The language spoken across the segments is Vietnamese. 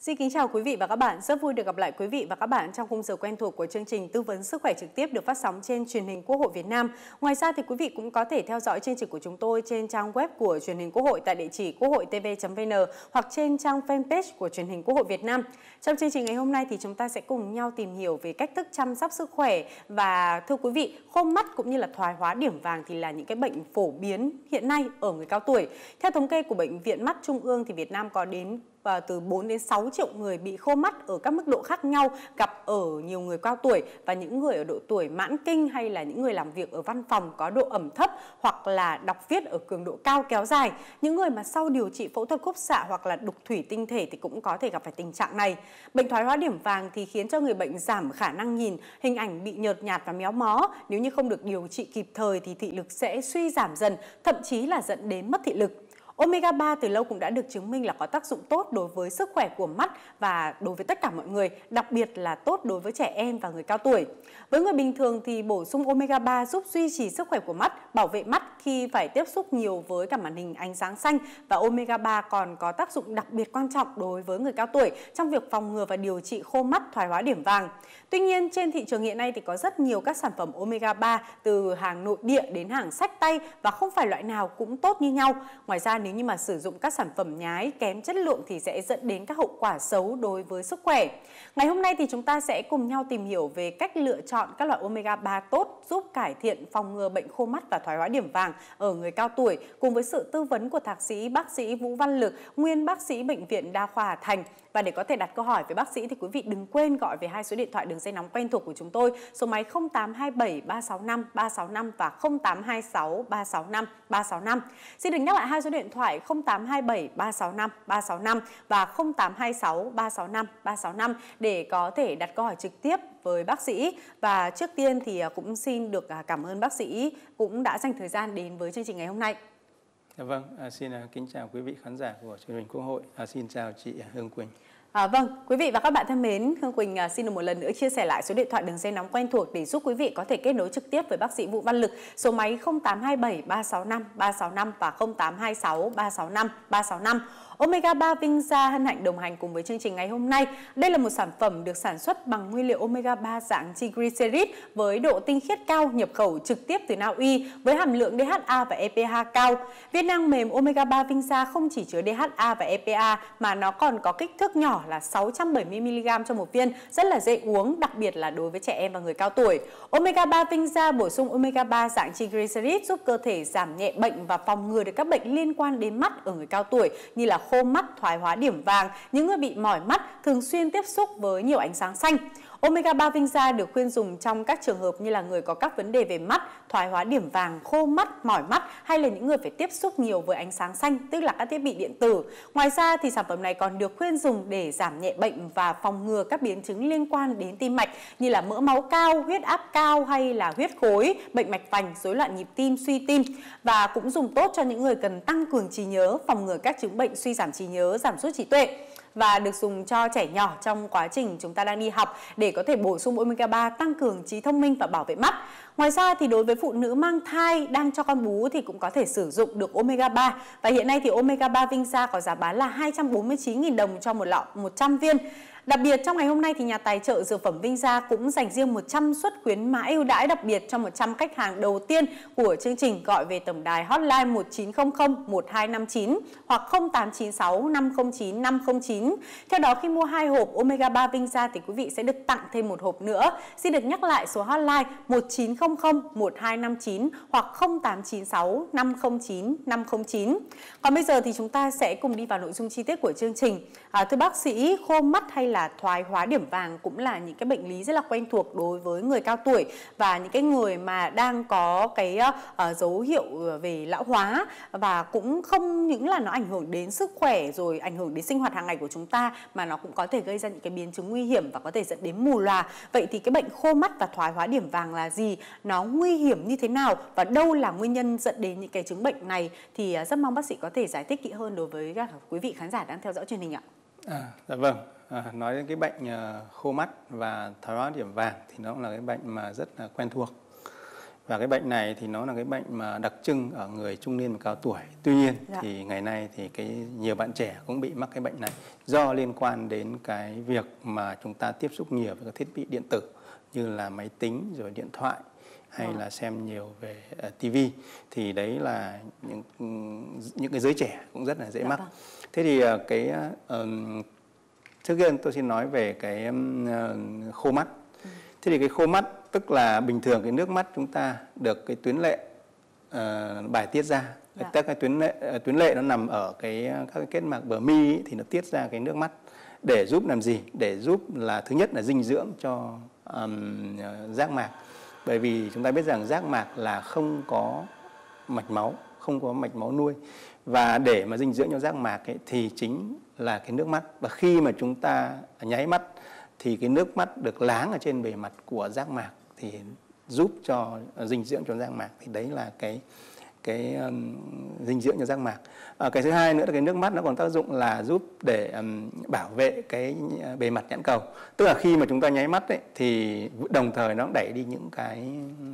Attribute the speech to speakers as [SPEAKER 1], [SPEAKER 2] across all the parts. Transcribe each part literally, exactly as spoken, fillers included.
[SPEAKER 1] Xin kính chào quý vị và các bạn. Rất vui được gặp lại quý vị và các bạn trong khung giờ quen thuộc của chương trình tư vấn sức khỏe trực tiếp được phát sóng trên truyền hình Quốc hội Việt Nam. Ngoài ra thì quý vị cũng có thể theo dõi chương trình của chúng tôi trên trang web của truyền hình Quốc hội tại địa chỉ quốc hội t v chấm v n hoặc trên trang fanpage của truyền hình Quốc hội Việt Nam. Trong chương trình ngày hôm nay thì chúng ta sẽ cùng nhau tìm hiểu về cách thức chăm sóc sức khỏe. Và thưa quý vị, khô mắt cũng như là thoái hóa điểm vàng thì là những cái bệnh phổ biến hiện nay ở người cao tuổi. Theo thống kê của Bệnh viện Mắt Trung ương thì Việt Nam có đến và từ bốn đến sáu triệu người bị khô mắt ở các mức độ khác nhau, gặp ở nhiều người cao tuổi và những người ở độ tuổi mãn kinh hay là những người làm việc ở văn phòng có độ ẩm thấp hoặc là đọc viết ở cường độ cao kéo dài. Những người mà sau điều trị phẫu thuật khúc xạ hoặc là đục thủy tinh thể thì cũng có thể gặp phải tình trạng này. Bệnh thoái hóa điểm vàng thì khiến cho người bệnh giảm khả năng nhìn, hình ảnh bị nhợt nhạt và méo mó. Nếu như không được điều trị kịp thời thì thị lực sẽ suy giảm dần, thậm chí là dẫn đến mất thị lực. Omega ba từ lâu cũng đã được chứng minh là có tác dụng tốt đối với sức khỏe của mắt và đối với tất cả mọi người, đặc biệt là tốt đối với trẻ em và người cao tuổi. Với người bình thường thì bổ sung Omega ba giúp duy trì sức khỏe của mắt, bảo vệ mắt khi phải tiếp xúc nhiều với cả màn hình ánh sáng xanh, và Omega ba còn có tác dụng đặc biệt quan trọng đối với người cao tuổi trong việc phòng ngừa và điều trị khô mắt, thoái hóa điểm vàng. Tuy nhiên, trên thị trường hiện nay thì có rất nhiều các sản phẩm Omega ba từ hàng nội địa đến hàng xách tay và không phải loại nào cũng tốt như nhau. Ngoài ra, nếu như mà sử dụng các sản phẩm nhái kém chất lượng thì sẽ dẫn đến các hậu quả xấu đối với sức khỏe. Ngày hôm nay thì chúng ta sẽ cùng nhau tìm hiểu về cách lựa chọn các loại Omega ba tốt giúp cải thiện phòng ngừa bệnh khô mắt và thoái hóa điểm vàng ở người cao tuổi, cùng với sự tư vấn của thạc sĩ bác sĩ Vũ Văn Lực, nguyên bác sĩ Bệnh viện Đa khoa Hà Thành. Và để có thể đặt câu hỏi với bác sĩ thì quý vị đừng quên gọi về hai số điện thoại đường dây nóng quen thuộc của chúng tôi, số máy không tám hai bảy ba sáu năm ba sáu năm và không tám hai sáu ba sáu năm ba sáu năm. Xin được nhắc lại hai số điện thoại không tám hai bảy ba sáu năm ba sáu năm và không tám hai sáu ba sáu năm ba sáu năm để có thể đặt câu hỏi trực tiếp với bác sĩ. Và trước tiên thì cũng xin được cảm ơn bác sĩ cũng đã dành thời gian đến với chương trình ngày hôm nay.
[SPEAKER 2] Vâng, à, xin à, kính chào quý vị khán giả của truyền hình Quốc hội. À, xin chào chị Hương Quỳnh.
[SPEAKER 1] À, vâng, quý vị và các bạn thân mến, Hương Quỳnh à, xin được một lần nữa chia sẻ lại số điện thoại đường dây nóng quen thuộc để giúp quý vị có thể kết nối trực tiếp với bác sĩ Vũ Văn Lực. Số máy không tám hai bảy ba sáu năm ba sáu năm và không tám hai sáu ba sáu năm ba sáu năm. Omega ba Vinh Gia hân hạnh đồng hành cùng với chương trình ngày hôm nay. Đây là một sản phẩm được sản xuất bằng nguyên liệu Omega ba dạng triglycerid với độ tinh khiết cao, nhập khẩu trực tiếp từ Na Uy với hàm lượng đê hát a và e pê a cao. Viên nang mềm Omega ba Vinh Gia không chỉ chứa đê hát a và e pê a mà nó còn có kích thước nhỏ là sáu trăm bảy mươi mi li gam cho một viên, rất là dễ uống, đặc biệt là đối với trẻ em và người cao tuổi. Omega ba Vinh Gia bổ sung Omega ba dạng triglycerid giúp cơ thể giảm nhẹ bệnh và phòng ngừa được các bệnh liên quan đến mắt ở người cao tuổi như là khô mắt, thoái hóa điểm vàng, những người bị mỏi mắt, thường xuyên tiếp xúc với nhiều ánh sáng xanh. Omega ba Vinh Gia được khuyên dùng trong các trường hợp như là người có các vấn đề về mắt, thoái hóa điểm vàng, khô mắt, mỏi mắt hay là những người phải tiếp xúc nhiều với ánh sáng xanh, tức là các thiết bị điện tử. Ngoài ra thì sản phẩm này còn được khuyên dùng để giảm nhẹ bệnh và phòng ngừa các biến chứng liên quan đến tim mạch như là mỡ máu cao, huyết áp cao hay là huyết khối, bệnh mạch vành, rối loạn nhịp tim, suy tim, và cũng dùng tốt cho những người cần tăng cường trí nhớ, phòng ngừa các chứng bệnh suy giảm trí nhớ, giảm sút trí tuệ, và được dùng cho trẻ nhỏ trong quá trình chúng ta đang đi học để có thể bổ sung Omega ba tăng cường trí thông minh và bảo vệ mắt. Ngoài ra thì đối với phụ nữ mang thai đang cho con bú thì cũng có thể sử dụng được Omega ba, và hiện nay thì Omega ba Vinh Gia có giá bán là hai trăm bốn mươi chín nghìn đồng cho một lọ một trăm viên. Đặc biệt trong ngày hôm nay thì nhà tài trợ dược phẩm Vinh Gia cũng dành riêng một trăm suất khuyến mãi ưu đãi đặc biệt cho một trăm khách hàng đầu tiên của chương trình gọi về tổng đài hotline một chín không không một hai năm chín hoặc không tám chín sáu năm không chín năm không chín. Theo đó, khi mua hai hộp Omega ba Vinh Gia thì quý vị sẽ được tặng thêm một hộp nữa. Xin được nhắc lại số hotline một chín không không một hai năm chín hoặc không tám chín sáu năm không chín năm không chín. Còn bây giờ thì chúng ta sẽ cùng đi vào nội dung chi tiết của chương trình. À, thưa bác sĩ, khô mắt hay là là thoái hóa điểm vàng cũng là những cái bệnh lý rất là quen thuộc đối với người cao tuổi và những cái người mà đang có cái uh, dấu hiệu về lão hóa, và cũng không những là nó ảnh hưởng đến sức khỏe rồi ảnh hưởng đến sinh hoạt hàng ngày của chúng ta mà nó cũng có thể gây ra những cái biến chứng nguy hiểm và có thể dẫn đến mù lòa. Vậy thì cái bệnh khô mắt và thoái hóa điểm vàng là gì? Nó nguy hiểm như thế nào và đâu là nguyên nhân dẫn đến những cái chứng bệnh này? Thì uh, rất mong bác sĩ có thể giải thích kỹ hơn đối với các quý vị khán giả đang theo dõi truyền hình ạ.
[SPEAKER 2] À, dạ vâng. À, nói đến cái bệnh uh, khô mắt và thoái hóa điểm vàng thì nó cũng là cái bệnh mà rất là quen thuộc. Và cái bệnh này thì nó là cái bệnh mà đặc trưng ở người trung niên và cao tuổi. Tuy nhiên
[SPEAKER 1] dạ.
[SPEAKER 2] thì ngày nay thì cái nhiều bạn trẻ cũng bị mắc cái bệnh này do liên quan đến cái việc mà chúng ta tiếp xúc nhiều với các thiết bị điện tử như là máy tính rồi điện thoại hay
[SPEAKER 1] Vâng.
[SPEAKER 2] là xem nhiều về uh, ti vi, thì đấy là những những cái giới trẻ cũng rất là dễ
[SPEAKER 1] dạ
[SPEAKER 2] mắc.
[SPEAKER 1] vâng.
[SPEAKER 2] Thế thì uh, cái uh, trước tiên tôi xin nói về cái uh, khô mắt. Ừ. Thế thì cái khô mắt tức là bình thường cái nước mắt chúng ta được cái tuyến lệ uh, bài tiết ra. Dạ. Các cái tuyến lệ uh, tuyến lệ nó nằm ở cái các cái kết mạc bờ mi ấy, thì nó tiết ra cái nước mắt để giúp làm gì? Để giúp là thứ nhất là dinh dưỡng cho um, giác mạc. Bởi vì chúng ta biết rằng giác mạc là không có mạch máu, không có mạch máu nuôi. Và để mà dinh dưỡng cho giác mạc ấy, thì chính là cái nước mắt. Và khi mà chúng ta nháy mắt thì cái nước mắt được láng ở trên bề mặt của giác mạc thì giúp cho dinh dưỡng cho giác mạc. Thì đấy là cái cái um, dinh dưỡng cho giác mạc. À, cái thứ hai nữa là cái nước mắt nó còn tác dụng là giúp để um, bảo vệ cái bề mặt nhãn cầu. Tức là khi mà chúng ta nháy mắt ấy, thì đồng thời nó đẩy đi những cái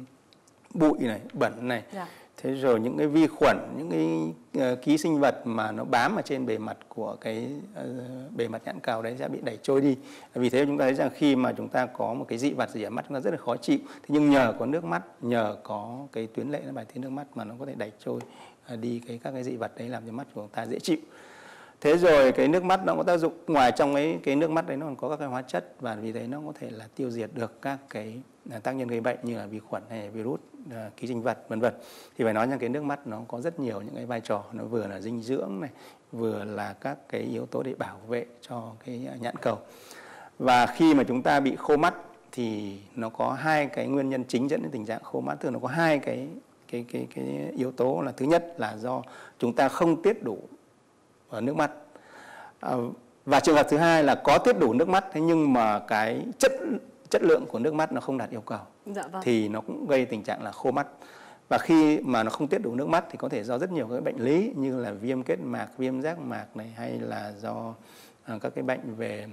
[SPEAKER 2] bụi này, bẩn này. Dạ. Thế rồi những cái vi khuẩn, những cái uh, ký sinh vật mà nó bám ở trên bề mặt của cái uh, bề mặt nhãn cầu đấy sẽ bị đẩy trôi đi. Vì thế chúng ta thấy rằng khi mà chúng ta có một cái dị vật gì ở mắt chúng ta rất là khó chịu. Thế nhưng nhờ có nước mắt, nhờ có cái tuyến lệ nó bài tiết nước mắt mà nó có thể đẩy trôi uh, đi cái các cái dị vật đấy, làm cho mắt của chúng ta dễ chịu. Thế rồi cái nước mắt nó có tác dụng, ngoài trong ấy cái nước mắt đấy nó còn có các cái hóa chất, và vì thế nó có thể là tiêu diệt được các cái tác nhân gây bệnh như là vi khuẩn hay virus, ký sinh vật vân vân. Thì phải nói rằng cái nước mắt nó có rất nhiều những cái vai trò, nó vừa là dinh dưỡng này, vừa là các cái yếu tố để bảo vệ cho cái nhãn cầu. Và khi mà chúng ta bị khô mắt thì nó có hai cái nguyên nhân chính dẫn đến tình trạng khô mắt. Tức là nó có hai cái cái cái cái yếu tố, là thứ nhất là do chúng ta không tiết đủ ở nước mắt. À, và trường hợp thứ hai là có tiết đủ nước mắt, thế nhưng mà cái chất chất lượng của nước mắt nó không đạt yêu cầu. Dạ vâng. Thì nó cũng gây tình trạng là khô mắt. Và khi mà nó không tiết đủ nước mắt thì có thể do rất nhiều các bệnh lý như là viêm kết mạc, viêm giác mạc này, hay là do uh, các cái bệnh về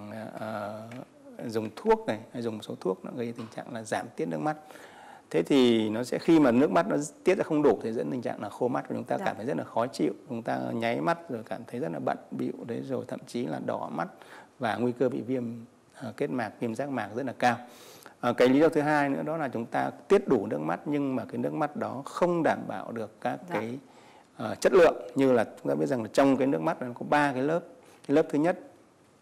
[SPEAKER 2] uh, dùng thuốc này, hay dùng một số thuốc nó gây tình trạng là giảm tiết nước mắt. Thế thì nó sẽ khi mà nước mắt nó tiết ra không đủ thì dẫn tình trạng là khô mắt của chúng ta. Dạ. Cảm thấy rất là khó chịu, chúng ta nháy mắt rồi cảm thấy rất là bận bịu đấy, rồi thậm chí là đỏ mắt và nguy cơ bị viêm uh, kết mạc, viêm giác mạc rất là cao. Uh, cái lý do thứ hai nữa đó là chúng ta tiết đủ nước mắt nhưng mà cái nước mắt đó không đảm bảo được các dạ. cái uh, chất lượng, như là chúng ta biết rằng là trong cái nước mắt nó có ba cái lớp. Cái lớp thứ nhất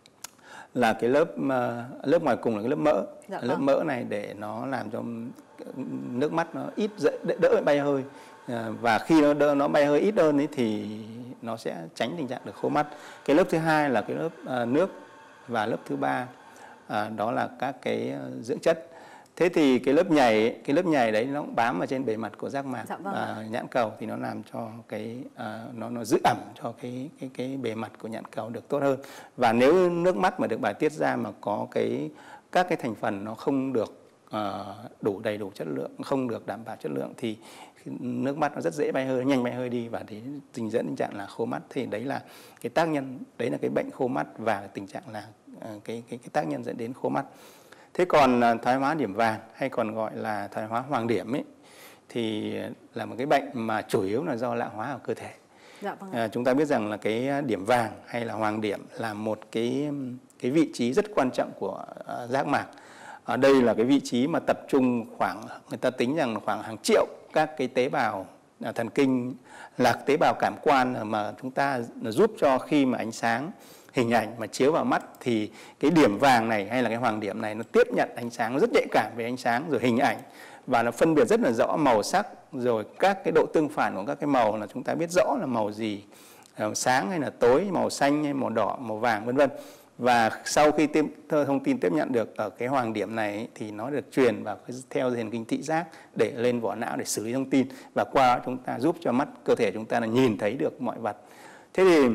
[SPEAKER 2] là cái lớp uh, lớp ngoài cùng là cái lớp mỡ. Dạ, lớp vâng. mỡ này để nó làm cho nước mắt nó ít dễ, đỡ bay hơi, và khi nó đỡ, nó bay hơi ít hơn ấy thì nó sẽ tránh tình trạng được khô mắt. Cái lớp thứ hai là cái lớp uh, nước, và lớp thứ ba uh, đó là các cái uh, dưỡng chất. Thế thì cái lớp nhầy, cái lớp nhầy đấy nó bám ở trên bề mặt của giác mạc, dạ, vâng. uh, nhãn cầu, thì nó làm cho cái uh, nó nó giữ ẩm cho cái cái cái bề mặt của nhãn cầu được tốt hơn. Và nếu nước mắt mà được bài tiết ra mà có cái các cái thành phần nó không được uh, đủ đầy đủ chất lượng, không được đảm bảo chất lượng thì nước mắt nó rất dễ bay hơi, nhanh bay hơi đi, và thì tình dẫn tình trạng là khô mắt. Thì đấy là cái tác nhân, đấy là cái bệnh khô mắt và tình trạng là uh, cái cái cái tác nhân dẫn đến khô mắt. Thế còn thoái hóa điểm vàng hay còn gọi là thoái hóa hoàng điểm ấy, thì là một cái bệnh mà chủ yếu là do lão hóa ở cơ thể. Dạ, vâng. À, chúng ta biết rằng là cái điểm vàng hay là hoàng điểm là một cái cái vị trí rất quan trọng của uh, giác mạc. Ở đây là cái vị trí mà tập trung khoảng, người ta tính rằng khoảng hàng triệu các cái tế bào uh, thần kinh, là tế bào cảm quan mà chúng ta giúp cho khi mà ánh sáng, hình ảnh mà chiếu vào mắt thì cái điểm vàng này hay là cái hoàng điểm này nó tiếp nhận ánh sáng, nó rất nhạy cảm về ánh sáng rồi hình ảnh, và nó phân biệt rất là rõ màu sắc, rồi các cái độ tương phản của các cái màu là chúng ta biết rõ là màu gì, sáng hay là tối, màu xanh hay màu đỏ, màu vàng vân vân. Và sau khi tiếp, thông tin tiếp nhận được ở cái hoàng điểm này thì nó được truyền vào theo dây thần kinh thị giác để lên vỏ não để xử lý thông tin, và qua đó chúng ta giúp cho mắt cơ thể chúng ta là nhìn thấy được mọi vật. Thế thì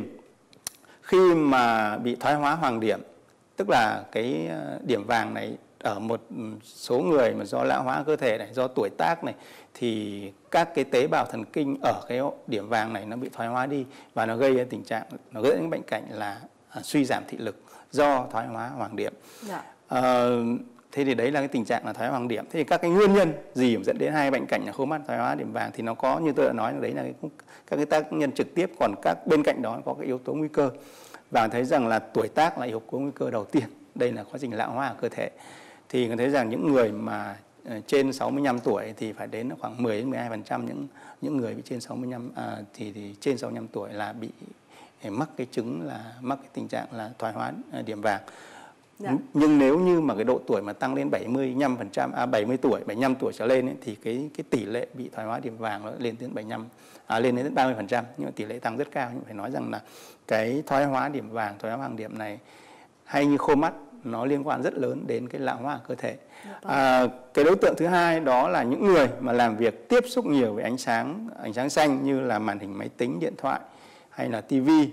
[SPEAKER 2] khi mà bị thoái hóa hoàng điểm, tức là cái điểm vàng này ở một số người mà do lão hóa cơ thể này, do tuổi tác này, thì các cái tế bào thần kinh ở cái điểm vàng này nó bị thoái hóa đi, và nó gây tình trạng, nó gây những bệnh cảnh là suy giảm thị lực do thoái hóa hoàng điểm. Dạ. À, Thế thì đấy là cái tình trạng là thoái hóa hoàng điểm. Thế thì các cái nguyên nhân gì dẫn đến hai bệnh cảnh là khô mắt, thoái hóa điểm vàng thì nó có, như tôi đã nói, đấy là cái, các cái tác nhân trực tiếp, còn các bên cạnh đó có cái yếu tố nguy cơ. Và thấy rằng là tuổi tác là yếu tố nguy cơ đầu tiên. Đây là quá trình lão hóa ở cơ thể. Thì thấy rằng những người mà trên sáu mươi lăm tuổi thì phải đến khoảng mười đến mười hai phần trăm những những người bị trên sáu mươi lăm à, thì, thì trên sáu mươi lăm tuổi là bị mắc cái chứng là mắc cái tình trạng là thoái hóa điểm vàng. Dạ. Nhưng nếu như mà cái độ tuổi mà tăng lên bảy mươi lăm phần trăm, à, bảy mươi tuổi, bảy mươi lăm tuổi trở lên ấy, thì cái cái tỷ lệ bị thoái hóa điểm vàng nó lên đến bảy mươi lăm, à, lên đến ba mươi phần trăm, nhưng mà tỷ lệ tăng rất cao. Nhưng phải nói rằng là cái thoái hóa điểm vàng, thoái hóa hoàng điểm này hay như khô mắt, nó liên quan rất lớn đến cái lão hóa cơ thể. À, cái đối tượng thứ hai đó là những người mà làm việc tiếp xúc nhiều với ánh sáng, ánh sáng xanh như là màn hình máy tính, điện thoại hay là tivi,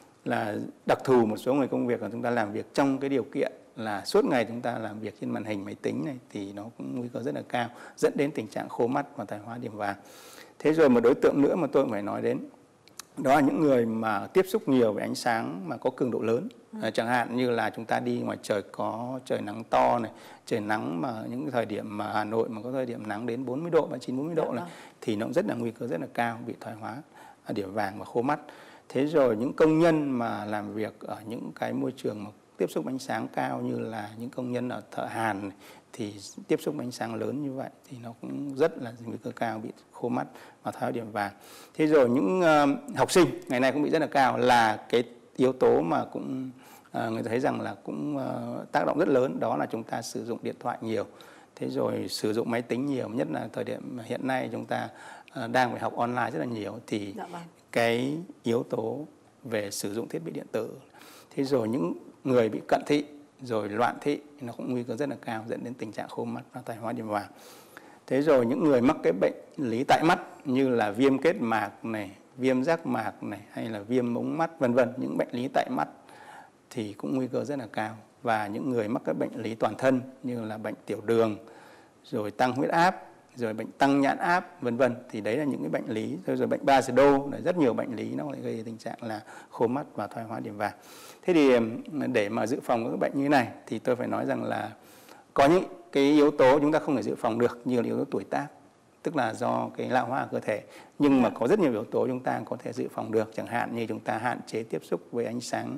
[SPEAKER 2] là đặc thù một số người công việc là chúng ta làm việc trong cái điều kiện là suốt ngày chúng ta làm việc trên màn hình máy tính này thì nó cũng nguy cơ rất là cao, dẫn đến tình trạng khô mắt và thoái hóa điểm vàng. Thế rồi một đối tượng nữa mà tôi cũng phải nói đến, đó là những người mà tiếp xúc nhiều với ánh sáng mà có cường độ lớn. À, chẳng hạn như là chúng ta đi ngoài trời có trời nắng to này, trời nắng mà những thời điểm mà Hà Nội mà có thời điểm nắng đến bốn mươi độ, ba mươi chín, bốn mươi độ này, thì nó cũng rất là nguy cơ rất là cao bị thoái hóa điểm vàng và khô mắt. Thế rồi những công nhân mà làm việc ở những cái môi trường mà tiếp xúc ánh sáng cao như là những công nhân ở thợ hàn này, thì tiếp xúc ánh sáng lớn như vậy thì nó cũng rất là nguy cơ cao bị khô mắt và thoái hóa điểm vàng. Thế rồi những uh, học sinh ngày nay cũng bị rất là cao, là cái yếu tố mà cũng uh, người ta thấy rằng là cũng uh, tác động rất lớn, đó là chúng ta sử dụng điện thoại nhiều, thế rồi sử dụng máy tính nhiều, nhất là thời điểm hiện nay chúng ta uh, đang phải học online rất là nhiều, thì dạ vâng. cái yếu tố về sử dụng thiết bị điện tử, thế rồi những người bị cận thị rồi loạn thị nó cũng nguy cơ rất là cao, dẫn đến tình trạng khô mắt và thoái hóa điểm vàng. Thế rồi những người mắc cái bệnh lý tại mắt như là viêm kết mạc này, viêm giác mạc này, hay là viêm ống mắt vân vân, những bệnh lý tại mắt thì cũng nguy cơ rất là cao. Và những người mắc các bệnh lý toàn thân như là bệnh tiểu đường, rồi tăng huyết áp, rồi bệnh tăng nhãn áp vân vân, thì đấy là những cái bệnh lý. Rồi, rồi bệnh Basedow, rất nhiều bệnh lý nó lại gây tình trạng là khô mắt và thoái hóa điểm vàng. Thế thì để mà dự phòng các bệnh như thế này thì tôi phải nói rằng là có những cái yếu tố chúng ta không thể dự phòng được, như là yếu tố tuổi tác, tức là do cái lão hóa ở cơ thể. Nhưng mà có rất nhiều yếu tố chúng ta có thể dự phòng được, chẳng hạn như chúng ta hạn chế tiếp xúc với ánh sáng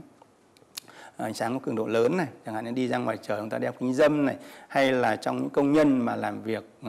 [SPEAKER 2] ánh sáng có cường độ lớn này, chẳng hạn như đi ra ngoài trời chúng ta đeo kính râm này, hay là trong những công nhân mà làm việc uh,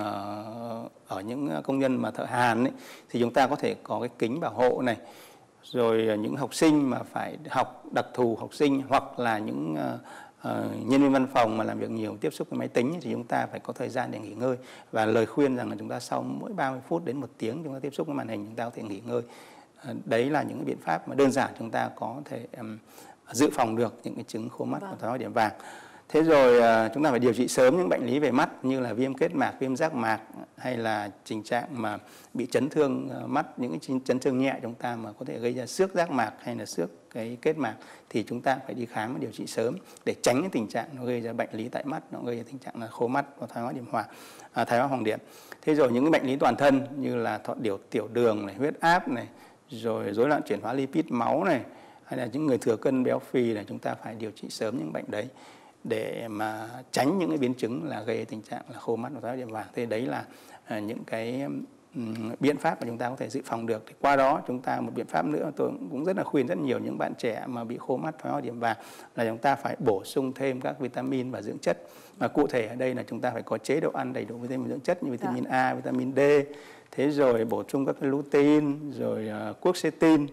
[SPEAKER 2] ở những công nhân mà thợ hàn ấy, thì chúng ta có thể có cái kính bảo hộ này. Rồi những học sinh mà phải học đặc thù học sinh, hoặc là những uh, uh, nhân viên văn phòng mà làm việc nhiều tiếp xúc với máy tính, thì chúng ta phải có thời gian để nghỉ ngơi. Và lời khuyên rằng là chúng ta sau mỗi ba mươi phút đến một tiếng chúng ta tiếp xúc với màn hình, chúng ta có thể nghỉ ngơi. Uh, đấy là những cái biện pháp mà đơn giản chúng ta có thể um, dự phòng được những cái chứng khô mắt và thoái hóa điểm vàng. Thế rồi uh, chúng ta phải điều trị sớm những bệnh lý về mắt như là viêm kết mạc, viêm giác mạc, hay là tình trạng mà bị chấn thương uh, mắt, những cái chấn thương nhẹ chúng ta mà có thể gây ra xước giác mạc hay là xước cái kết mạc, thì chúng ta phải đi khám và điều trị sớm để tránh cái tình trạng nó gây ra bệnh lý tại mắt, nó gây ra tình trạng là khô mắt và thoái hóa điểm hoàng, à, thoái hóa hoàng điểm. Thế rồi những cái bệnh lý toàn thân như là thọ điều tiểu đường này, huyết áp này, rồi rối loạn chuyển hóa lipid máu này, hay là những người thừa cân béo phì là chúng ta phải điều trị sớm những bệnh đấy để mà tránh những cái biến chứng là gây tình trạng là khô mắt và thoái hóa điểm vàng. Thế đấy là uh, những cái um, biện pháp mà chúng ta có thể dự phòng được. Thì qua đó chúng ta một biện pháp nữa tôi cũng rất là khuyên rất nhiều những bạn trẻ mà bị khô mắt thoái hóa điểm vàng là chúng ta phải bổ sung thêm các vitamin và dưỡng chất. Và cụ thể ở đây là chúng ta phải có chế độ ăn đầy đủ vitamin dưỡng chất như vitamin dạ. A, vitamin D, thế rồi bổ sung các cái lutein, rồi uh, quercetin,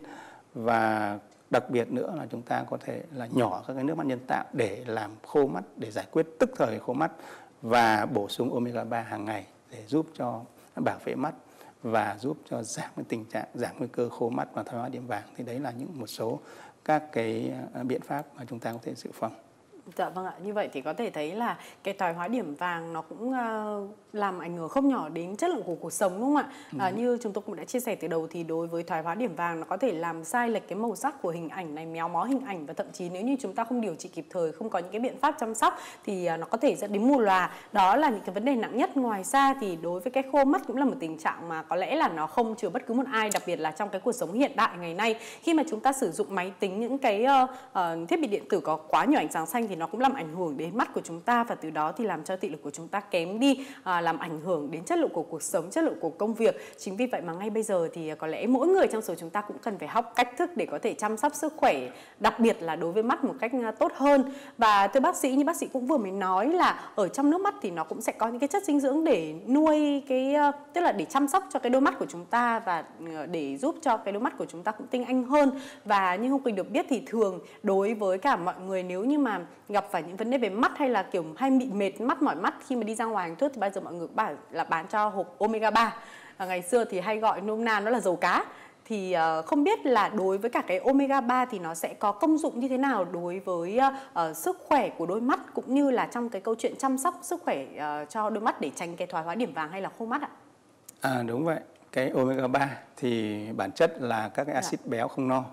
[SPEAKER 2] và đặc biệt nữa là chúng ta có thể là nhỏ các cái nước mắt nhân tạo để làm khô mắt, để giải quyết tức thời khô mắt, và bổ sung omega ba hàng ngày để giúp cho bảo vệ mắt và giúp cho giảm cái tình trạng giảm nguy cơ khô mắt và thoái hóa điểm vàng. Thì đấy là những một số các cái biện pháp mà chúng ta có thể dự phòng.
[SPEAKER 1] Dạ vâng ạ, như vậy thì có thể thấy là cái thoái hóa điểm vàng nó cũng uh, làm ảnh hưởng không nhỏ đến chất lượng của cuộc sống, đúng không ạ? Ừ. Uh, như chúng tôi cũng đã chia sẻ từ đầu thì đối với thoái hóa điểm vàng nó có thể làm sai lệch cái màu sắc của hình ảnh này, méo mó hình ảnh, và thậm chí nếu như chúng ta không điều trị kịp thời, không có những cái biện pháp chăm sóc thì uh, nó có thể dẫn đến mù lòa. Đó là những cái vấn đề nặng nhất. Ngoài ra thì đối với cái khô mắt cũng là một tình trạng mà có lẽ là nó không chừa bất cứ một ai, đặc biệt là trong cái cuộc sống hiện đại ngày nay, khi mà chúng ta sử dụng máy tính, những cái uh, uh, thiết bị điện tử có quá nhiều ánh sáng xanh thì thì nó cũng làm ảnh hưởng đến mắt của chúng ta, và từ đó thì làm cho thị lực của chúng ta kém đi, à, làm ảnh hưởng đến chất lượng của cuộc sống, chất lượng của công việc. Chính vì vậy mà ngay bây giờ thì có lẽ mỗi người trong số chúng ta cũng cần phải học cách thức để có thể chăm sóc sức khỏe, đặc biệt là đối với mắt một cách tốt hơn. Và thưa bác sĩ, như bác sĩ cũng vừa mới nói là ở trong nước mắt thì nó cũng sẽ có những cái chất dinh dưỡng để nuôi cái, tức là để chăm sóc cho cái đôi mắt của chúng ta và để giúp cho cái đôi mắt của chúng ta cũng tinh anh hơn. Và như Hương Quỳnh được biết thì thường đối với cả mọi người, nếu như mà gặp phải những vấn đề về mắt hay là kiểu hay bị mệt mắt, mỏi mắt khi mà đi ra ngoài thuốc, thì bây giờ mọi người bảo là bán cho hộp omega ba. À, ngày xưa thì hay gọi nôm na nó là dầu cá. Thì uh, không biết là đối với cả cái omega ba thì nó sẽ có công dụng như thế nào đối với uh, uh, sức khỏe của đôi mắt, cũng như là trong cái câu chuyện chăm sóc sức khỏe uh, cho đôi mắt để tránh cái thoái hóa điểm vàng hay là khô mắt ạ?
[SPEAKER 2] À, đúng vậy. Cái omega ba thì bản chất là các cái axit dạ. béo không no,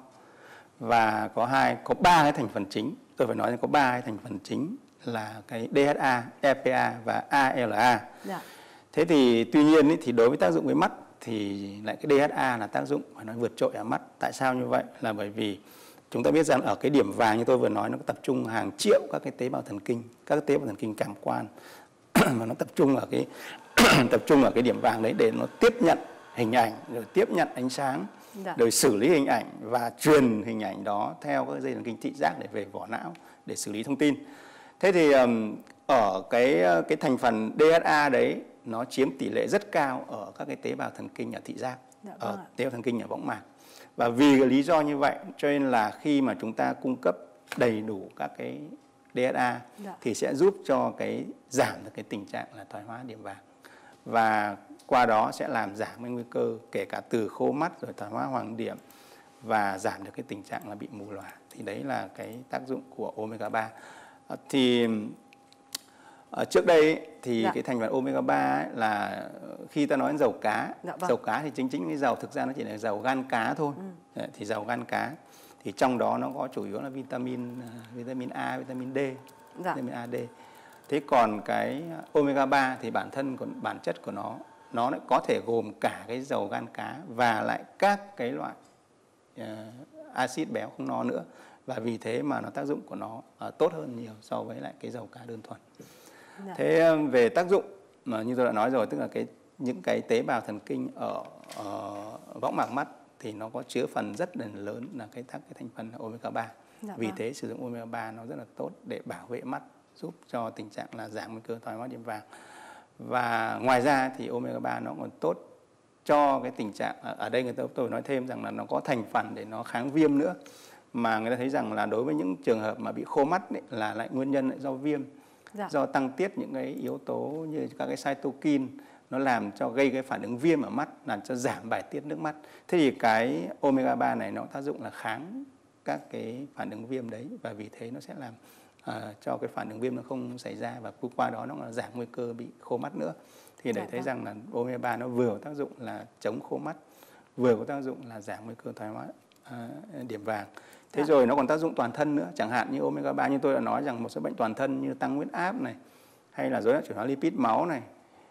[SPEAKER 2] và có hai có ba cái thành phần chính. Tôi phải nói là có ba cái thành phần chính là cái đê hát a, e pê a và a lờ a. Dạ. Thế thì tuy nhiên ý, thì đối với tác dụng với mắt thì lại cái đê hát a là tác dụng phải nói vượt trội ở mắt. Tại sao như vậy? Là bởi vì chúng ta biết rằng ở cái điểm vàng như tôi vừa nói, nó tập trung hàng triệu các cái tế bào thần kinh, các cái tế bào thần kinh cảm quan mà nó tập trung ở cái tập trung ở cái điểm vàng đấy để nó tiếp nhận hình ảnh, rồi tiếp nhận ánh sáng, dạ. rồi xử lý hình ảnh và truyền hình ảnh đó theo các dây thần kinh thị giác để về vỏ não để xử lý thông tin. Thế thì ở cái cái thành phần đê hát a đấy nó chiếm tỷ lệ rất cao ở các cái tế bào thần kinh ở thị giác, dạ, ở vâng tế bào thần kinh ở võng mạc. Và vì cái lý do như vậy cho nên là khi mà chúng ta cung cấp đầy đủ các cái đê hát a dạ. thì sẽ giúp cho cái giảm được cái tình trạng là thoái hóa điểm vàng, và qua đó sẽ làm giảm cái nguy cơ kể cả từ khô mắt rồi thoái hóa hoàng điểm, và giảm được cái tình trạng là bị mù lòa. Thì đấy là cái tác dụng của omega ba. Thì ở trước đây thì dạ. cái thành phần omega ba là khi ta nói đến dầu cá, dạ, vâng. dầu cá thì chính chính cái dầu thực ra nó chỉ là dầu gan cá thôi. Ừ. Thì dầu gan cá thì trong đó nó có chủ yếu là vitamin vitamin A, vitamin D, dạ. vitamin A, D. Thế còn cái omega ba thì bản thân còn bản chất của nó nó lại có thể gồm cả cái dầu gan cá và lại các cái loại uh, axit béo không no nữa, và vì thế mà nó tác dụng của nó uh, tốt hơn nhiều so với lại cái dầu cá đơn thuần. Dạ. Thế về tác dụng mà như tôi đã nói rồi, tức là cái những cái tế bào thần kinh ở, ở võng mạc mắt thì nó có chứa phần rất là lớn là cái các cái thành phần omega ba. Dạ, vì vâng. thế sử dụng omega ba nó rất là tốt để bảo vệ mắt, giúp cho tình trạng là giảm nguy cơ thoái hóa điểm vàng. Và ngoài ra thì omega ba nó còn tốt cho cái tình trạng, ở đây người ta tôi nói thêm rằng là nó có thành phần để nó kháng viêm nữa, mà người ta thấy rằng là đối với những trường hợp mà bị khô mắt ấy, là lại nguyên nhân lại do viêm, dạ. do tăng tiết những cái yếu tố như các cái cytokine, nó làm cho gây cái phản ứng viêm ở mắt, làm cho giảm bài tiết nước mắt. Thế thì cái omega ba này nó tác dụng là kháng các cái phản ứng viêm đấy, và vì thế nó sẽ làm À, cho cái phản ứng viêm nó không xảy ra, và qua đó nó là giảm nguy cơ bị khô mắt nữa. Thì để dạ, thấy vâng. rằng là omega ba nó vừa có tác dụng là chống khô mắt, vừa có tác dụng là giảm nguy cơ thoái hóa à, điểm vàng. Thế dạ. rồi nó còn tác dụng toàn thân nữa, chẳng hạn như omega ba như tôi đã nói rằng một số bệnh toàn thân như tăng huyết áp này, hay là rối loạn chuyển hóa lipid máu này,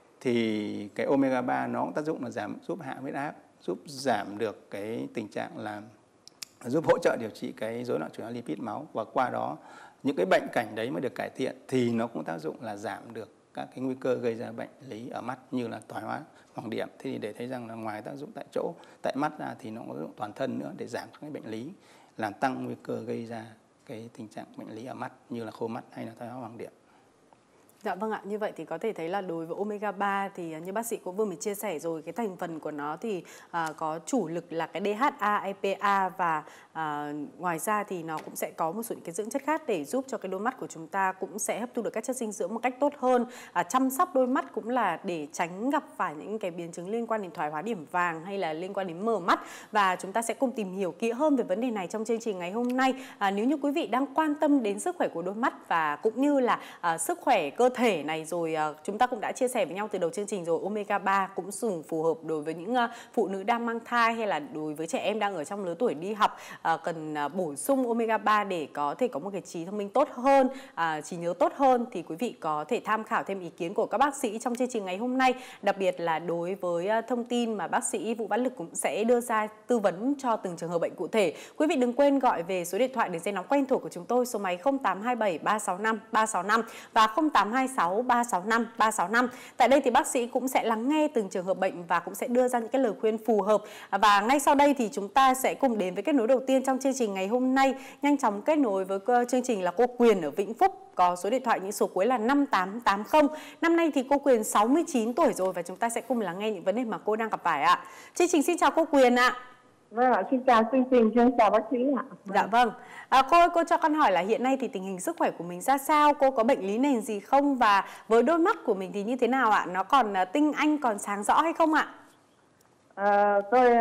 [SPEAKER 2] thì cái omega ba nó cũng tác dụng là giảm, giúp hạ huyết áp, giúp giảm được cái tình trạng là giúp hỗ trợ điều trị cái rối loạn chuyển hóa lipid máu, và qua đó những cái bệnh cảnh đấy mới được cải thiện thì nó cũng tác dụng là giảm được các cái nguy cơ gây ra bệnh lý ở mắt như là thoái hóa hoàng điểm. Thế thì để thấy rằng là ngoài tác dụng tại chỗ, tại mắt ra thì nó có tác dụng toàn thân nữa để giảm các cái bệnh lý, làm tăng nguy cơ gây ra cái tình trạng bệnh lý ở mắt như là khô mắt hay là thoái hóa hoàng điểm.
[SPEAKER 1] Dạ vâng ạ, như vậy thì có thể thấy là đối với omega ba thì như bác sĩ cũng vừa mới chia sẻ rồi, cái thành phần của nó thì à, có chủ lực là cái đê hát a, e pê a, và à, ngoài ra thì nó cũng sẽ có một số những cái dưỡng chất khác để giúp cho cái đôi mắt của chúng ta cũng sẽ hấp thu được các chất dinh dưỡng một cách tốt hơn. À, chăm sóc đôi mắt cũng là để tránh gặp phải những cái biến chứng liên quan đến thoái hóa điểm vàng hay là liên quan đến mờ mắt, và chúng ta sẽ cùng tìm hiểu kỹ hơn về vấn đề này trong chương trình ngày hôm nay. À, nếu như quý vị đang quan tâm đến sức khỏe của đôi mắt và cũng như là à, sức khỏe cơ thể này, rồi uh, chúng ta cũng đã chia sẻ với nhau từ đầu chương trình rồi, omega ba cũng dùng phù hợp đối với những uh, phụ nữ đang mang thai hay là đối với trẻ em đang ở trong lứa tuổi đi học, uh, cần uh, bổ sung omega ba để có thể có một cái trí thông minh tốt hơn, uh, trí nhớ tốt hơn, thì quý vị có thể tham khảo thêm ý kiến của các bác sĩ trong chương trình ngày hôm nay, đặc biệt là đối với uh, thông tin mà bác sĩ Vũ Văn Lực cũng sẽ đưa ra tư vấn cho từng trường hợp bệnh cụ thể. Quý vị đừng quên gọi về số điện thoại đường dây nóng quen thuộc của chúng tôi, số máy không tám hai bảy ba sáu năm ba sáu năm và không tám hai sáu ba sáu năm ba sáu năm. Tại đây thì bác sĩ cũng sẽ lắng nghe từng trường hợp bệnh và cũng sẽ đưa ra những cái lời khuyên phù hợp. Và ngay sau đây thì chúng ta sẽ cùng đến với kết nối đầu tiên trong chương trình ngày hôm nay. Nhanh chóng kết nối với chương trình là cô Quyền ở Vĩnh Phúc, có số điện thoại những số cuối là năm tám tám không. Năm nay thì cô Quyền sáu mươi chín tuổi rồi và chúng ta sẽ cùng lắng nghe những vấn đề mà cô đang gặp phải ạ. Chương trình xin chào cô Quyền ạ.
[SPEAKER 3] Vâng ạ, xin chào chương trình, xin chào bác sĩ ạ.
[SPEAKER 1] Dạ vâng. À, cô ơi, cô cho con hỏi là hiện nay thì tình hình sức khỏe của mình ra sao? Cô có bệnh lý nền gì không? Và với đôi mắt của mình thì như thế nào ạ? Nó còn uh, tinh anh, còn sáng rõ hay không ạ?
[SPEAKER 3] À, tôi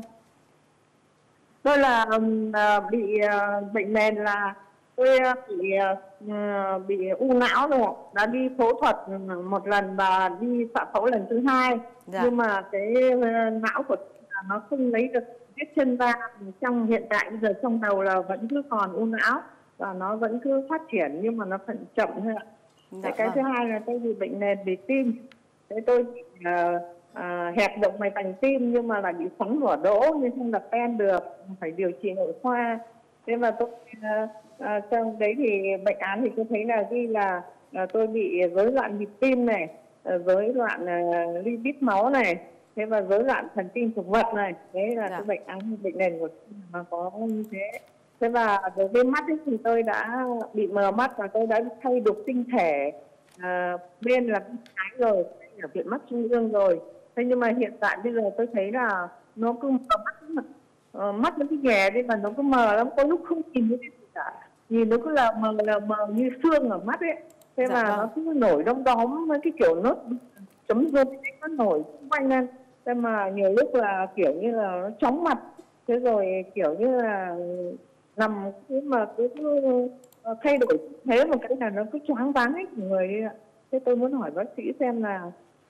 [SPEAKER 3] tôi là uh, bị uh, bệnh nền, là tôi bị uh, bị u não rồi, đã đi phẫu thuật một lần và đi xạ phẫu lần thứ hai. Dạ. Nhưng mà cái não của tôi nó không lấy được vết chân ra. Trong hiện tại bây giờ trong đầu là vẫn cứ còn u não và nó vẫn cứ phát triển nhưng mà nó vẫn chậm thôi ạ. Dạ, cái vâng. Thứ hai là tôi bị bệnh nền về tim. Thế tôi bị uh, uh, hẹp động mạch vành tim nhưng mà lại bị xoắn vỏ đỗ nên không đặt pen được, phải điều trị nội khoa. Thế mà tôi uh, uh, trong đấy thì bệnh án thì tôi thấy là ghi là uh, tôi bị rối loạn nhịp tim này, rối uh, loạn uh, lipid máu này, thế và rối loạn thần kinh thực vật này. Đấy là dạ. Cái bệnh án bệnh nền của tôi mà có như thế. Thế và đối với mắt ấy, thì tôi đã bị mờ mắt và tôi đã thay đục tinh thể uh, bên là bên trái rồi, ở viện mắt trung ương rồi. Thế nhưng mà hiện tại bây giờ tôi thấy là nó cứ mờ mắt, uh, mắt nó cứ nhè đi và nó cứ mờ lắm, có lúc không nhìn thấy cái gì cả, nhìn nó cứ là mờ là mờ như xương ở mắt ấy. Thế dạ, mà vâng. Nó cứ nổi đom đóm với cái kiểu nốt chấm rơm nó nổi xung quanh lên. Thế mà nhiều lúc là kiểu như là nó chóng mặt, thế rồi kiểu như là nằm cứ mà cứ, cứ thay đổi thế một cái là nó cứ choáng váng hết người đi ạ. Thế tôi muốn hỏi bác sĩ xem là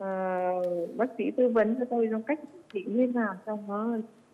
[SPEAKER 3] uh, bác sĩ tư vấn cho tôi trong cách trị như nào trong nó.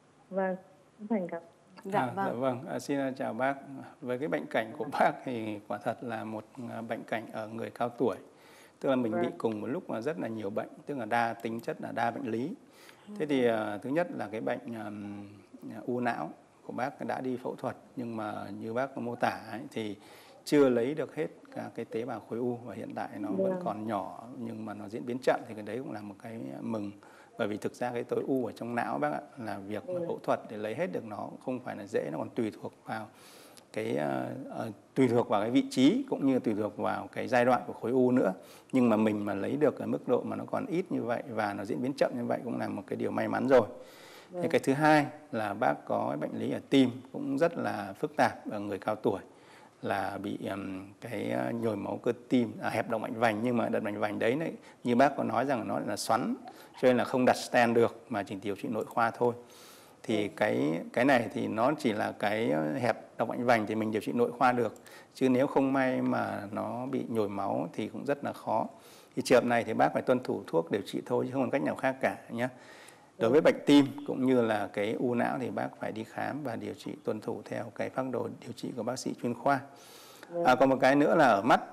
[SPEAKER 3] Và thành cảm.
[SPEAKER 2] Dạ, à, vâng. Dạ vâng. À, xin chào bác. Với cái bệnh cảnh của bác thì quả thật là một bệnh cảnh ở người cao tuổi, tức là mình vâng. bị cùng một lúc mà rất là nhiều bệnh, tức là đa tính chất, là đa bệnh lý. Thế thì uh, thứ nhất là cái bệnh um, u não của bác đã đi phẫu thuật, nhưng mà như bác có mô tả ấy, thì chưa lấy được hết cả cái tế bào khối u và hiện tại nó vẫn còn nhỏ nhưng mà nó diễn biến chậm, thì cái đấy cũng là một cái mừng. Bởi vì thực ra cái tối u ở trong não bác ạ, là việc ừ. phẫu thuật để lấy hết được nó không phải là dễ, nó còn tùy thuộc vào cái uh, uh, tùy thuộc vào cái vị trí cũng như tùy thuộc vào cái giai đoạn của khối u nữa. Nhưng mà mình mà lấy được cái mức độ mà nó còn ít như vậy và nó diễn biến chậm như vậy cũng là một cái điều may mắn rồi. Ừ. Cái thứ hai là bác có bệnh lý ở tim cũng rất là phức tạp ở người cao tuổi, là bị um, cái nhồi máu cơ tim, à, hẹp động mạch vành, nhưng mà động mạch vành đấy này, như bác có nói rằng nó là xoắn, cho nên là không đặt stent được mà chỉ điều trị nội khoa thôi. Thì ừ. cái cái này thì nó chỉ là cái hẹp động mạch vành thì mình điều trị nội khoa được, chứ nếu không may mà nó bị nhồi máu thì cũng rất là khó. Thì trường hợp này thì bác phải tuân thủ thuốc điều trị thôi chứ không còn cách nào khác cả nhé. Đối với bệnh tim cũng như là cái u não thì bác phải đi khám và điều trị tuân thủ theo cái phác đồ điều trị của bác sĩ chuyên khoa. À, còn một cái nữa là ở mắt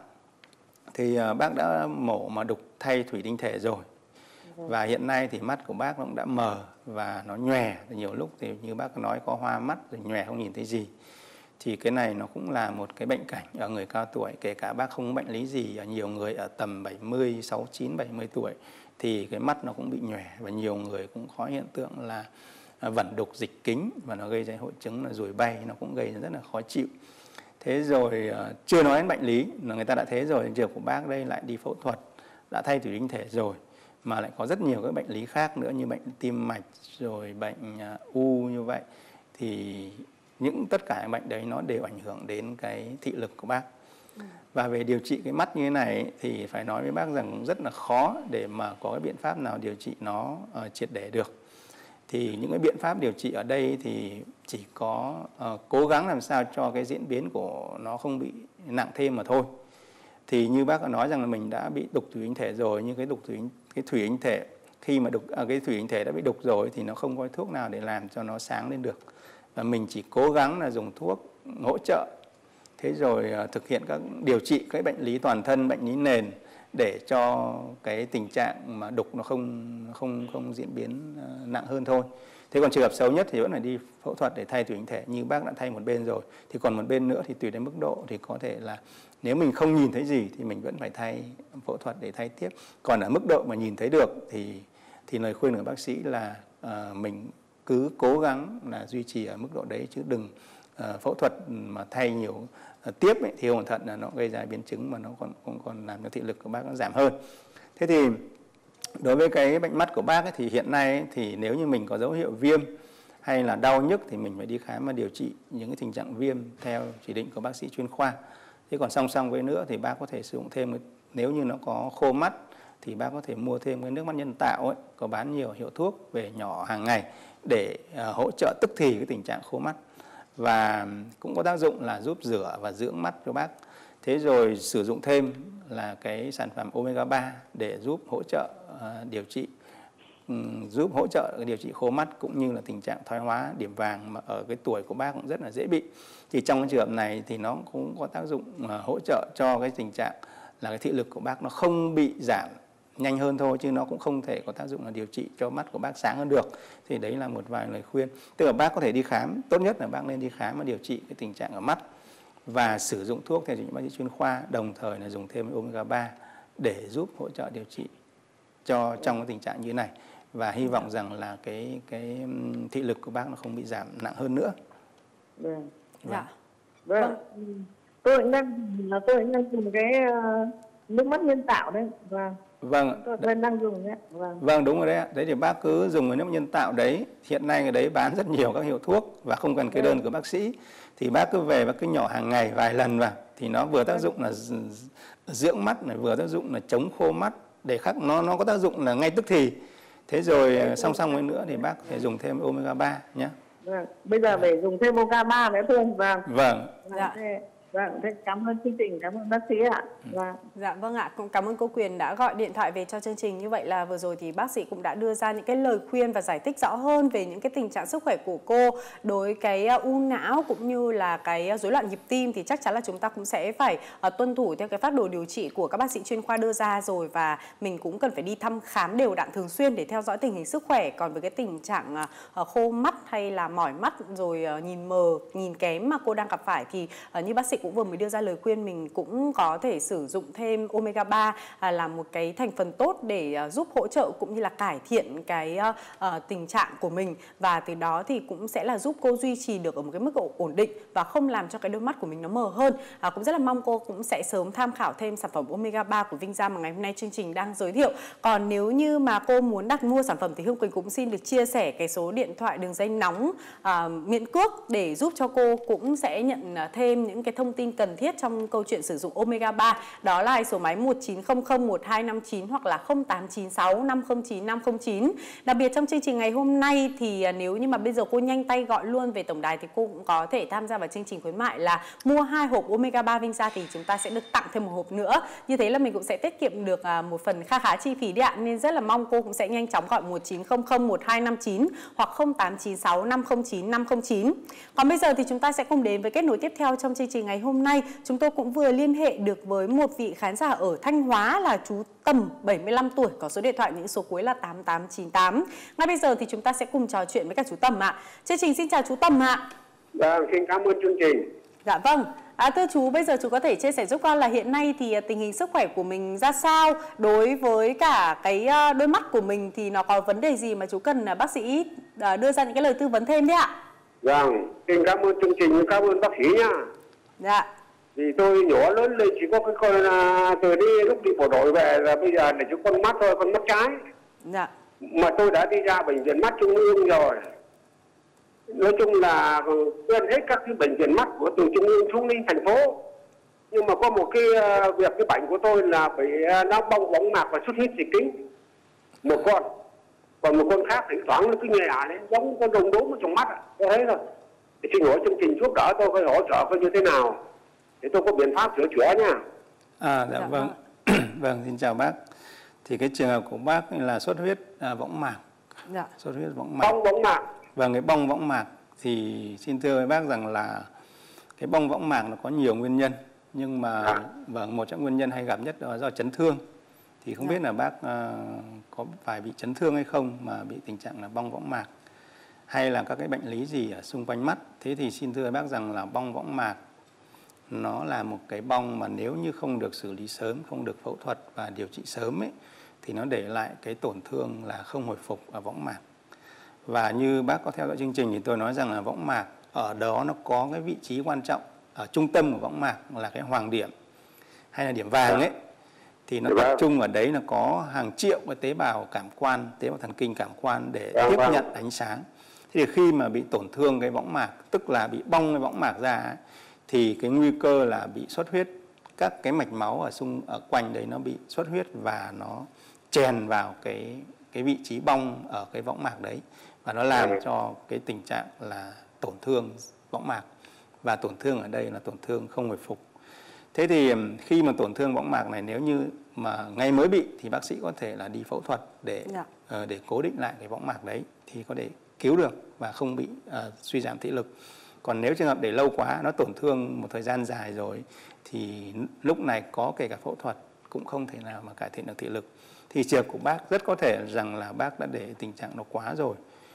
[SPEAKER 2] thì bác đã mổ mà đục thay thủy tinh thể rồi. Và hiện nay thì mắt của bác nó cũng đã mờ và nó nhòe. Nhiều lúc thì như bác nói có hoa mắt rồi nhòe không nhìn thấy gì. Thì cái này nó cũng là một cái bệnh cảnh ở người cao tuổi. Kể cả bác không có bệnh lý gì, nhiều người ở tầm bảy mươi, sáu mươi chín, bảy mươi tuổi thì cái mắt nó cũng bị nhòe, và nhiều người cũng có hiện tượng là vẩn đục dịch kính và nó gây ra hội chứng là ruồi bay, nó cũng gây rất là khó chịu. Thế rồi chưa nói đến bệnh lý là người ta đã thế rồi, trường của bác đây lại đi phẫu thuật, đã thay thủy tinh thể rồi mà lại có rất nhiều các bệnh lý khác nữa như bệnh tim mạch rồi bệnh u như vậy, thì những tất cả những bệnh đấy nó đều ảnh hưởng đến cái thị lực của bác. Và về điều trị cái mắt như thế này thì phải nói với bác rằng rất là khó để mà có cái biện pháp nào điều trị nó uh, triệt để được. Thì những cái biện pháp điều trị ở đây thì chỉ có uh, cố gắng làm sao cho cái diễn biến của nó không bị nặng thêm mà thôi. thì như bác đã nói rằng là mình đã bị đục thủy tinh thể rồi, nhưng cái đục thủy cái thủy tinh thể khi mà đục à, cái thủy tinh thể đã bị đục rồi thì nó không có thuốc nào để làm cho nó sáng lên được, và mình chỉ cố gắng là dùng thuốc hỗ trợ, thế rồi uh, thực hiện các điều trị các bệnh lý toàn thân, bệnh lý nền để cho cái tình trạng mà đục nó không không không diễn biến uh, nặng hơn thôi. Thế còn trường hợp xấu nhất thì vẫn phải đi phẫu thuật để thay thủy tinh thể, như bác đã thay một bên rồi, thì còn một bên nữa thì tùy đến mức độ, thì có thể là nếu mình không nhìn thấy gì thì mình vẫn phải thay phẫu thuật để thay tiếp. Còn ở mức độ mà nhìn thấy được thì thì lời khuyên của bác sĩ là uh, mình cứ cố gắng là duy trì ở mức độ đấy, chứ đừng uh, phẫu thuật mà thay nhiều uh, tiếp ấy, thì cẩn thận là nó gây ra biến chứng mà nó còn còn, còn làm cho thị lực của bác nó giảm hơn. Thế thì đối với cái bệnh mắt của bác ấy, thì hiện nay ấy, thì nếu như mình có dấu hiệu viêm hay là đau nhức thì mình phải đi khám và điều trị những cái tình trạng viêm theo chỉ định của bác sĩ chuyên khoa. Thế còn song song với nữa thì bác có thể sử dụng thêm, nếu như nó có khô mắt thì bác có thể mua thêm cái nước mắt nhân tạo ấy, có bán nhiều hiệu thuốc về nhỏ hàng ngày để uh, hỗ trợ tức thì cái tình trạng khô mắt, và cũng có tác dụng là giúp rửa và dưỡng mắt cho bác. Thế rồi sử dụng thêm là cái sản phẩm omega ba để giúp hỗ trợ uh, điều trị um, giúp hỗ trợ điều trị khô mắt cũng như là tình trạng thoái hóa điểm vàng mà ở cái tuổi của bác cũng rất là dễ bị. Thì trong cái trường hợp này thì nó cũng có tác dụng uh, hỗ trợ cho cái tình trạng là cái thị lực của bác nó không bị giảm nhanh hơn thôi, chứ nó cũng không thể có tác dụng là điều trị cho mắt của bác sáng hơn được. Thì đấy là một vài lời khuyên. Tức là bác có thể đi khám, tốt nhất là bác nên đi khám và điều trị cái tình trạng ở mắt và sử dụng thuốc theo chỉ định bác sĩ chuyên khoa, đồng thời là dùng thêm omega ba để giúp hỗ trợ điều trị cho trong cái tình trạng như thế này, và hy vọng rằng là cái cái thị lực của bác nó không bị giảm nặng hơn nữa.
[SPEAKER 3] Vâng.
[SPEAKER 1] Dạ.
[SPEAKER 3] Vâng. Tôi cũng đang tôi cũng đang dùng cái uh, nước mắt nhân tạo đấy. Vâng.
[SPEAKER 2] Vâng.
[SPEAKER 3] Tôi đang dùng đấy. Vâng.
[SPEAKER 2] Vâng, đúng rồi đấy ạ. Đấy thì bác cứ dùng cái nước nhân tạo đấy. Hiện nay cái đấy bán rất nhiều các hiệu thuốc và không cần cái đơn của bác sĩ. Thì bác cứ về bác cứ nhỏ hàng ngày vài lần vào, thì nó vừa tác dụng là dưỡng mắt này, vừa tác dụng là chống khô mắt, để khắc nó nó có tác dụng là ngay tức thì. Thế rồi song song với nữa thì bác phải dùng thêm omega ba nhé.
[SPEAKER 3] Vâng. Bây giờ phải dùng thêm omega ba nữa thôi. Vâng.
[SPEAKER 2] Vâng.
[SPEAKER 3] Dạ. Vâng, thế cảm ơn chương trình, cảm ơn bác sĩ ạ. Vâng.
[SPEAKER 1] Dạ vâng ạ, cũng cảm ơn cô Quyền đã gọi điện thoại về cho chương trình. Như vậy là vừa rồi thì bác sĩ cũng đã đưa ra những cái lời khuyên và giải thích rõ hơn về những cái tình trạng sức khỏe của cô đối cái u não cũng như là cái rối loạn nhịp tim. Thì chắc chắn là chúng ta cũng sẽ phải uh, tuân thủ theo cái phác đồ điều trị của các bác sĩ chuyên khoa đưa ra rồi, và mình cũng cần phải đi thăm khám đều đặn thường xuyên để theo dõi tình hình sức khỏe. Còn với cái tình trạng uh, khô mắt hay là mỏi mắt rồi uh, nhìn mờ, nhìn kém mà cô đang gặp phải thì uh, như bác sĩ cũng vừa mới đưa ra lời khuyên, mình cũng có thể sử dụng thêm omega ba à, là một cái thành phần tốt để à, giúp hỗ trợ cũng như là cải thiện cái à, à, tình trạng của mình, và từ đó thì cũng sẽ là giúp cô duy trì được ở một cái mức độ ổn định và không làm cho cái đôi mắt của mình nó mờ hơn. À, cũng rất là mong cô cũng sẽ sớm tham khảo thêm sản phẩm omega ba của Vinza mà ngày hôm nay chương trình đang giới thiệu. Còn nếu như mà cô muốn đặt mua sản phẩm thì Hương Quỳnh cũng xin được chia sẻ cái số điện thoại đường dây nóng à, miễn cước để giúp cho cô cũng sẽ nhận thêm những cái thông tin cần thiết trong câu chuyện sử dụng omega ba. Đó là số máy một chín không không một hai năm chín hoặc là không tám chín sáu năm không chín năm không chín. Đặc biệt trong chương trình ngày hôm nay thì nếu như mà bây giờ cô nhanh tay gọi luôn về tổng đài thì cô cũng có thể tham gia vào chương trình khuyến mại là mua hai hộp omega ba Vinza thì chúng ta sẽ được tặng thêm một hộp nữa. Như thế là mình cũng sẽ tiết kiệm được một phần kha khá chi phí đấy ạ. Nên rất là mong cô cũng sẽ nhanh chóng gọi một chín không không một hai năm chín hoặc không tám chín sáu năm không chín năm không chín. Còn bây giờ thì chúng ta sẽ cùng đến với kết nối tiếp theo trong chương trình ngày hôm nay. Chúng tôi cũng vừa liên hệ được với một vị khán giả ở Thanh Hóa là chú Tầm, bảy mươi lăm tuổi, có số điện thoại những số cuối là tám tám chín tám. Ngay bây giờ thì chúng ta sẽ cùng trò chuyện với cả chú Tầm ạ. Chương trình xin chào chú Tầm ạ.
[SPEAKER 4] Vâng, xin cảm ơn chương trình.
[SPEAKER 1] Dạ vâng. À, thưa chú, bây giờ chú có thể chia sẻ giúp con là hiện nay thì tình hình sức khỏe của mình ra sao, đối với cả cái đôi mắt của mình thì nó có vấn đề gì mà chú cần bác sĩ đưa ra những cái lời tư vấn thêm đấy ạ?
[SPEAKER 4] Vâng, xin cảm ơn chương trình, cảm ơn bác sĩ nha.
[SPEAKER 1] Dạ.
[SPEAKER 4] Vì tôi nhỏ lớn lên chỉ có cái con là từ đi lúc đi bộ đội về là bây giờ là chỉ con mắt thôi, con mắt trái.
[SPEAKER 1] Dạ.
[SPEAKER 4] Mà tôi đã đi ra bệnh viện mắt trung ương rồi. Nói chung là quen hết các cái bệnh viện mắt của từ trung ương xuống đến thành phố. Nhưng mà có một cái việc cái bệnh của tôi là bị nó bong bóng mạc và xuất huyết dịch kính. Một con. Còn một con khác thỉnh thoảng nó cứ nhè lên giống con rồng đốm ở trong mắt. Tôi thấy rồi. Thì xin hỏi chương trình giúp đỡ tôi phải hỗ trợ coi như thế nào. Thì tôi có biện pháp sửa chữa nha.
[SPEAKER 2] À, dạ, dạ vâng. Vâng, xin chào bác. Thì cái trường hợp của bác là xuất huyết à, võng mạc.
[SPEAKER 1] Dạ.
[SPEAKER 2] Xuất huyết võng mạc.
[SPEAKER 4] Bong võng mạc.
[SPEAKER 2] Vâng, cái bong võng mạc thì xin thưa với bác rằng là cái bong võng mạc nó có nhiều nguyên nhân, nhưng mà à. vâng, một trong nguyên nhân hay gặp nhất đó là do chấn thương. Thì không dạ. biết là bác uh, có phải bị chấn thương hay không mà bị tình trạng là bong võng mạc, hay là các cái bệnh lý gì ở xung quanh mắt. Thế thì xin thưa với bác rằng là bong võng mạc nó là một cái bong mà nếu như không được xử lý sớm, không được phẫu thuật và điều trị sớm ấy, thì nó để lại cái tổn thương là không hồi phục ở võng mạc. Và như bác có theo dõi chương trình thì tôi nói rằng là võng mạc ở đó nó có cái vị trí quan trọng ở trung tâm của võng mạc là cái hoàng điểm hay là điểm vàng ấy, thì nó tập trung ở đấy, nó có hàng triệu cái tế bào cảm quan, tế bào thần kinh cảm quan để tiếp nhận ánh sáng. Thế thì khi mà bị tổn thương cái võng mạc, tức là bị bong cái võng mạc ra ấy, thì cái nguy cơ là bị xuất huyết, các cái mạch máu ở xung ở quanh đấy nó bị xuất huyết và nó chèn vào cái cái vị trí bong ở cái võng mạc đấy, và nó làm cho cái tình trạng là tổn thương võng mạc, và tổn thương ở đây là tổn thương không hồi phục. Thế thì khi mà tổn thương võng mạc này, nếu như mà ngay mới bị thì bác sĩ có thể là đi phẫu thuật để dạ. uh, để cố định lại cái võng mạc đấy thì có thể cứu được và không bị uh, suy giảm thị lực. Còn nếu trường hợp để lâu quá, nó tổn thương một thời gian dài rồi thì lúc này có kể cả phẫu thuật cũng không thể nào mà cải thiện được thị lực. Thì trường hợp của bác rất có thể rằng là bác đã để tình trạng nó quá rồi.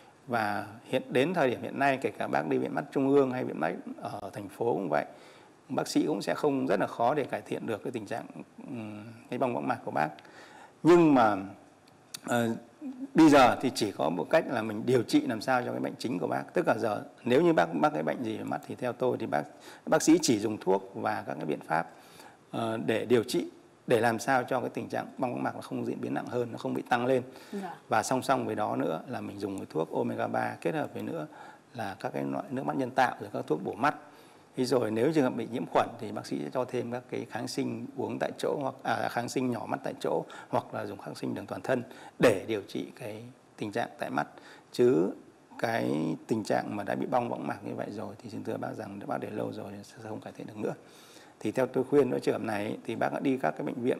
[SPEAKER 2] Và hiện đến thời điểm hiện nay, kể cả bác đi viện mắt trung ương hay viện mắt ở thành phố cũng vậy, bác sĩ cũng sẽ không rất là khó để cải thiện được cái tình trạng cái bong võng mạc của bác. Nhưng mà uh, bây giờ thì chỉ có một cách là mình điều trị làm sao cho cái bệnh chính của bác. Tức là giờ nếu như bác mắc cái bệnh gì ở mắt thì theo tôi thì bác bác sĩ chỉ dùng thuốc và các cái biện pháp uh, để điều trị, để làm sao cho cái tình trạng bong võng mạc nó không diễn biến nặng hơn, nó không bị tăng lên. Dạ. Và song song với đó nữa là mình dùng cái thuốc omega ba kết hợp với nữa là các cái loại nước mắt nhân tạo, rồi các thuốc bổ mắt. Thì rồi nếu trường hợp bị nhiễm khuẩn thì bác sĩ sẽ cho thêm các cái kháng sinh uống tại chỗ, hoặc à, kháng sinh nhỏ mắt tại chỗ, hoặc là dùng kháng sinh đường toàn thân để điều trị cái tình trạng tại mắt. Chứ cái tình trạng mà đã bị bong võng mạc như vậy rồi thì xin thưa bác rằng nếu bác để lâu rồi sẽ không cải thiện được nữa. Thì theo tôi khuyên với trường hợp này thì bác đã đi các cái bệnh viện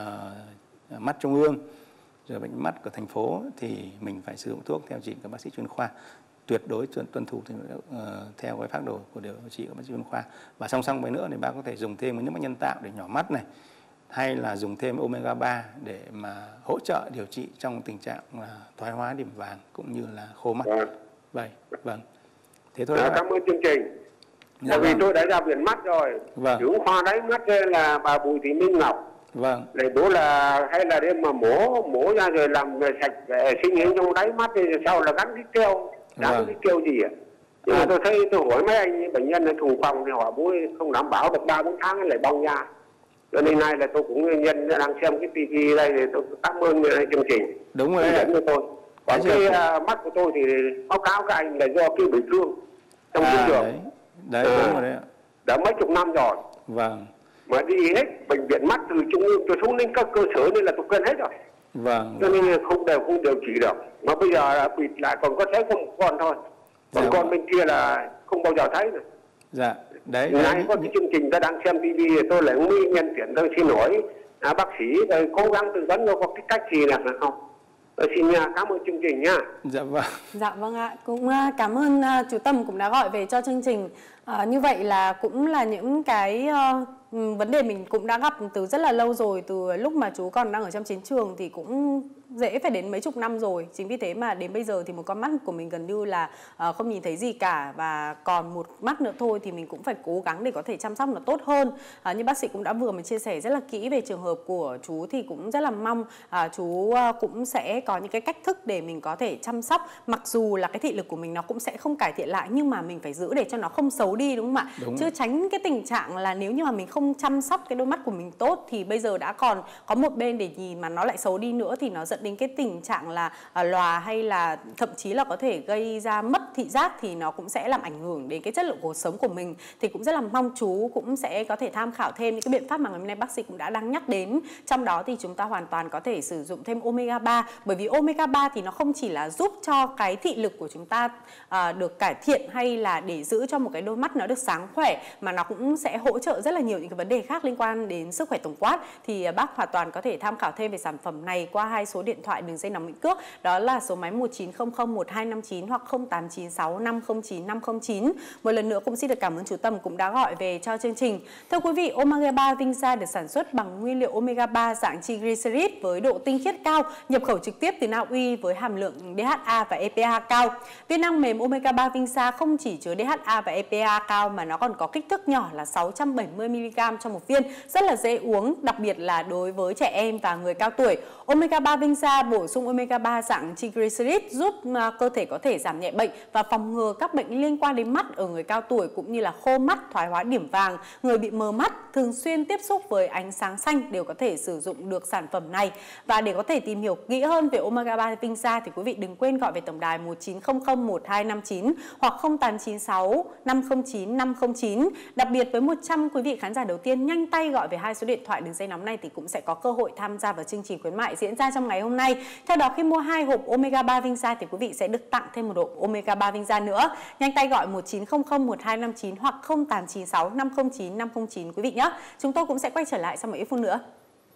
[SPEAKER 2] uh, mắt trung ương rồi bệnh mắt của thành phố thì mình phải sử dụng thuốc theo chỉ của bác sĩ chuyên khoa, tuyệt đối tuân thủ uh, theo cái phác đồ của điều trị của bác sĩ chuyên khoa. Và song song với nữa thì bác có thể dùng thêm nước mắt nhân tạo để nhỏ mắt này, hay là dùng thêm omega ba để mà hỗ trợ điều trị trong tình trạng là thoái hóa điểm vàng cũng như là khô mắt. Vậy, vâng. Thế thôi.
[SPEAKER 4] À, cảm ơn chương trình. Dạ, bởi vì vâng. tôi đã ra viện mắt rồi.
[SPEAKER 2] Vâng.
[SPEAKER 4] Trưởng khoa đáy mắt là bà Bùi Thị Minh Ngọc.
[SPEAKER 2] Vâng.
[SPEAKER 4] Để bố là hay là đêm mà mổ mổ ra rồi làm về sạch vệ sinh hết trong đáy mắt thì sau là gắn cái keo, gắn vâng. cái keo gì ạ? Nhưng à. mà tôi thấy tôi hỏi mấy anh bệnh nhân ở thùng phòng thì họ bố không đảm bảo được ba bốn tháng lại bong ra. Cho nên nay là tôi cũng nhân đang xem cái tivi đây thì tôi cảm ơn chương trình.
[SPEAKER 2] Đúng rồi đấy.
[SPEAKER 4] Cho tôi. Còn cái uh, mắt của tôi thì báo cáo các anh là do cái bị thương trong à, đường.
[SPEAKER 2] Đấy, đấy à, đúng rồi đấy ạ.
[SPEAKER 4] Đã mấy chục năm rồi.
[SPEAKER 2] Vâng.
[SPEAKER 4] Mà đi hết bệnh viện mắt từ trung ương tôi xuống đến các cơ sở nên là tôi quên hết rồi.
[SPEAKER 2] Vâng.
[SPEAKER 4] Cho nên không đều không điều trị được. Mà bây giờ là bịt lại còn có thấy không một con thôi. Còn dạ. con bên kia là không bao giờ thấy rồi.
[SPEAKER 2] Dạ. Đấy.
[SPEAKER 4] Nay đấy. Có cái chương trình ta đang xem tivi thì tôi lại mới nhân tiện tôi xin lỗi à, bác sĩ rồi cố gắng tư vấn có cái cách gì là không. Tôi xin cảm ơn chương trình nha.
[SPEAKER 2] Dạ vâng.
[SPEAKER 1] Dạ vâng ạ. Cũng cảm ơn chú Tâm cũng đã gọi về cho chương trình. À, như vậy là cũng là những cái uh, vấn đề mình cũng đã gặp từ rất là lâu rồi, từ lúc mà chú còn đang ở trong chiến trường thì cũng dễ phải đến mấy chục năm rồi. Chính vì thế mà đến bây giờ thì một con mắt của mình gần như là uh, không nhìn thấy gì cả, và còn một mắt nữa thôi thì mình cũng phải cố gắng để có thể chăm sóc nó tốt hơn. Uh, như bác sĩ cũng đã vừa mới chia sẻ rất là kỹ về trường hợp của chú thì cũng rất là mong uh, chú uh, cũng sẽ có những cái cách thức để mình có thể chăm sóc. Mặc dù là cái thị lực của mình nó cũng sẽ không cải thiện lại, nhưng mà mình phải giữ để cho nó không xấu đi, đúng không ạ? Đúng. Chứ tránh cái tình trạng là nếu như mà mình không chăm sóc cái đôi mắt của mình tốt thì bây giờ đã còn có một bên để nhìn mà nó lại xấu đi nữa thì nó dẫn dẫn đến cái tình trạng là à, lòa hay là thậm chí là có thể gây ra mất thị giác thì nó cũng sẽ làm ảnh hưởng đến cái chất lượng cuộc sống của mình. Thì cũng rất là mong chú cũng sẽ có thể tham khảo thêm những cái biện pháp mà ngày hôm nay bác sĩ cũng đã đang nhắc đến. Trong đó thì chúng ta hoàn toàn có thể sử dụng thêm omega ba, bởi vì omega ba thì nó không chỉ là giúp cho cái thị lực của chúng ta à, được cải thiện hay là để giữ cho một cái đôi mắt nó được sáng khỏe, mà nó cũng sẽ hỗ trợ rất là nhiều những cái vấn đề khác liên quan đến sức khỏe tổng quát. Thì bác hoàn toàn có thể tham khảo thêm về sản phẩm này qua hai số điện thoại đường dây nóng Mỹ Cước, đó là số máy một chín không không một hai năm chín hoặc không tám chín sáu năm không chín năm không chín. Một lần nữa cũng xin được cảm ơn chú Tâm cũng đã gọi về cho chương trình. Thưa quý vị, omega ba Vinsa được sản xuất bằng nguyên liệu omega ba dạng triglycerid với độ tinh khiết cao, nhập khẩu trực tiếp từ Na Uy với hàm lượng đê hát a và e pê a cao. Viên năng mềm omega ba Vinsa không chỉ chứa đê hát a và e pê a cao mà nó còn có kích thước nhỏ là sáu trăm bảy mươi mi li gam trong một viên, rất là dễ uống, đặc biệt là đối với trẻ em và người cao tuổi. Omega ba Vinsa bổ sung omega ba dạng triglycerid giúp cơ thể có thể giảm nhẹ bệnh và phòng ngừa các bệnh liên quan đến mắt ở người cao tuổi cũng như là khô mắt, thoái hóa điểm vàng, người bị mờ mắt, thường xuyên tiếp xúc với ánh sáng xanh đều có thể sử dụng được sản phẩm này. Và để có thể tìm hiểu kỹ hơn về omega ba Vinsa thì quý vị đừng quên gọi về tổng đài một chín không không một hai năm chín hoặc không tám chín sáu năm không chín năm không chín. Đặc biệt với một trăm quý vị khán giả đầu tiên nhanh tay gọi về hai số điện thoại đường dây nóng này thì cũng sẽ có cơ hội tham gia vào chương trình khuyến mại diễn ra trong ngày hôm nay. Theo đó, khi mua hai hộp omega ba Vinsa thì quý vị sẽ được tặng thêm một hộp omega ba Vinsa nữa. Nhanh tay gọi một chín không không một hai năm chín hoặc không tám chín sáu năm không chín năm không chín quý vị nhé. Chúng tôi cũng sẽ quay trở lại sau một ít phút nữa.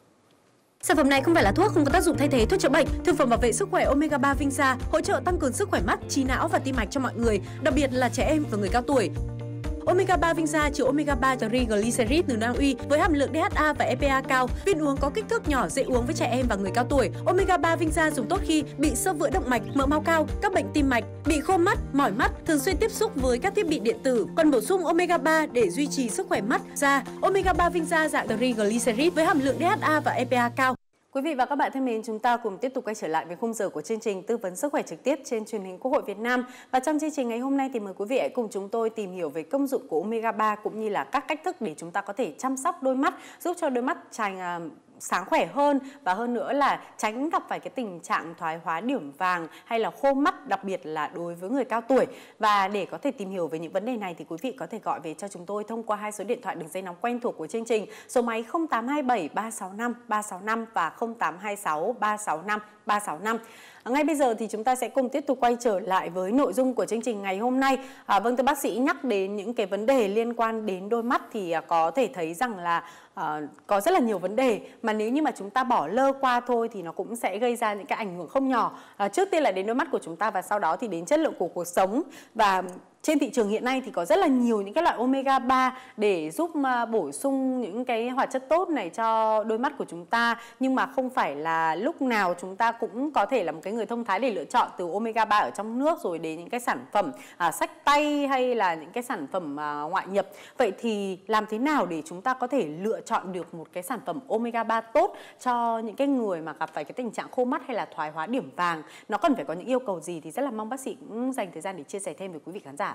[SPEAKER 5] Sản phẩm này không phải là thuốc, không có tác dụng thay thế thuốc chữa bệnh. Thực phẩm bảo vệ sức khỏe omega ba Vinsa hỗ trợ tăng cường sức khỏe mắt, trí não và tim mạch cho mọi người, đặc biệt là trẻ em và người cao tuổi. Omega ba Vinsa chứa omega ba triglycerid từ Na Uy với hàm lượng đê hát a và e pê a cao. Viên uống có kích thước nhỏ, dễ uống với trẻ em và người cao tuổi. Omega ba Vinsa dùng tốt khi bị xơ vữa động mạch, mỡ máu cao, các bệnh tim mạch, bị khô mắt, mỏi mắt, thường xuyên tiếp xúc với các thiết bị điện tử. Cần bổ sung omega ba để duy trì sức khỏe mắt, da. Omega ba Vinsa dạng triglycerid với hàm lượng đê hát a và e pê a cao.
[SPEAKER 1] Quý vị và các bạn thân mến, chúng ta cùng tiếp tục quay trở lại với khung giờ của chương trình tư vấn sức khỏe trực tiếp trên truyền hình Quốc hội Việt Nam. Và trong chương trình ngày hôm nay thì mời quý vị hãy cùng chúng tôi tìm hiểu về công dụng của omega ba cũng như là các cách thức để chúng ta có thể chăm sóc đôi mắt, giúp cho đôi mắt tránh sáng khỏe hơn và hơn nữa là tránh gặp phải cái tình trạng thoái hóa điểm vàng hay là khô mắt, đặc biệt là đối với người cao tuổi. Và để có thể tìm hiểu về những vấn đề này thì quý vị có thể gọi về cho chúng tôi thông qua hai số điện thoại đường dây nóng quen thuộc của chương trình, số máy không tám hai bảy ba sáu năm ba sáu năm và không tám hai sáu ba sáu năm ba sáu năm. Ngay bây giờ thì chúng ta sẽ cùng tiếp tục quay trở lại với nội dung của chương trình ngày hôm nay. À, vâng, thưa bác sĩ, nhắc đến những cái vấn đề liên quan đến đôi mắt thì à, có thể thấy rằng là à, có rất là nhiều vấn đề mà nếu như mà chúng ta bỏ lơ qua thôi thì nó cũng sẽ gây ra những cái ảnh hưởng không nhỏ. À, trước tiên là đến đôi mắt của chúng ta và sau đó thì đến chất lượng của cuộc sống. Và trên thị trường hiện nay thì có rất là nhiều những cái loại omega ba để giúp bổ sung những cái hoạt chất tốt này cho đôi mắt của chúng ta, nhưng mà không phải là lúc nào chúng ta cũng có thể là một cái người thông thái để lựa chọn từ omega ba ở trong nước rồi đến những cái sản phẩm à, xách tay hay là những cái sản phẩm à, ngoại nhập. Vậy thì làm thế nào để chúng ta có thể lựa chọn được một cái sản phẩm omega ba tốt cho những cái người mà gặp phải cái tình trạng khô mắt hay là thoái hóa điểm vàng? Nó cần phải có những yêu cầu gì thì rất là mong bác sĩ cũng dành thời gian để chia sẻ thêm với quý vị khán giả.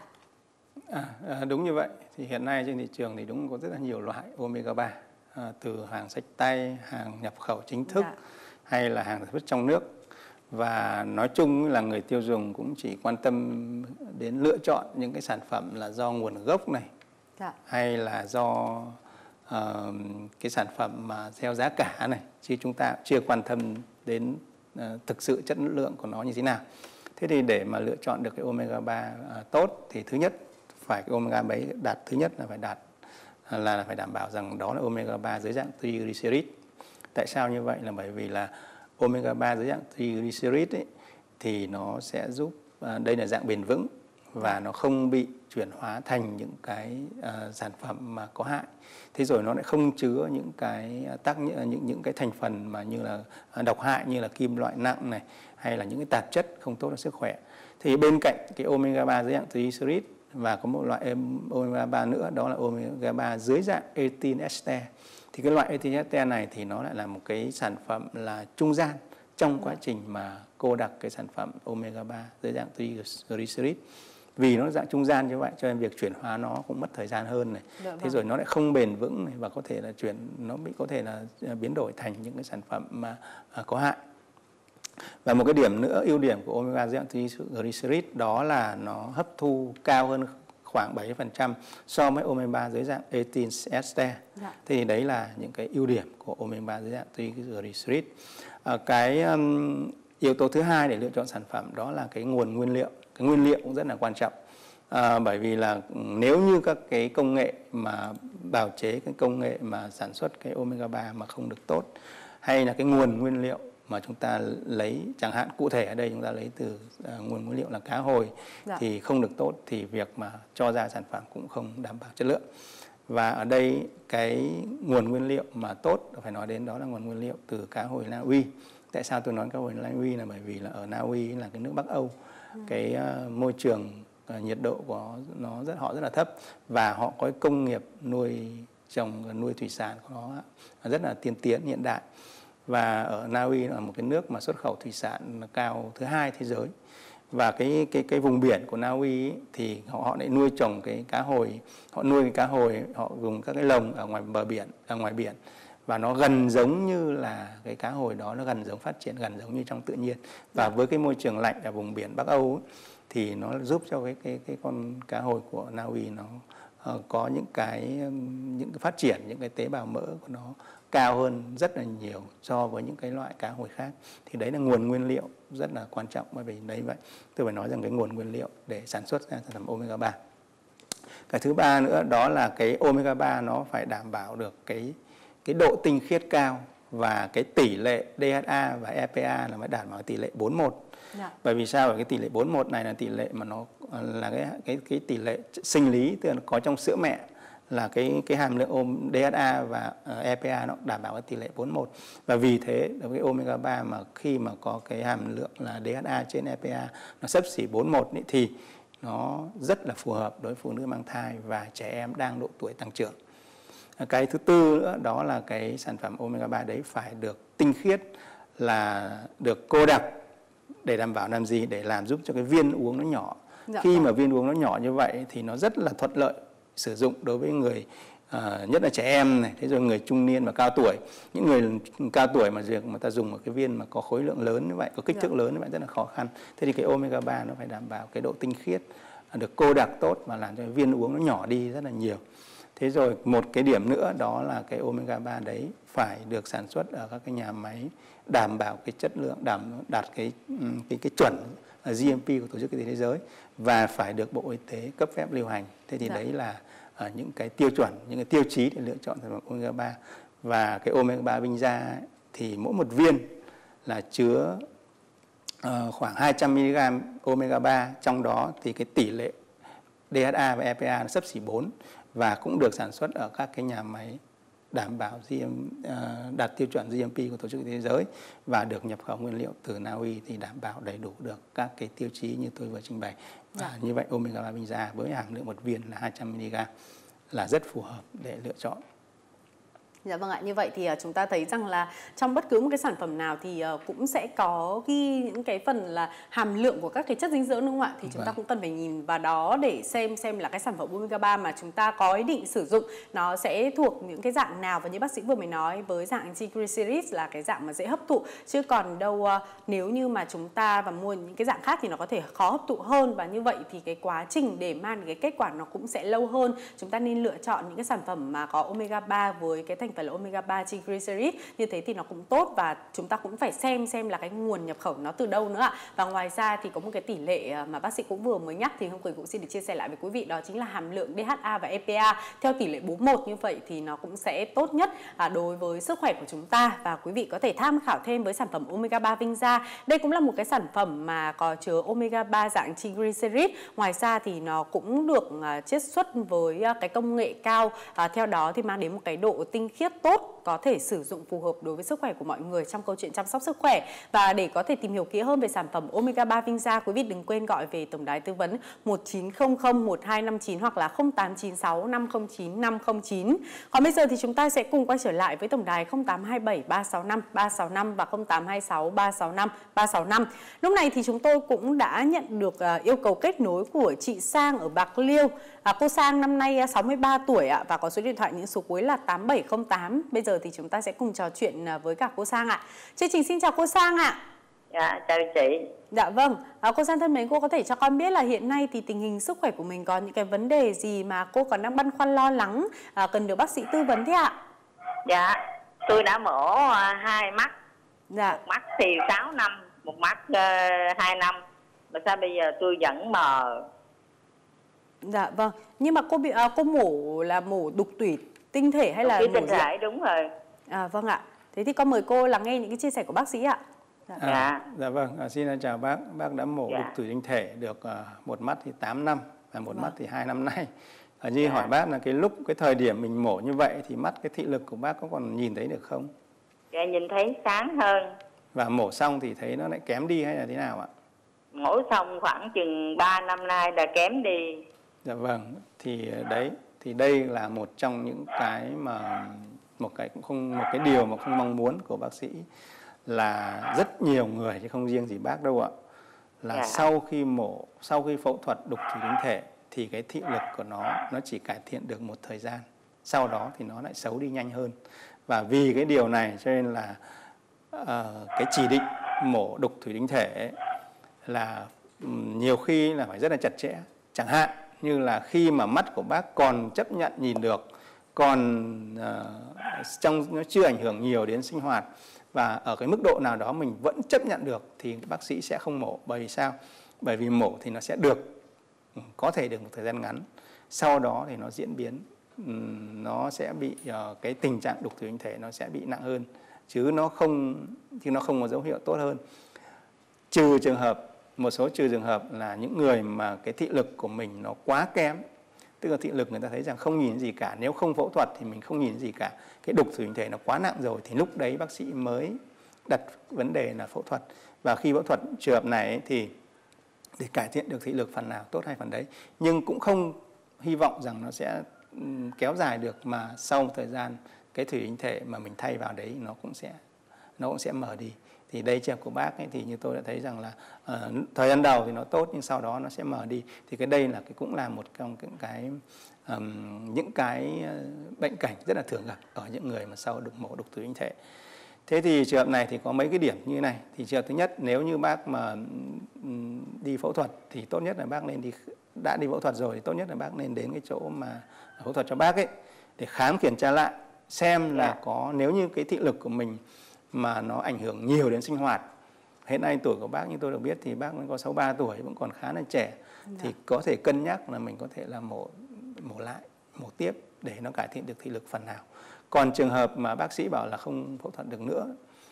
[SPEAKER 2] À, đúng như vậy, thì hiện nay trên thị trường thì đúng có rất là nhiều loại omega ba, à, từ hàng xách tay, hàng nhập khẩu chính thức, dạ, hay là hàng sản xuất trong nước. Và nói chung là người tiêu dùng cũng chỉ quan tâm đến lựa chọn những cái sản phẩm là do nguồn gốc này, dạ, hay là do uh, cái sản phẩm mà theo giá cả này, chứ chúng ta chưa quan tâm đến uh, thực sự chất lượng của nó như thế nào. Thế thì để mà lựa chọn được cái omega ba uh, tốt thì thứ nhất phải cái omega ba đạt thứ nhất là phải đạt là phải đảm bảo rằng đó là omega ba dưới dạng triglycerid. Tại sao như vậy? Là bởi vì là omega ba dưới dạng triglycerid ấy, thì nó sẽ giúp à, đây là dạng bền vững và nó không bị chuyển hóa thành những cái à, sản phẩm mà có hại. Thế rồi nó lại không chứa những cái tác những những cái thành phần mà như là độc hại như là kim loại nặng này hay là những cái tạp chất không tốt cho sức khỏe. Thì bên cạnh cái omega ba dưới dạng triglycerid và có một loại omega ba nữa, đó là omega ba dưới dạng ethylene ester. Thì cái loại ethylene ester này thì nó lại là một cái sản phẩm là trung gian trong quá trình mà cô đặc cái sản phẩm omega ba dưới dạng triglycerid. Vì nó dạng trung gian như vậy cho nên việc chuyển hóa nó cũng mất thời gian hơn này. Được thế vâng. Rồi nó lại không bền vững này, và có thể là chuyển nó bị có thể là biến đổi thành những cái sản phẩm mà có hại. Và một cái điểm nữa, ưu điểm của omega dưới dạng triglycerid đó là nó hấp thu cao hơn khoảng bảy mươi phần trăm so với omega ba dưới dạng eighteen ester. Dạ. Thì đấy là những cái ưu điểm của omega ba dưới dạng triglycerid. À, cái um, yếu tố thứ hai để lựa chọn sản phẩm đó là cái nguồn nguyên liệu. Cái nguyên liệu cũng rất là quan trọng. À, bởi vì là nếu như các cái công nghệ mà bào chế, cái công nghệ mà sản xuất cái omega ba mà không được tốt, hay là cái nguồn nguyên liệu mà chúng ta lấy, chẳng hạn cụ thể ở đây chúng ta lấy từ uh, nguồn nguyên liệu là cá hồi, dạ. thì không được tốt, thì việc mà cho ra sản phẩm cũng không đảm bảo chất lượng. Và ở đây cái nguồn nguyên liệu mà tốt phải nói đến đó là nguồn nguyên liệu từ cá hồi Na Uy. Tại sao tôi nói cá hồi Na Uy là bởi vì là ở Na Uy là cái nước Bắc Âu, ừ. cái uh, môi trường uh, nhiệt độ của nó rất họ rất là thấp, và họ có công nghiệp nuôi trồng nuôi thủy sản của nó rất là tiên tiến hiện đại. Và ở Na Uy là một cái nước mà xuất khẩu thủy sản cao thứ hai thế giới. Và cái cái cái vùng biển của Na Uy ấy, thì họ họ lại nuôi trồng cái cá hồi, họ nuôi cái cá hồi, họ dùng các cái lồng ở ngoài bờ biển, ở ngoài biển, và nó gần giống như là cái cá hồi đó, nó gần giống, phát triển gần giống như trong tự nhiên. Và với cái môi trường lạnh ở vùng biển Bắc Âu ấy, thì nó giúp cho cái cái cái con cá hồi của Na Uy nó uh, có những cái những cái phát triển, những cái tế bào mỡ của nó cao hơn rất là nhiều so với những cái loại cá hồi khác. Thì đấy là nguồn nguyên liệu rất là quan trọng. Bởi vì đấy vậy tôi phải nói rằng cái nguồn nguyên liệu để sản xuất ra sản phẩm omega ba. Cái thứ ba nữa đó là cái omega ba nó phải đảm bảo được cái cái độ tinh khiết cao, và cái tỷ lệ đê hát a và e pê a là phải đảm bảo tỷ lệ bốn một. Dạ. Bởi vì sao? Bởi cái tỷ lệ bốn một này là tỷ lệ mà nó là cái cái cái tỷ lệ sinh lý, tức là có trong sữa mẹ, là cái cái hàm lượng đê hát a và e pê a nó đảm bảo cái tỷ lệ bốn một. Và vì thế đối với omega ba mà khi mà có cái hàm lượng là đê hát a trên e pê a nó xấp xỉ bốn một ấy, thì nó rất là phù hợp đối với phụ nữ mang thai và trẻ em đang độ tuổi tăng trưởng. Cái thứ tư nữa đó là cái sản phẩm omega ba đấy phải được tinh khiết, là được cô đặc để đảm bảo làm gì? Để làm giúp cho cái viên uống nó nhỏ. Dạ. Khi mà viên uống nó nhỏ như vậy thì nó rất là thuận lợi sử dụng đối với người uh, nhất là trẻ em này, thế rồi người trung niên và cao tuổi. Những người cao tuổi mà việc mà ta dùng một cái viên mà có khối lượng lớn như vậy, có kích thước lớn như vậy rất là khó khăn. Thế thì cái omega ba nó phải đảm bảo cái độ tinh khiết, được cô đặc tốt và làm cho cái viên uống nó nhỏ đi rất là nhiều. Thế rồi một cái điểm nữa đó là cái omega ba đấy phải được sản xuất ở các cái nhà máy đảm bảo cái chất lượng, đảm đạt cái cái cái chuẩn giê em pê của Tổ chức Y tế Thế giới, và phải được Bộ Y tế cấp phép lưu hành. Thế thì dạ. đấy là uh, những cái tiêu chuẩn, những cái tiêu chí để lựa chọn sản phẩm omega ba. Và cái omega ba Vinh Gia thì mỗi một viên là chứa uh, khoảng hai trăm mi-li-gam omega ba, trong đó thì cái tỷ lệ đê hát a và e pê a nó xấp xỉ bốn, và cũng được sản xuất ở các cái nhà máy đảm bảo giê em, uh, đạt tiêu chuẩn giê em pê của Tổ chức Y tế Thế giới, và được nhập khẩu nguyên liệu từ Na Uy thì đảm bảo đầy đủ được các cái tiêu chí như tôi vừa trình bày. Và dạ. như vậy omega ba Vinh Gia với hàm lượng một viên là hai trăm mi-li-gam là rất phù hợp để lựa chọn.
[SPEAKER 1] Dạ vâng ạ, như vậy thì chúng ta thấy rằng là trong bất cứ một cái sản phẩm nào thì cũng sẽ có ghi những cái phần là hàm lượng của các cái chất dinh dưỡng, đúng không ạ? Thì chúng vâng. ta cũng cần phải nhìn vào đó để xem xem là cái sản phẩm omega ba mà chúng ta có ý định sử dụng nó sẽ thuộc những cái dạng nào. Và như bác sĩ vừa mới nói, với dạng triglycerid là cái dạng mà dễ hấp thụ, chứ còn đâu nếu như mà chúng ta và mua những cái dạng khác thì nó có thể khó hấp thụ hơn, và như vậy thì cái quá trình để mang cái kết quả nó cũng sẽ lâu hơn. Chúng ta nên lựa chọn những cái sản phẩm mà có omega ba với cái thành phần là omega ba triglycerid, như thế thì nó cũng tốt. Và chúng ta cũng phải xem xem là cái nguồn nhập khẩu nó từ đâu nữa ạ. Và ngoài ra thì có một cái tỷ lệ mà bác sĩ cũng vừa mới nhắc thì Hương Quỳnh cũng xin được chia sẻ lại với quý vị, đó chính là hàm lượng đê hát a và e pê a theo tỷ lệ bốn một. Như vậy thì nó cũng sẽ tốt nhất đối với sức khỏe của chúng ta, và quý vị có thể tham khảo thêm với sản phẩm omega ba Vinh Gia. Đây cũng là một cái sản phẩm mà có chứa omega ba dạng triglycerid. Ngoài ra thì nó cũng được chiết xuất với cái công nghệ cao, theo đó thì mang đến một cái độ tinh khiết tốt, có thể sử dụng phù hợp đối với sức khỏe của mọi người trong câu chuyện chăm sóc sức khỏe. Và để có thể tìm hiểu kỹ hơn về sản phẩm omega ba Vinh Gia, quý vị đừng quên gọi về tổng đài tư vấn một chín không không một hai năm chín hoặc là không tám chín sáu năm không chín năm không chín. Còn bây giờ thì chúng ta sẽ cùng quay trở lại với tổng đài không tám hai bảy ba sáu năm ba sáu năm và không tám hai sáu ba sáu năm ba sáu năm. Lúc này thì chúng tôi cũng đã nhận được yêu cầu kết nối của chị Sang ở Bạc Liêu. À, cô Sang năm nay sáu mươi ba tuổi ạ, và có số điện thoại những số cuối là tám bảy không tám. Bây giờ thì chúng ta sẽ cùng trò chuyện với cả cô Sang ạ. Chương trình xin chào cô Sang ạ.
[SPEAKER 6] Dạ, chào chị.
[SPEAKER 1] Dạ vâng, à, cô Giang thân mến, cô có thể cho con biết là hiện nay thì tình hình sức khỏe của mình có những cái vấn đề gì mà cô còn đang băn khoăn lo lắng, à, cần được bác sĩ tư vấn thế ạ?
[SPEAKER 6] Dạ, tôi đã mổ uh, hai mắt.
[SPEAKER 1] Dạ.
[SPEAKER 6] Một mắt thì sáu năm, một mắt uh, hai năm. Mà sao bây giờ tôi vẫn mờ?
[SPEAKER 1] Dạ vâng, nhưng mà cô bị à, cô mổ là mổ đục tủy tinh thể hay là
[SPEAKER 6] mổ
[SPEAKER 1] tinh
[SPEAKER 6] thể? Đúng rồi.
[SPEAKER 1] À vâng ạ. Thế thì con mời cô lắng nghe những cái chia sẻ của bác sĩ ạ.
[SPEAKER 2] Dạ, à, dạ vâng, à, xin chào bác. Bác đã mổ
[SPEAKER 6] dạ.
[SPEAKER 2] đục tủy tinh thể được uh, một mắt thì tám năm và một vâng. mắt thì hai năm nay. À, như
[SPEAKER 6] dạ.
[SPEAKER 2] hỏi bác là cái lúc cái thời điểm mình mổ như vậy thì mắt cái thị lực của bác có còn nhìn thấy được không?
[SPEAKER 6] Dạ nhìn thấy sáng hơn.
[SPEAKER 2] Và mổ xong thì thấy nó lại kém đi hay là thế nào ạ?
[SPEAKER 6] Mổ xong khoảng chừng ba năm nay là kém đi.
[SPEAKER 2] Dạ vâng, thì đấy thì đây là một trong những cái mà một cái cũng không một cái điều mà không mong muốn của bác sĩ, là rất nhiều người chứ không riêng gì bác đâu ạ, là dạ. sau khi mổ sau khi phẫu thuật đục thủy tinh thể thì cái thị lực của nó nó chỉ cải thiện được một thời gian, sau đó thì nó lại xấu đi nhanh hơn. Và vì cái điều này cho nên là uh, cái chỉ định mổ đục thủy tinh thể ấy, là um, nhiều khi là phải rất là chặt chẽ. Chẳng hạn như là khi mà mắt của bác còn chấp nhận nhìn được, còn uh, trong nó chưa ảnh hưởng nhiều đến sinh hoạt, và ở cái mức độ nào đó mình vẫn chấp nhận được thì bác sĩ sẽ không mổ. Bởi vì sao? Bởi vì mổ thì nó sẽ được, có thể được một thời gian ngắn, sau đó thì nó diễn biến, nó sẽ bị uh, cái tình trạng đục thủy tinh thể nó sẽ bị nặng hơn, chứ nó không chứ nó không có dấu hiệu tốt hơn. Trừ trường hợp, một số trừ trường hợp là những người mà cái thị lực của mình nó quá kém, tức là thị lực người ta thấy rằng không nhìn gì cả, nếu không phẫu thuật thì mình không nhìn gì cả, cái đục thủy tinh thể nó quá nặng rồi thì lúc đấy bác sĩ mới đặt vấn đề là phẫu thuật. Và khi phẫu thuật trường hợp này thì để cải thiện được thị lực phần nào tốt hay phần đấy, nhưng cũng không hy vọng rằng nó sẽ kéo dài được, mà sau một thời gian cái thủy tinh thể mà mình thay vào đấy nó cũng sẽ nó cũng sẽ mở đi. Thì đây trường hợp của bác ấy, thì như tôi đã thấy rằng là uh, thời gian đầu thì nó tốt nhưng sau đó nó sẽ mở đi. Thì cái đây là cái cũng là một trong những cái um, những cái uh, bệnh cảnh rất là thường gặp ở những người mà sau được mổ đục thủy tinh thể. Thế thì trường hợp này thì có mấy cái điểm như này. Thì trường hợp thứ nhất, nếu như bác mà um, đi phẫu thuật thì tốt nhất là bác nên đi, đã đi phẫu thuật rồi thì tốt nhất là bác nên đến cái chỗ mà phẫu thuật cho bác ấy để khám kiểm tra lại xem là có, nếu như cái thị lực của mình mà nó ảnh hưởng nhiều đến sinh hoạt. Hiện nay tuổi của bác như tôi được biết thì bác vẫn có sáu mươi ba tuổi, vẫn còn khá là trẻ, dạ. thì có thể cân nhắc là mình có thể là mổ mổ lại, mổ tiếp để nó cải thiện được thị lực phần nào. Còn trường hợp mà bác sĩ bảo là không phẫu thuật được nữa,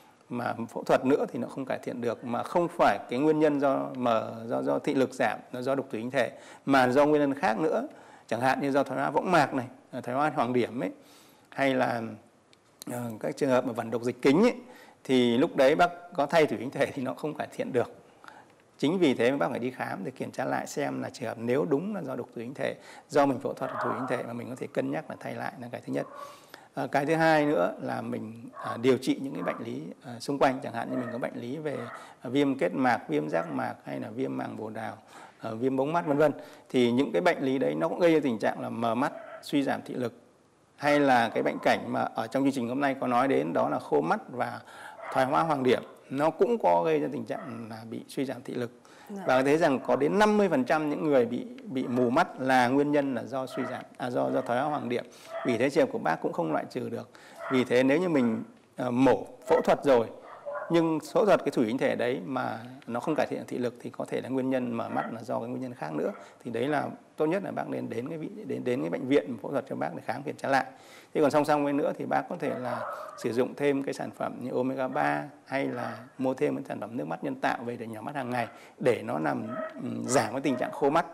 [SPEAKER 2] mà phẫu thuật nữa thì nó không cải thiện được, mà không phải cái nguyên nhân do mờ do do thị lực giảm, nó do đục thủy tinh thể, mà do nguyên nhân khác nữa, chẳng hạn như do thoái hóa võng mạc này, thoái hóa hoàng điểm ấy, hay là uh, các trường hợp mà vẩn đục dịch kính ấy, thì lúc đấy bác có thay thủy tinh thể thì nó không cải thiện được. Chính vì thế mà bác phải đi khám để kiểm tra lại xem là trường hợp nếu đúng là do đục thủy tinh thể, do mình phẫu thuật thủy tinh thể mà mình có thể cân nhắc là thay lại, là cái thứ nhất. À, cái thứ hai nữa là mình à, điều trị những cái bệnh lý à, xung quanh, chẳng hạn như mình có bệnh lý về à, viêm kết mạc, viêm giác mạc hay là viêm màng bồ đào, à, viêm bóng mắt vân vân, thì những cái bệnh lý đấy nó cũng gây ra tình trạng là mờ mắt, suy giảm thị lực, hay là cái bệnh cảnh mà ở trong chương trình hôm nay có nói đến, đó là khô mắt và thoái hóa hoàng điểm, nó cũng có gây ra tình trạng là bị suy giảm thị lực. Và thấy rằng có đến năm mươi phần trăm những người bị bị mù mắt là nguyên nhân là do suy giảm à, do do thoái hóa hoàng điểm. Vì thế trường hợp của bác cũng không loại trừ được. Vì thế nếu như mình uh, mổ phẫu thuật rồi nhưng phẫu thuật cái thủy tinh thể đấy mà nó không cải thiện thị lực thì có thể là nguyên nhân mở mắt là do cái nguyên nhân khác nữa. Thì đấy là tốt nhất là bác nên đến cái vị đến đến cái bệnh viện phẫu thuật cho bác để khám kiểm tra lại. Thế còn song song với nữa thì bác có thể là sử dụng thêm cái sản phẩm như omega ba, hay là mua thêm cái sản phẩm nước mắt nhân tạo về để nhỏ mắt hàng ngày để nó làm um, giảm cái tình trạng khô mắt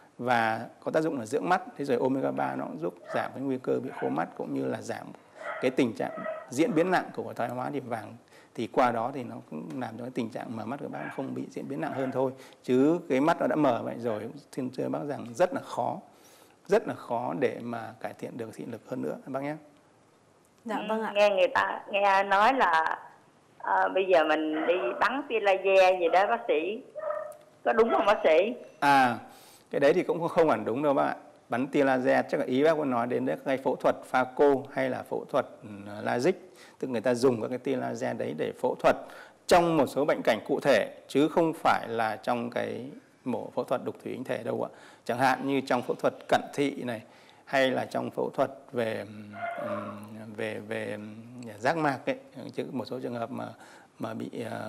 [SPEAKER 2] và có tác dụng là dưỡng mắt. Thế rồi omega ba nó cũng giúp giảm cái nguy cơ bị khô mắt cũng như là giảm cái tình trạng diễn biến nặng của thoái hóa điểm vàng. Thì qua đó thì nó cũng làm cho cái tình trạng mở mắt của bác không bị diễn biến nặng hơn thôi. Chứ cái mắt nó đã mở vậy rồi, xin thưa bác rằng rất là khó, rất là khó để mà cải thiện được thị lực hơn nữa bác nhé.
[SPEAKER 1] Dạ vâng ạ.
[SPEAKER 6] Nghe người ta nghe nói là à, bây giờ mình đi bắn tia laser gì đó bác sĩ, có đúng không bác sĩ?
[SPEAKER 2] À, cái đấy thì cũng không hẳn đúng đâu bác ạ. bắn tia laser, chắc là ý bác có nói đến các cái phẫu thuật phaco hay là phẫu thuật LASIK, tức người ta dùng các cái tia laser đấy để phẫu thuật trong một số bệnh cảnh cụ thể, chứ không phải là trong cái mổ phẫu thuật đục thủy tinh thể đâu ạ. Chẳng hạn như trong phẫu thuật cận thị này, hay là trong phẫu thuật về về về giác mạc ấy, chứ một số trường hợp mà mà bị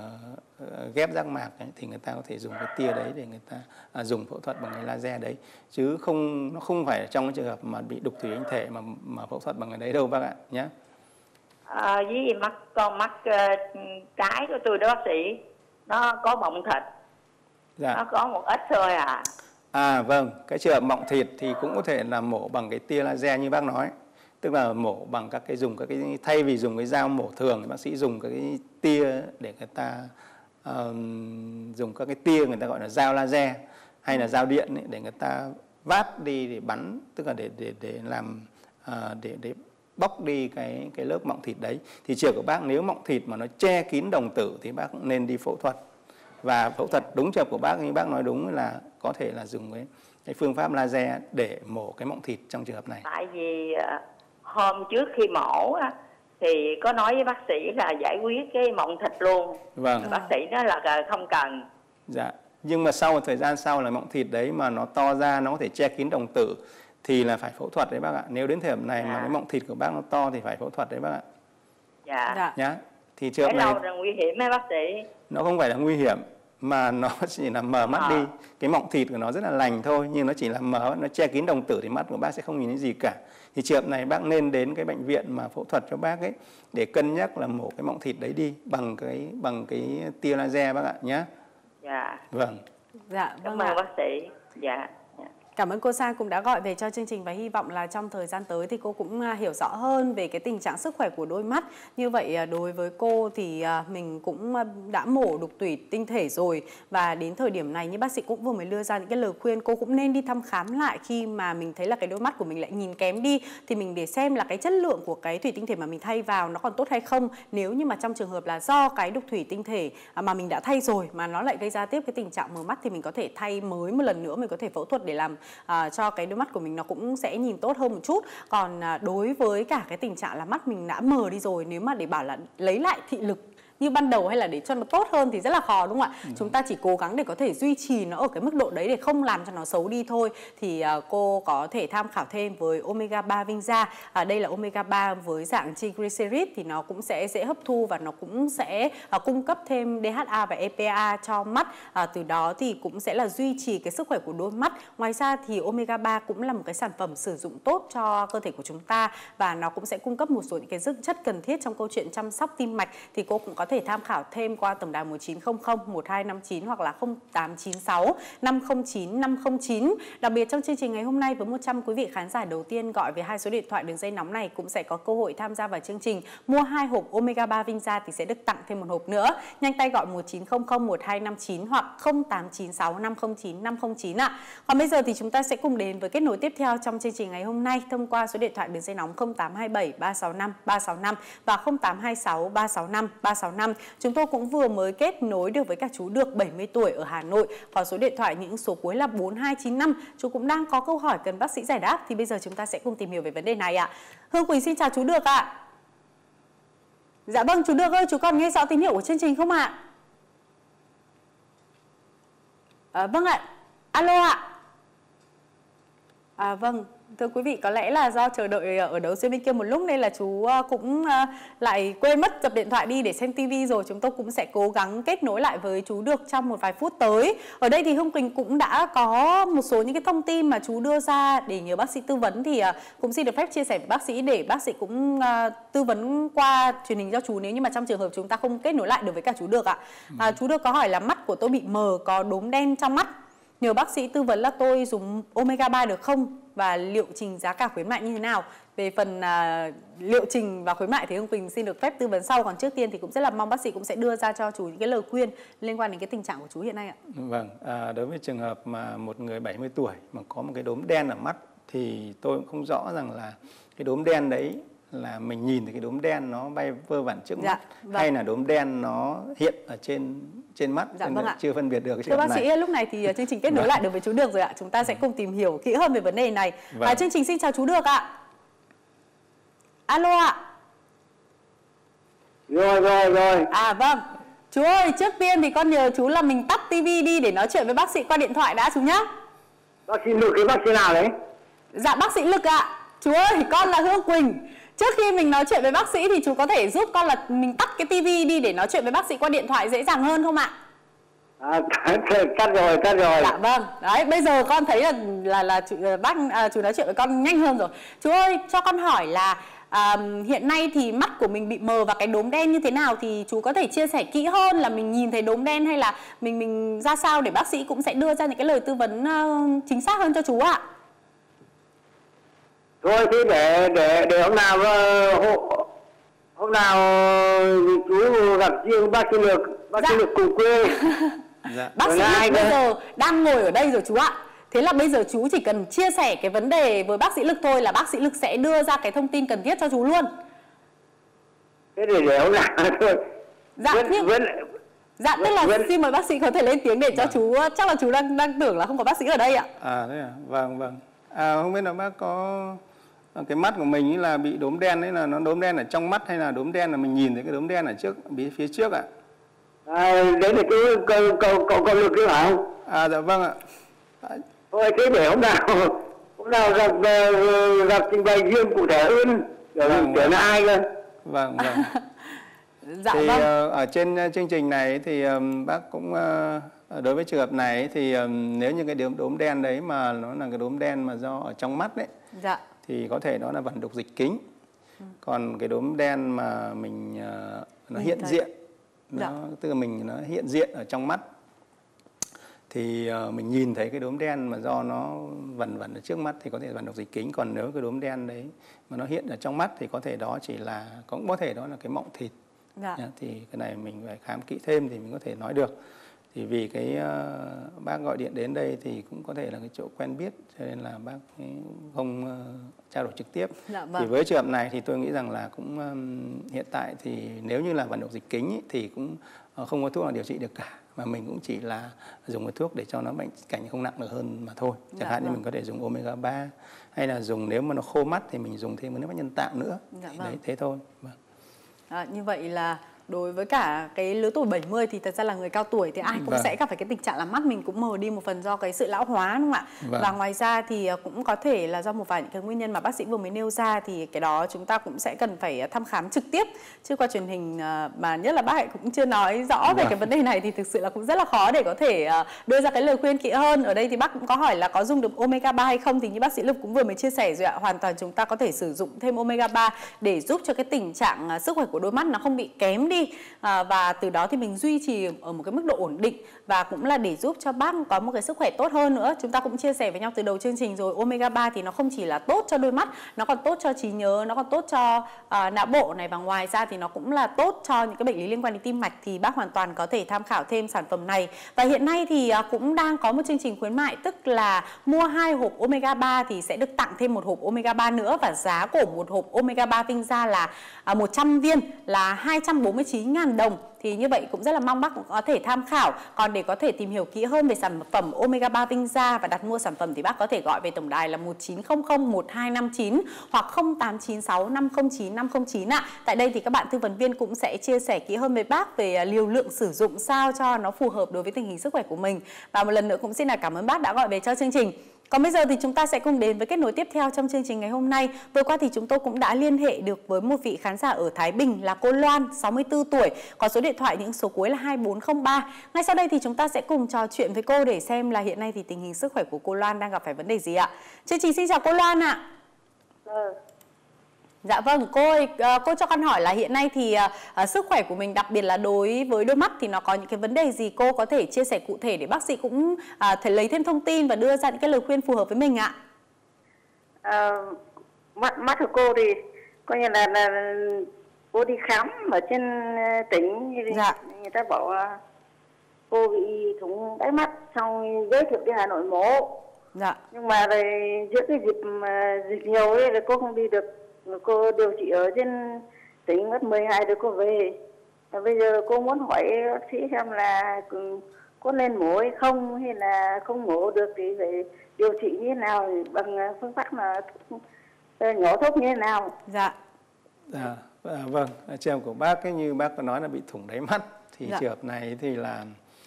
[SPEAKER 2] uh, ghép giác mạc ấy, thì người ta có thể dùng cái tia đấy để người ta uh, dùng phẫu thuật bằng cái laser đấy, chứ không nó không phải trong cái trường hợp mà bị đục thủy tinh thể mà mà phẫu thuật bằng cái đấy đâu bác ạ nhé.
[SPEAKER 6] À, với mắt con mắt uh, trái của tôi đó bác sĩ, nó có bọng thịt, dạ. Nó có một ít thôi à.
[SPEAKER 2] À vâng, cái trường hợp mọng thịt thì cũng có thể là mổ bằng cái tia laser như bác nói. Tức là mổ bằng các cái dùng các cái thay vì dùng cái dao mổ thường thì bác sĩ dùng các cái tia để người ta uh, dùng các cái tia người ta gọi là dao laser hay là dao điện ấy, để người ta vát đi để bắn, tức là để để để làm uh, để để bóc đi cái cái lớp mọng thịt đấy. Thì trường của bác nếu mọng thịt mà nó che kín đồng tử thì bác cũng nên đi phẫu thuật. Và phẫu thuật đúng trường của bác như bác nói đúng là có thể là dùng cái cái phương pháp laser để mổ cái mọng thịt trong trường hợp này.
[SPEAKER 6] Tại vì uh... hôm trước khi mổ á, thì có nói với bác sĩ là giải quyết cái mọng thịt luôn.
[SPEAKER 2] Vâng.
[SPEAKER 6] Bác sĩ nói là không cần.
[SPEAKER 2] Dạ. Nhưng mà sau một thời gian sau là mọng thịt đấy mà nó to ra, nó có thể che kín đồng tử thì là phải phẫu thuật đấy bác ạ. Nếu đến thời điểm này dạ. mà cái mọng thịt của bác nó to thì phải phẫu thuật đấy bác ạ.
[SPEAKER 6] Dạ.
[SPEAKER 2] Dạ. Nhá. Thì trường
[SPEAKER 6] cái
[SPEAKER 2] này
[SPEAKER 6] lâu là nguy hiểm đấy bác sĩ.
[SPEAKER 2] Nó không phải là nguy hiểm mà nó chỉ là mờ mắt à. đi. Cái mọng thịt của nó rất là lành thôi, nhưng nó chỉ là mờ, nó che kín đồng tử thì mắt của bác sẽ không nhìn thấy gì cả. Thì trường hợp này bác nên đến cái bệnh viện mà phẫu thuật cho bác ấy để cân nhắc là mổ cái mọng thịt đấy đi bằng cái bằng cái tia laser bác ạ nhé.
[SPEAKER 6] Dạ.
[SPEAKER 2] Vâng.
[SPEAKER 1] Dạ,
[SPEAKER 6] vâng. Cảm ơn bác sĩ. Dạ.
[SPEAKER 1] Cảm ơn cô Sang cũng đã gọi về cho chương trình và hy vọng là trong thời gian tới thì cô cũng hiểu rõ hơn về cái tình trạng sức khỏe của đôi mắt. Như vậy đối với cô thì mình cũng đã mổ đục thủy tinh thể rồi và đến thời điểm này như bác sĩ cũng vừa mới đưa ra những cái lời khuyên cô cũng nên đi thăm khám lại khi mà mình thấy là cái đôi mắt của mình lại nhìn kém đi thì mình để xem là cái chất lượng của cái thủy tinh thể mà mình thay vào nó còn tốt hay không. Nếu như mà trong trường hợp là do cái đục thủy tinh thể mà mình đã thay rồi mà nó lại gây ra tiếp cái tình trạng mờ mắt thì mình có thể thay mới một lần nữa, mình có thể phẫu thuật để làm À, cho cái đôi mắt của mình nó cũng sẽ nhìn tốt hơn một chút. Còn à, đối với cả cái tình trạng là mắt mình đã mờ đi rồi, nếu mà để bảo là lấy lại thị lực như ban đầu hay là để cho nó tốt hơn thì rất là khó đúng không ạ? Ừ. Chúng ta chỉ cố gắng để có thể duy trì nó ở cái mức độ đấy để không làm cho nó xấu đi thôi. Thì uh, cô có thể tham khảo thêm với Omega ba Vinza. À, đây là Omega ba với dạng triglycerid thì nó cũng sẽ dễ hấp thu và nó cũng sẽ uh, cung cấp thêm đê hát a và e pê a cho mắt. À, từ đó thì cũng sẽ là duy trì cái sức khỏe của đôi mắt. Ngoài ra thì Omega ba cũng là một cái sản phẩm sử dụng tốt cho cơ thể của chúng ta và nó cũng sẽ cung cấp một số những cái dưỡng chất cần thiết trong câu chuyện chăm sóc tim mạch. Thì cô cũng có thể tham khảo thêm qua tổng đài một chín không không một hai năm chín hoặc là không tám chín sáu năm không chín năm không chín. Đặc biệt trong chương trình ngày hôm nay với một trăm quý vị khán giả đầu tiên gọi về hai số điện thoại đường dây nóng này cũng sẽ có cơ hội tham gia vào chương trình. Mua hai hộp Omega ba Vinza thì sẽ được tặng thêm một hộp nữa. Nhanh tay gọi một chín không không một hai năm chín hoặc không tám chín sáu năm không chín năm không chín ạ. Còn bây giờ thì chúng ta sẽ cùng đến với kết nối tiếp theo trong chương trình ngày hôm nay thông qua số điện thoại đường dây nóng không tám hai bảy ba sáu năm ba sáu năm và không tám hai sáu ba sáu năm ba sáu năm. Chúng tôi cũng vừa mới kết nối được với cả chú Được bảy mươi tuổi ở Hà Nội, có số điện thoại những số cuối là bốn hai chín năm. Chú cũng đang có câu hỏi cần bác sĩ giải đáp thì bây giờ chúng ta sẽ cùng tìm hiểu về vấn đề này ạ. Hương Quỳnh xin chào chú Được ạ. Dạ vâng, chú Được ơi, chú còn nghe rõ tín hiệu của chương trình không ạ? À, vâng ạ. Alo ạ. À, vâng. Thưa quý vị, có lẽ là do chờ đợi ở đầu dây bên kia một lúc nên là chú cũng lại quên mất dập điện thoại đi để xem tivi rồi. Chúng tôi cũng sẽ cố gắng kết nối lại với chú Được trong một vài phút tới. Ở đây thì Hương Quỳnh cũng đã có một số những cái thông tin mà chú đưa ra để nhờ bác sĩ tư vấn thì cũng xin được phép chia sẻ với bác sĩ để bác sĩ cũng tư vấn qua truyền hình cho chú nếu như mà trong trường hợp chúng ta không kết nối lại được với cả chú Được ạ. À, chú Được có hỏi là mắt của tôi bị mờ, có đốm đen trong mắt. Nhờ bác sĩ tư vấn là tôi dùng Omega ba được không? Và liệu trình giá cả khuyến mại như thế nào? Về phần à, liệu trình và khuyến mại thì Hương Quỳnh xin được phép tư vấn sau. Còn trước tiên thì cũng rất là mong bác sĩ cũng sẽ đưa ra cho chú những cái lời khuyên liên quan đến cái tình trạng của chú hiện nay ạ.
[SPEAKER 2] Vâng, à, đối với trường hợp mà một người bảy mươi tuổi mà có một cái đốm đen ở mắt thì tôi cũng không rõ rằng là cái đốm đen đấy là mình nhìn thấy cái đốm đen nó bay vơ vẩn trước
[SPEAKER 1] dạ,
[SPEAKER 2] mắt
[SPEAKER 1] vâng.
[SPEAKER 2] hay là đốm đen nó hiện ở trên trên mắt,
[SPEAKER 1] dạ, vâng ạ.
[SPEAKER 2] chưa phân biệt được cái
[SPEAKER 1] Thưa bác
[SPEAKER 2] này.
[SPEAKER 1] sĩ, lúc này thì chương trình kết nối
[SPEAKER 2] vâng.
[SPEAKER 1] lại được với chú Được rồi ạ. Chúng ta sẽ cùng tìm hiểu kỹ hơn về vấn đề này.
[SPEAKER 2] Vâng.
[SPEAKER 1] À, chương trình xin chào chú Được ạ. Alo ạ.
[SPEAKER 4] Rồi rồi rồi.
[SPEAKER 1] À vâng. Chú ơi, trước tiên thì con nhờ chú là mình tắt tivi đi để nói chuyện với bác sĩ qua điện thoại đã chú nhá.
[SPEAKER 4] Bác sĩ Lực, cái bác sĩ nào đấy?
[SPEAKER 1] Dạ bác sĩ Lực ạ. Chú ơi, con là Hương Quỳnh. Trước khi mình nói chuyện với bác sĩ thì chú có thể giúp con là mình tắt cái tivi đi để nói chuyện với bác sĩ qua điện thoại dễ dàng hơn không ạ?
[SPEAKER 4] À, cắt rồi, cắt rồi.
[SPEAKER 1] Dạ vâng. Đấy, bây giờ con thấy là là là chú, bác à, chú nói chuyện với con nhanh hơn rồi. Chú ơi, cho con hỏi là à, hiện nay thì mắt của mình bị mờ và cái đốm đen như thế nào thì chú có thể chia sẻ kỹ hơn là mình nhìn thấy đốm đen hay là mình mình ra sao để bác sĩ cũng sẽ đưa ra những cái lời tư vấn uh, chính xác hơn cho chú ạ.
[SPEAKER 4] Thôi thế để để để hôm nào hôm, hôm nào chú gặp riêng bác sĩ Lực, bác
[SPEAKER 1] dạ.
[SPEAKER 4] sĩ Lực cùng quê.
[SPEAKER 2] Dạ.
[SPEAKER 1] Bác sĩ Lực bây giờ đang ngồi ở đây rồi chú ạ. Thế là bây giờ chú chỉ cần chia sẻ cái vấn đề với bác sĩ Lực thôi là bác sĩ Lực sẽ đưa ra cái thông tin cần thiết cho chú luôn.
[SPEAKER 4] Thế để để hôm nào thôi.
[SPEAKER 1] Dạ,
[SPEAKER 4] vẫn,
[SPEAKER 1] nhưng...
[SPEAKER 4] vẫn,
[SPEAKER 1] dạ tức là vẫn... xin mời bác sĩ có thể lên tiếng để cho vâng. chú, chắc là chú đang đang tưởng là không có bác sĩ ở đây ạ.
[SPEAKER 2] À thế à, vâng vâng. À, không biết là bác có cái mắt của mình ấy là bị đốm đen ấy, là nó đốm đen ở trong mắt hay là đốm đen là mình nhìn thấy cái đốm đen ở trước phía trước ạ?
[SPEAKER 4] À, đấy là cái câu câu câu câu Lực cái phải không?
[SPEAKER 2] À dạ vâng ạ. À,
[SPEAKER 4] thôi thế để hôm nào hôm nào gặp gặp trình bày riêng cụ thể hơn rồi vâng, tưởng là ai cơ.
[SPEAKER 2] Vâng vâng.
[SPEAKER 1] Dạ
[SPEAKER 2] thì
[SPEAKER 1] vâng.
[SPEAKER 2] ở trên chương trình này thì um, bác cũng uh, đối với trường hợp này thì um, nếu như cái đốm đốm đen đấy mà nó là cái đốm đen mà do ở trong mắt đấy,
[SPEAKER 1] dạ.
[SPEAKER 2] thì có thể đó là vẩn đục dịch kính. Ừ. Còn cái đốm đen mà mình uh, nó hiện thấy. diện, nó, dạ. tức là mình nó hiện diện ở trong mắt thì uh, mình nhìn thấy cái đốm đen mà do nó vẩn vẩn ở trước mắt thì có thể vẩn đục dịch kính. Còn nếu cái đốm đen đấy mà nó hiện ở trong mắt thì có thể đó chỉ là cũng có thể đó là cái mọng thịt. Dạ. Thì cái này mình phải khám kỹ thêm thì mình có thể nói được. Thì vì cái uh, bác gọi điện đến đây thì cũng có thể là cái chỗ quen biết cho nên là bác không uh, trao đổi trực tiếp. Dạ, vâng. Thì với trường hợp này thì tôi nghĩ rằng là cũng um, hiện tại thì nếu như là vẩn đục dịch kính ý, thì cũng uh, không có thuốc nào điều trị được cả, mà mình cũng chỉ là dùng cái thuốc để cho nó bệnh cảnh không nặng được hơn mà thôi. Chẳng dạ, hạn vâng. như mình có thể dùng omega ba hay là dùng nếu mà nó khô mắt thì mình dùng thêm một nước mắt nhân tạo nữa. Dạ, vâng. Đấy thế thôi. Vâng.
[SPEAKER 1] À, như vậy là đối với cả cái lứa tuổi bảy mươi thì thật ra là người cao tuổi thì ai cũng vâng. sẽ gặp phải cái tình trạng là mắt mình cũng mờ đi một phần do cái sự lão hóa, đúng không ạ? Vâng. Và ngoài ra thì cũng có thể là do một vài những cái nguyên nhân mà bác sĩ vừa mới nêu ra, thì cái đó chúng ta cũng sẽ cần phải thăm khám trực tiếp, chứ qua truyền hình mà nhất là bác ấy cũng chưa nói rõ vâng. về cái vấn đề này thì thực sự là cũng rất là khó để có thể đưa ra cái lời khuyên kỹ hơn. Ở đây thì bác cũng có hỏi là có dùng được omega ba hay không, thì như bác sĩ Lực cũng vừa mới chia sẻ rồi ạ, hoàn toàn chúng ta có thể sử dụng thêm omega ba để giúp cho cái tình trạng sức khỏe của đôi mắt nó không bị kém đi. À, và từ đó thì mình duy trì ở một cái mức độ ổn định, và cũng là để giúp cho bác có một cái sức khỏe tốt hơn nữa. Chúng ta cũng chia sẻ với nhau từ đầu chương trình rồi, omega ba thì nó không chỉ là tốt cho đôi mắt, nó còn tốt cho trí nhớ, nó còn tốt cho uh, não bộ này, và ngoài ra thì nó cũng là tốt cho những cái bệnh lý liên quan đến tim mạch, thì bác hoàn toàn có thể tham khảo thêm sản phẩm này. Và hiện nay thì uh, cũng đang có một chương trình khuyến mại, tức là mua hai hộp omega ba thì sẽ được tặng thêm một hộp omega ba nữa, và giá của một hộp omega ba Tinh Gia là uh, một trăm viên là hai trăm bốn mươi chín nghìn đồng. Thì như vậy cũng rất là mong bác cũng có thể tham khảo. Còn để có thể tìm hiểu kỹ hơn về sản phẩm omega ba Tinh Gia và đặt mua sản phẩm thì bác có thể gọi về tổng đài là một chín không không một hai năm chín hoặc không tám chín sáu năm không chín năm không chín ạ. Tại đây thì các bạn tư vấn viên cũng sẽ chia sẻ kỹ hơn với bác về liều lượng sử dụng sao cho nó phù hợp đối với tình hình sức khỏe của mình. Và một lần nữa cũng xin là cảm ơn bác đã gọi về cho chương trình. Còn bây giờ thì chúng ta sẽ cùng đến với kết nối tiếp theo trong chương trình ngày hôm nay. Vừa qua thì chúng tôi cũng đã liên hệ được với một vị khán giả ở Thái Bình là cô Loan, sáu mươi tư tuổi, có số điện thoại những số cuối là hai bốn không ba. Ngay sau đây thì chúng ta sẽ cùng trò chuyện với cô để xem là hiện nay thì tình hình sức khỏe của cô Loan đang gặp phải vấn đề gì ạ. Chương trình xin chào cô Loan ạ.
[SPEAKER 3] Ừ.
[SPEAKER 1] Dạ vâng, cô ơi, cô cho con hỏi là hiện nay thì uh, sức khỏe của mình, đặc biệt là đối với đôi mắt thì nó có những cái vấn đề gì, cô có thể chia sẻ cụ thể để bác sĩ cũng uh, thể lấy thêm thông tin và đưa ra những cái lời khuyên phù hợp với mình ạ?
[SPEAKER 3] À, mắt mắt của cô thì coi như là, là cô đi khám ở trên tỉnh, dạ. Người ta bảo uh, cô bị thủng đáy mắt, xong giới thiệu đi Hà Nội mổ. Dạ. Nhưng mà rồi giữa cái dịp uh, dịch nhiều ấy là cô không đi được. cô điều trị ở trên tỉnh mất mười hai, rồi cô về. Và bây giờ cô muốn hỏi bác sĩ xem là có nên mổ hay không, hay là không mổ được thì phải điều trị như thế nào, bằng phương pháp mà nhỏ thuốc như thế nào.
[SPEAKER 1] Dạ.
[SPEAKER 2] À, vâng, trường hợp của bác ấy, như bác có nói là bị thủng đáy mắt thì
[SPEAKER 1] dạ.
[SPEAKER 2] trường hợp này thì là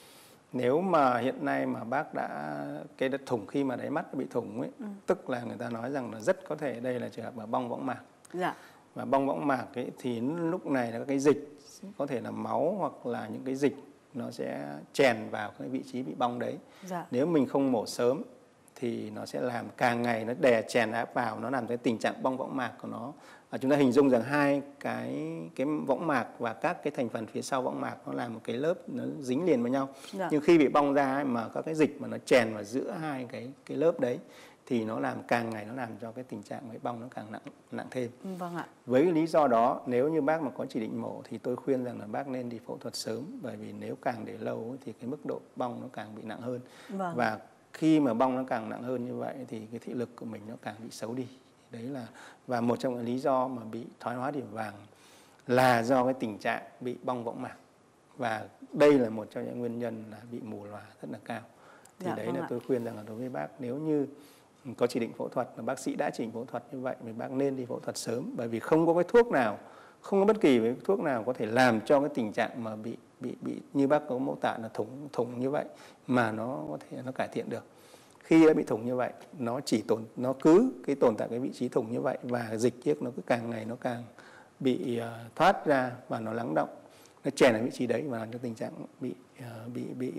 [SPEAKER 2] nếu mà hiện nay mà bác đã cái đất thủng khi mà đáy mắt bị thủng ấy, ừ. tức là người ta nói rằng là rất có thể đây là trường hợp mà bong võng mạc.
[SPEAKER 1] Dạ.
[SPEAKER 2] Và bong võng mạc ấy, thì lúc này là cái dịch có thể là máu hoặc là những cái dịch nó sẽ chèn vào cái vị trí bị bong đấy.
[SPEAKER 1] Dạ.
[SPEAKER 2] Nếu mình không mổ sớm thì nó sẽ làm càng ngày nó đè chèn áp vào, nó làm cái tình trạng bong võng mạc của nó. Và chúng ta hình dung rằng hai cái cái võng mạc và các cái thành phần phía sau võng mạc nó làm một cái lớp nó dính liền với nhau.
[SPEAKER 1] Dạ.
[SPEAKER 2] Nhưng khi bị bong ra ấy, mà các cái dịch mà nó chèn vào giữa hai cái cái lớp đấy thì nó làm càng ngày nó làm cho cái tình trạng cái bong nó càng nặng nặng thêm.
[SPEAKER 1] Vâng ạ.
[SPEAKER 2] Với lý do đó, nếu như bác mà có chỉ định mổ thì tôi khuyên rằng là bác nên đi phẫu thuật sớm, bởi vì nếu càng để lâu ấy, thì cái mức độ bong nó càng bị nặng hơn.
[SPEAKER 1] Vâng.
[SPEAKER 2] Và khi mà bong nó càng nặng hơn như vậy thì cái thị lực của mình nó càng bị xấu đi. Đấy là và một trong những lý do mà bị thoái hóa điểm vàng là do cái tình trạng bị bong võng mạc, và đây là một trong những nguyên nhân là bị mù lòa rất là cao. Thì dạ, đấy vâng là ạ. Tôi khuyên rằng là đối với bác, nếu như có chỉ định phẫu thuật và bác sĩ đã chỉ định phẫu thuật như vậy thì bác nên đi phẫu thuật sớm, bởi vì không có cái thuốc nào, không có bất kỳ cái thuốc nào có thể làm cho cái tình trạng mà bị bị bị như bác có mô tả là thủng thủng như vậy mà nó có thể nó cải thiện được. Khi đã bị thủng như vậy, nó chỉ tồn nó cứ cái tồn tại cái vị trí thủng như vậy, và dịch tiết nó cứ càng ngày nó càng bị uh, thoát ra và nó lắng động, nó chèn ở vị trí đấy và làm cho tình trạng bị uh, bị bị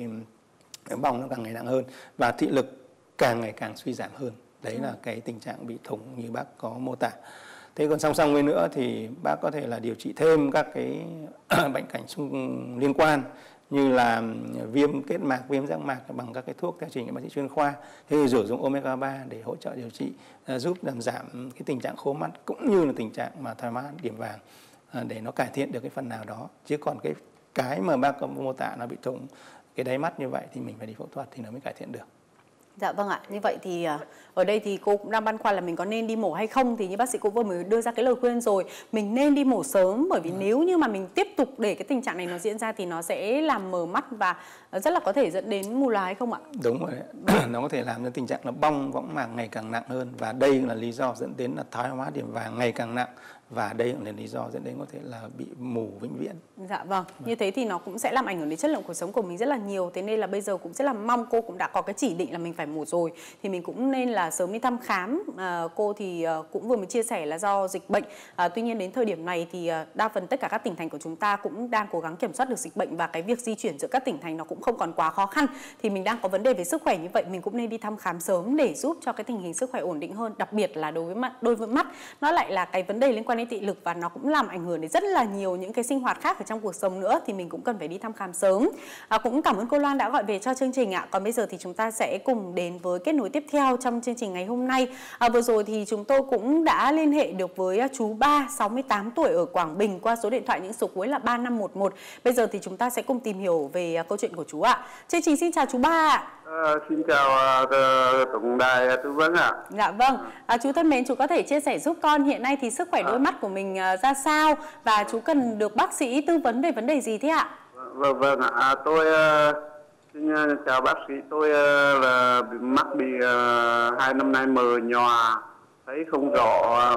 [SPEAKER 2] um, bong nó càng ngày nặng hơn và thị lực càng ngày càng suy giảm hơn. Đấy ừ. là cái tình trạng bị thủng như bác có mô tả. Thế còn song song với nữa thì bác có thể là điều trị thêm các cái bệnh cảnh xung liên quan như là viêm kết mạc, viêm giác mạc bằng các cái thuốc theo trình của bác sĩ chuyên khoa. Thế thì sử dụng omega ba để hỗ trợ điều trị, giúp làm giảm cái tình trạng khô mắt cũng như là tình trạng mà thoái hóa điểm vàng để nó cải thiện được cái phần nào đó. Chứ còn cái cái mà bác có mô tả nó bị thủng cái đáy mắt như vậy thì mình phải đi phẫu thuật thì nó mới cải thiện được.
[SPEAKER 1] Dạ vâng ạ, như vậy thì ở đây thì cô cũng đang băn khoăn là mình có nên đi mổ hay không. Thì như bác sĩ cũng vừa mới đưa ra cái lời khuyên rồi, mình nên đi mổ sớm, bởi vì ừ. nếu như mà mình tiếp tục để cái tình trạng này nó diễn ra thì nó sẽ làm mờ mắt và rất là có thể dẫn đến mù lòa hay không ạ?
[SPEAKER 2] Đúng rồi đấy. Nó có thể làm cho tình trạng là bong võng mạc ngày càng nặng hơn, và đây là lý do dẫn đến là thoái hóa điểm vàng ngày càng nặng, và đây cũng là lý do dẫn đến có thể là bị mù vĩnh viễn.
[SPEAKER 1] Dạ vâng, như thế thì nó cũng sẽ làm ảnh hưởng đến chất lượng cuộc sống của mình rất là nhiều. Thế nên là bây giờ cũng rất là mong cô cũng đã có cái chỉ định là mình phải mổ rồi thì mình cũng nên là sớm đi thăm khám. À, cô thì cũng vừa mới chia sẻ là do dịch bệnh. À, tuy nhiên đến thời điểm này thì đa phần tất cả các tỉnh thành của chúng ta cũng đang cố gắng kiểm soát được dịch bệnh, và cái việc di chuyển giữa các tỉnh thành nó cũng không còn quá khó khăn. Thì mình đang có vấn đề về sức khỏe như vậy, mình cũng nên đi thăm khám sớm để giúp cho cái tình hình sức khỏe ổn định hơn. Đặc biệt là đối với mắt, đối với mắt nó lại là cái vấn đề liên quan đến thị lực và nó cũng làm ảnh hưởng đến rất là nhiều những cái sinh hoạt khác ở trong cuộc sống nữa, thì mình cũng cần phải đi thăm khám sớm. À, cũng cảm ơn cô Loan đã gọi về cho chương trình ạ. Còn bây giờ thì chúng ta sẽ cùng đến với kết nối tiếp theo trong chương trình ngày hôm nay. À, vừa rồi thì chúng tôi cũng đã liên hệ được với chú Ba, sáu mươi tám tuổi ở Quảng Bình qua số điện thoại những số cuối là ba năm một một. Bây giờ thì chúng ta sẽ cùng tìm hiểu về câu chuyện của chú ạ. Chương trình xin chào chú Ba ạ.
[SPEAKER 7] À, xin chào uh, tổng đài tư vấn ạ.
[SPEAKER 1] Dạ vâng, à, chú thân mến, chú có thể chia sẻ giúp con hiện nay thì sức khỏe đôi mắt của mình uh, ra sao và chú cần được bác sĩ tư vấn về vấn đề gì thế ạ?
[SPEAKER 7] Vâng vâng ạ, à, tôi uh, xin uh, chào bác sĩ. Tôi uh, là bị mắt bị uh, hai năm nay mờ nhòa, thấy không rõ,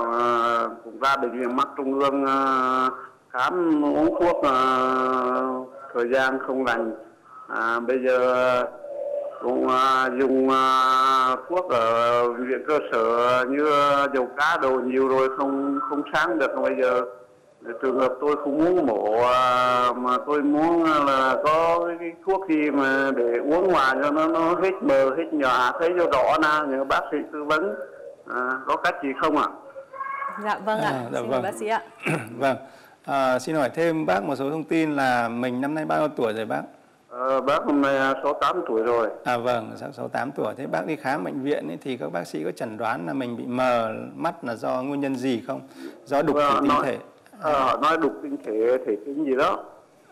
[SPEAKER 7] uh, cũng ra bệnh viện mắt trung ương uh, khám uống thuốc uh, thời gian không lành. À, bây giờ cũng uh, dùng uh, thuốc ở viện cơ sở như uh, dầu cá đồ nhiều rồi không không sáng được. Bây giờ trường hợp tôi không muốn mổ uh, mà tôi muốn là có cái thuốc gì mà để uống ngoài cho nó nó hết mờ hết nhòa thấy cho rõ na, nhờ bác sĩ tư vấn uh, có cách gì không ạ?
[SPEAKER 1] Dạ vâng ạ,
[SPEAKER 2] à, dạ
[SPEAKER 1] xin
[SPEAKER 2] vâng.
[SPEAKER 1] bác sĩ ạ.
[SPEAKER 2] Vâng, à, xin hỏi thêm bác một số thông tin là mình năm nay bao nhiêu tuổi rồi bác?
[SPEAKER 7] Ờ, bác hôm nay sáu mươi tám tuổi rồi.
[SPEAKER 2] À vâng, sáu mươi tám tuổi. Thế bác đi khám bệnh viện ấy, thì các bác sĩ có chẩn đoán là mình bị mờ mắt là do nguyên nhân gì không? Do đục thủy tinh thể?
[SPEAKER 7] Ờ, nói đục tinh thể, thể tinh gì đó.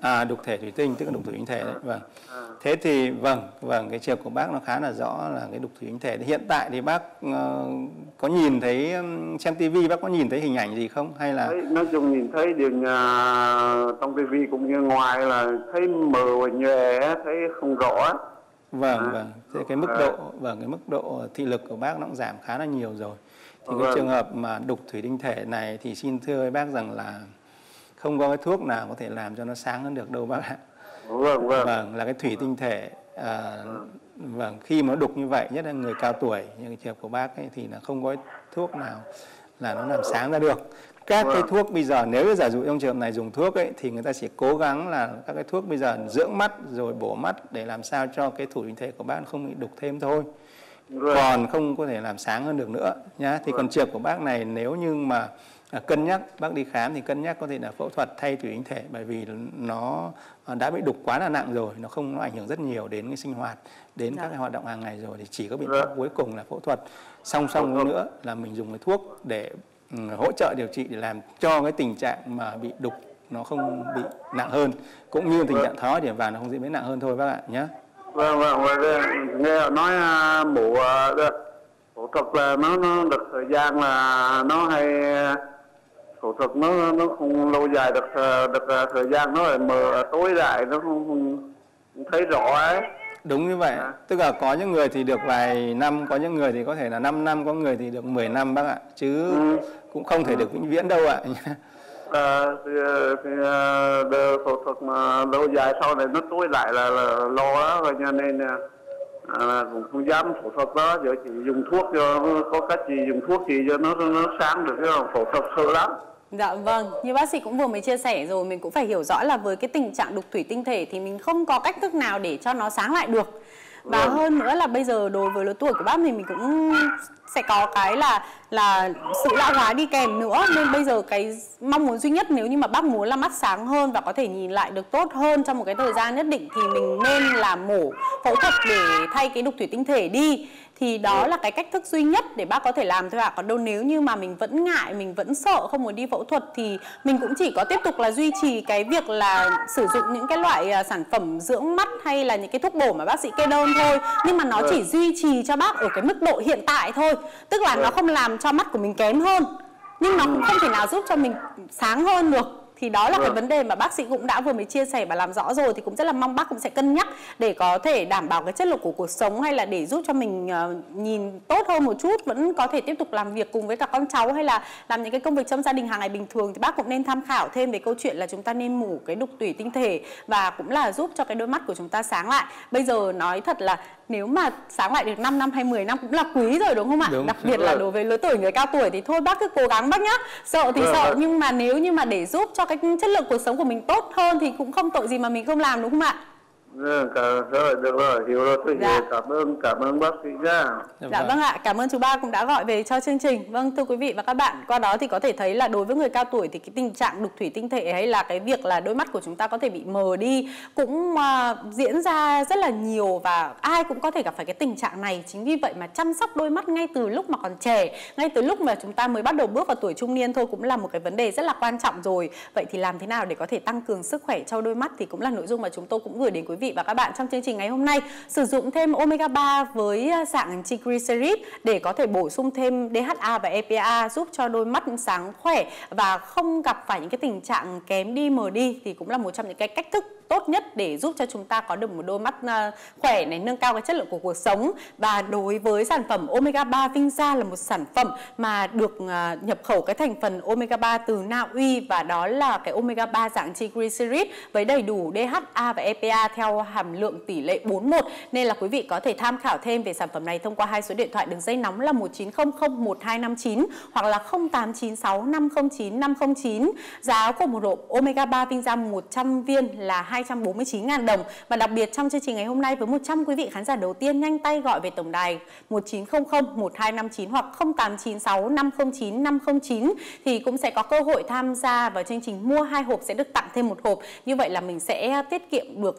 [SPEAKER 2] À, đục thể thủy tinh tức là đục thủy tinh thể đấy. Vâng. Thế thì vâng, vâng cái trường của bác nó khá là rõ là cái đục thủy tinh thể. Hiện tại thì bác uh, có nhìn thấy um, xem tivi bác có nhìn thấy hình ảnh gì không hay là
[SPEAKER 7] thấy, nói chung nhìn thấy điều nhà trong tivi cũng như ngoài là thấy mờ và nhòe, thấy không rõ.
[SPEAKER 2] Vâng, à. vâng. Thế cái mức độ vâng cái mức độ thị lực của bác nó cũng giảm khá là nhiều rồi. Thì vâng. cái trường hợp mà đục thủy tinh thể này thì xin thưa với bác rằng là không có cái thuốc nào có thể làm cho nó sáng hơn được đâu bác ạ.
[SPEAKER 7] Vâng, vâng.
[SPEAKER 2] Vâng, là cái thủy tinh thể à, vâng, khi mà nó đục như vậy, nhất là người cao tuổi như cái trường hợp của bác ấy, thì là không có thuốc nào là nó làm sáng ra được. Các vâng. cái thuốc bây giờ nếu giả dụ trong trường hợp này dùng thuốc ấy thì người ta chỉ cố gắng là các cái thuốc bây giờ dưỡng mắt rồi bổ mắt để làm sao cho cái thủy tinh thể của bác không bị đục thêm thôi. Vâng. Còn không có thể làm sáng hơn được nữa nhá. Thì vâng. còn trường hợp của bác này nếu như mà À, cân nhắc bác đi khám thì cân nhắc có thể là phẫu thuật thay thủy tinh thể, bởi vì nó đã bị đục quá là nặng rồi, nó không nó ảnh hưởng rất nhiều đến cái sinh hoạt, đến dạ. các cái hoạt động hàng ngày rồi, thì chỉ có biện pháp cuối cùng là phẫu thuật. Song song với nữa là mình dùng cái thuốc để um, hỗ trợ điều trị để làm cho cái tình trạng mà bị đục nó không bị nặng hơn, cũng như tình trạng thói điểm vàng nó không diễn biến nặng hơn thôi bác ạ nhé.
[SPEAKER 7] Vâng vâng, nghe nói mổ được phẫu thuật là nó nó được thời gian là nó hay phẫu thuật nó nó không lâu dài được được thời gian, nó lại mờ tối lại, nó không, không, không thấy rõ ấy.
[SPEAKER 2] Đúng như vậy, à. tức là có những người thì được vài năm, có những người thì có thể là năm năm, có người thì được mười năm bác ạ, chứ ừ. cũng không thể được vĩnh viễn đâu ạ.
[SPEAKER 7] À, thì, thì uh, phẫu thuật mà lâu dài sau này nó tối lại là, là lo đó, và cho nên à, cũng không dám phẫu thuật đó, giờ chỉ dùng thuốc cho có cách gì dùng thuốc gì cho nó nó sáng được, chứ không phẫu thuật sợ lắm.
[SPEAKER 1] Dạ vâng, như bác sĩ cũng vừa mới chia sẻ rồi, mình cũng phải hiểu rõ là với cái tình trạng đục thủy tinh thể thì mình không có cách thức nào để cho nó sáng lại được. Và vâng. hơn nữa là bây giờ đối với lứa tuổi của bác thì mình cũng sẽ có cái là là sự lão hóa đi kèm nữa, nên bây giờ cái mong muốn duy nhất nếu như mà bác muốn là mắt sáng hơn và có thể nhìn lại được tốt hơn trong một cái thời gian nhất định thì mình nên là mổ phẫu thuật để thay cái đục thủy tinh thể đi. Thì đó là cái cách thức duy nhất để bác có thể làm thôi ạ. À. Còn đâu nếu như mà mình vẫn ngại, mình vẫn sợ không muốn đi phẫu thuật thì mình cũng chỉ có tiếp tục là duy trì cái việc là sử dụng những cái loại sản phẩm dưỡng mắt hay là những cái thuốc bổ mà bác sĩ kê đơn thôi. Nhưng mà nó chỉ duy trì cho bác ở cái mức độ hiện tại thôi. Tức là nó không làm cho mắt của mình kém hơn, nhưng nó cũng không thể nào giúp cho mình sáng hơn được. Thì đó là cái vấn đề mà bác sĩ cũng đã vừa mới chia sẻ và làm rõ rồi, thì cũng rất là mong bác cũng sẽ cân nhắc để có thể đảm bảo cái chất lượng của cuộc sống, hay là để giúp cho mình uh, nhìn tốt hơn một chút, vẫn có thể tiếp tục làm việc cùng với cả con cháu hay là làm những cái công việc trong gia đình hàng ngày bình thường, thì bác cũng nên tham khảo thêm về câu chuyện là chúng ta nên mổ cái đục thủy tinh thể và cũng là giúp cho cái đôi mắt của chúng ta sáng lại. Bây giờ nói thật là nếu mà sáng lại được năm năm hay mười năm cũng là quý rồi đúng không ạ? Đúng. Đặc biệt là đối với lứa tuổi người cao tuổi thì thôi bác cứ cố gắng bác nhá. Sợ thì sợ, nhưng mà nếu như mà để giúp cho cái chất lượng cuộc sống của mình tốt hơn thì cũng không tội gì mà mình không làm, đúng không ạ?
[SPEAKER 7] Được rồi, được rồi, hiểu rồi, tôi dạ. hiểu. Cảm ơn, cảm ơn bác sĩ nhá.
[SPEAKER 1] Dạ vâng ạ, cảm ơn chú Ba cũng đã gọi về cho chương trình. Vâng, thưa quý vị và các bạn, qua đó thì có thể thấy là đối với người cao tuổi thì cái tình trạng đục thủy tinh thể hay là cái việc là đôi mắt của chúng ta có thể bị mờ đi cũng uh, diễn ra rất là nhiều, và ai cũng có thể gặp phải cái tình trạng này. Chính vì vậy mà chăm sóc đôi mắt ngay từ lúc mà còn trẻ, ngay từ lúc mà chúng ta mới bắt đầu bước vào tuổi trung niên thôi cũng là một cái vấn đề rất là quan trọng rồi. Vậy thì làm thế nào để có thể tăng cường sức khỏe cho đôi mắt thì cũng là nội dung mà chúng tôi cũng gửi đến quý vị và các bạn trong chương trình ngày hôm nay. Sử dụng thêm omega ba với dạng triglycerid để có thể bổ sung thêm đê hát a và e pê a, giúp cho đôi mắt sáng khỏe và không gặp phải những cái tình trạng kém đi mờ đi, thì cũng là một trong những cái cách thức tốt nhất để giúp cho chúng ta có được một đôi mắt khỏe này, nâng cao cái chất lượng của cuộc sống. Và đối với sản phẩm omega ba Vinza là một sản phẩm mà được nhập khẩu cái thành phần omega ba từ Na Uy, và đó là cái omega ba dạng triglycerid với đầy đủ đê hát a và e pê a theo hàm lượng tỷ lệ bốn một, nên là quý vị có thể tham khảo thêm về sản phẩm này thông qua hai số điện thoại đường dây nóng là một chín không không một hai năm chín hoặc là không tám chín sáu năm không chín năm không chín. Giá của một hộp omega ba Vinza một trăm viên là hai trăm bốn mươi chín nghìn đồng. Và đặc biệt trong chương trình ngày hôm nay, với một trăm quý vị khán giả đầu tiên nhanh tay gọi về tổng đài một chín không không một hai năm chín hoặc không tám chín sáu năm không chín năm không chín thì cũng sẽ có cơ hội tham gia vào chương trình mua hai hộp sẽ được tặng thêm một hộp. Như vậy là mình sẽ tiết kiệm được kha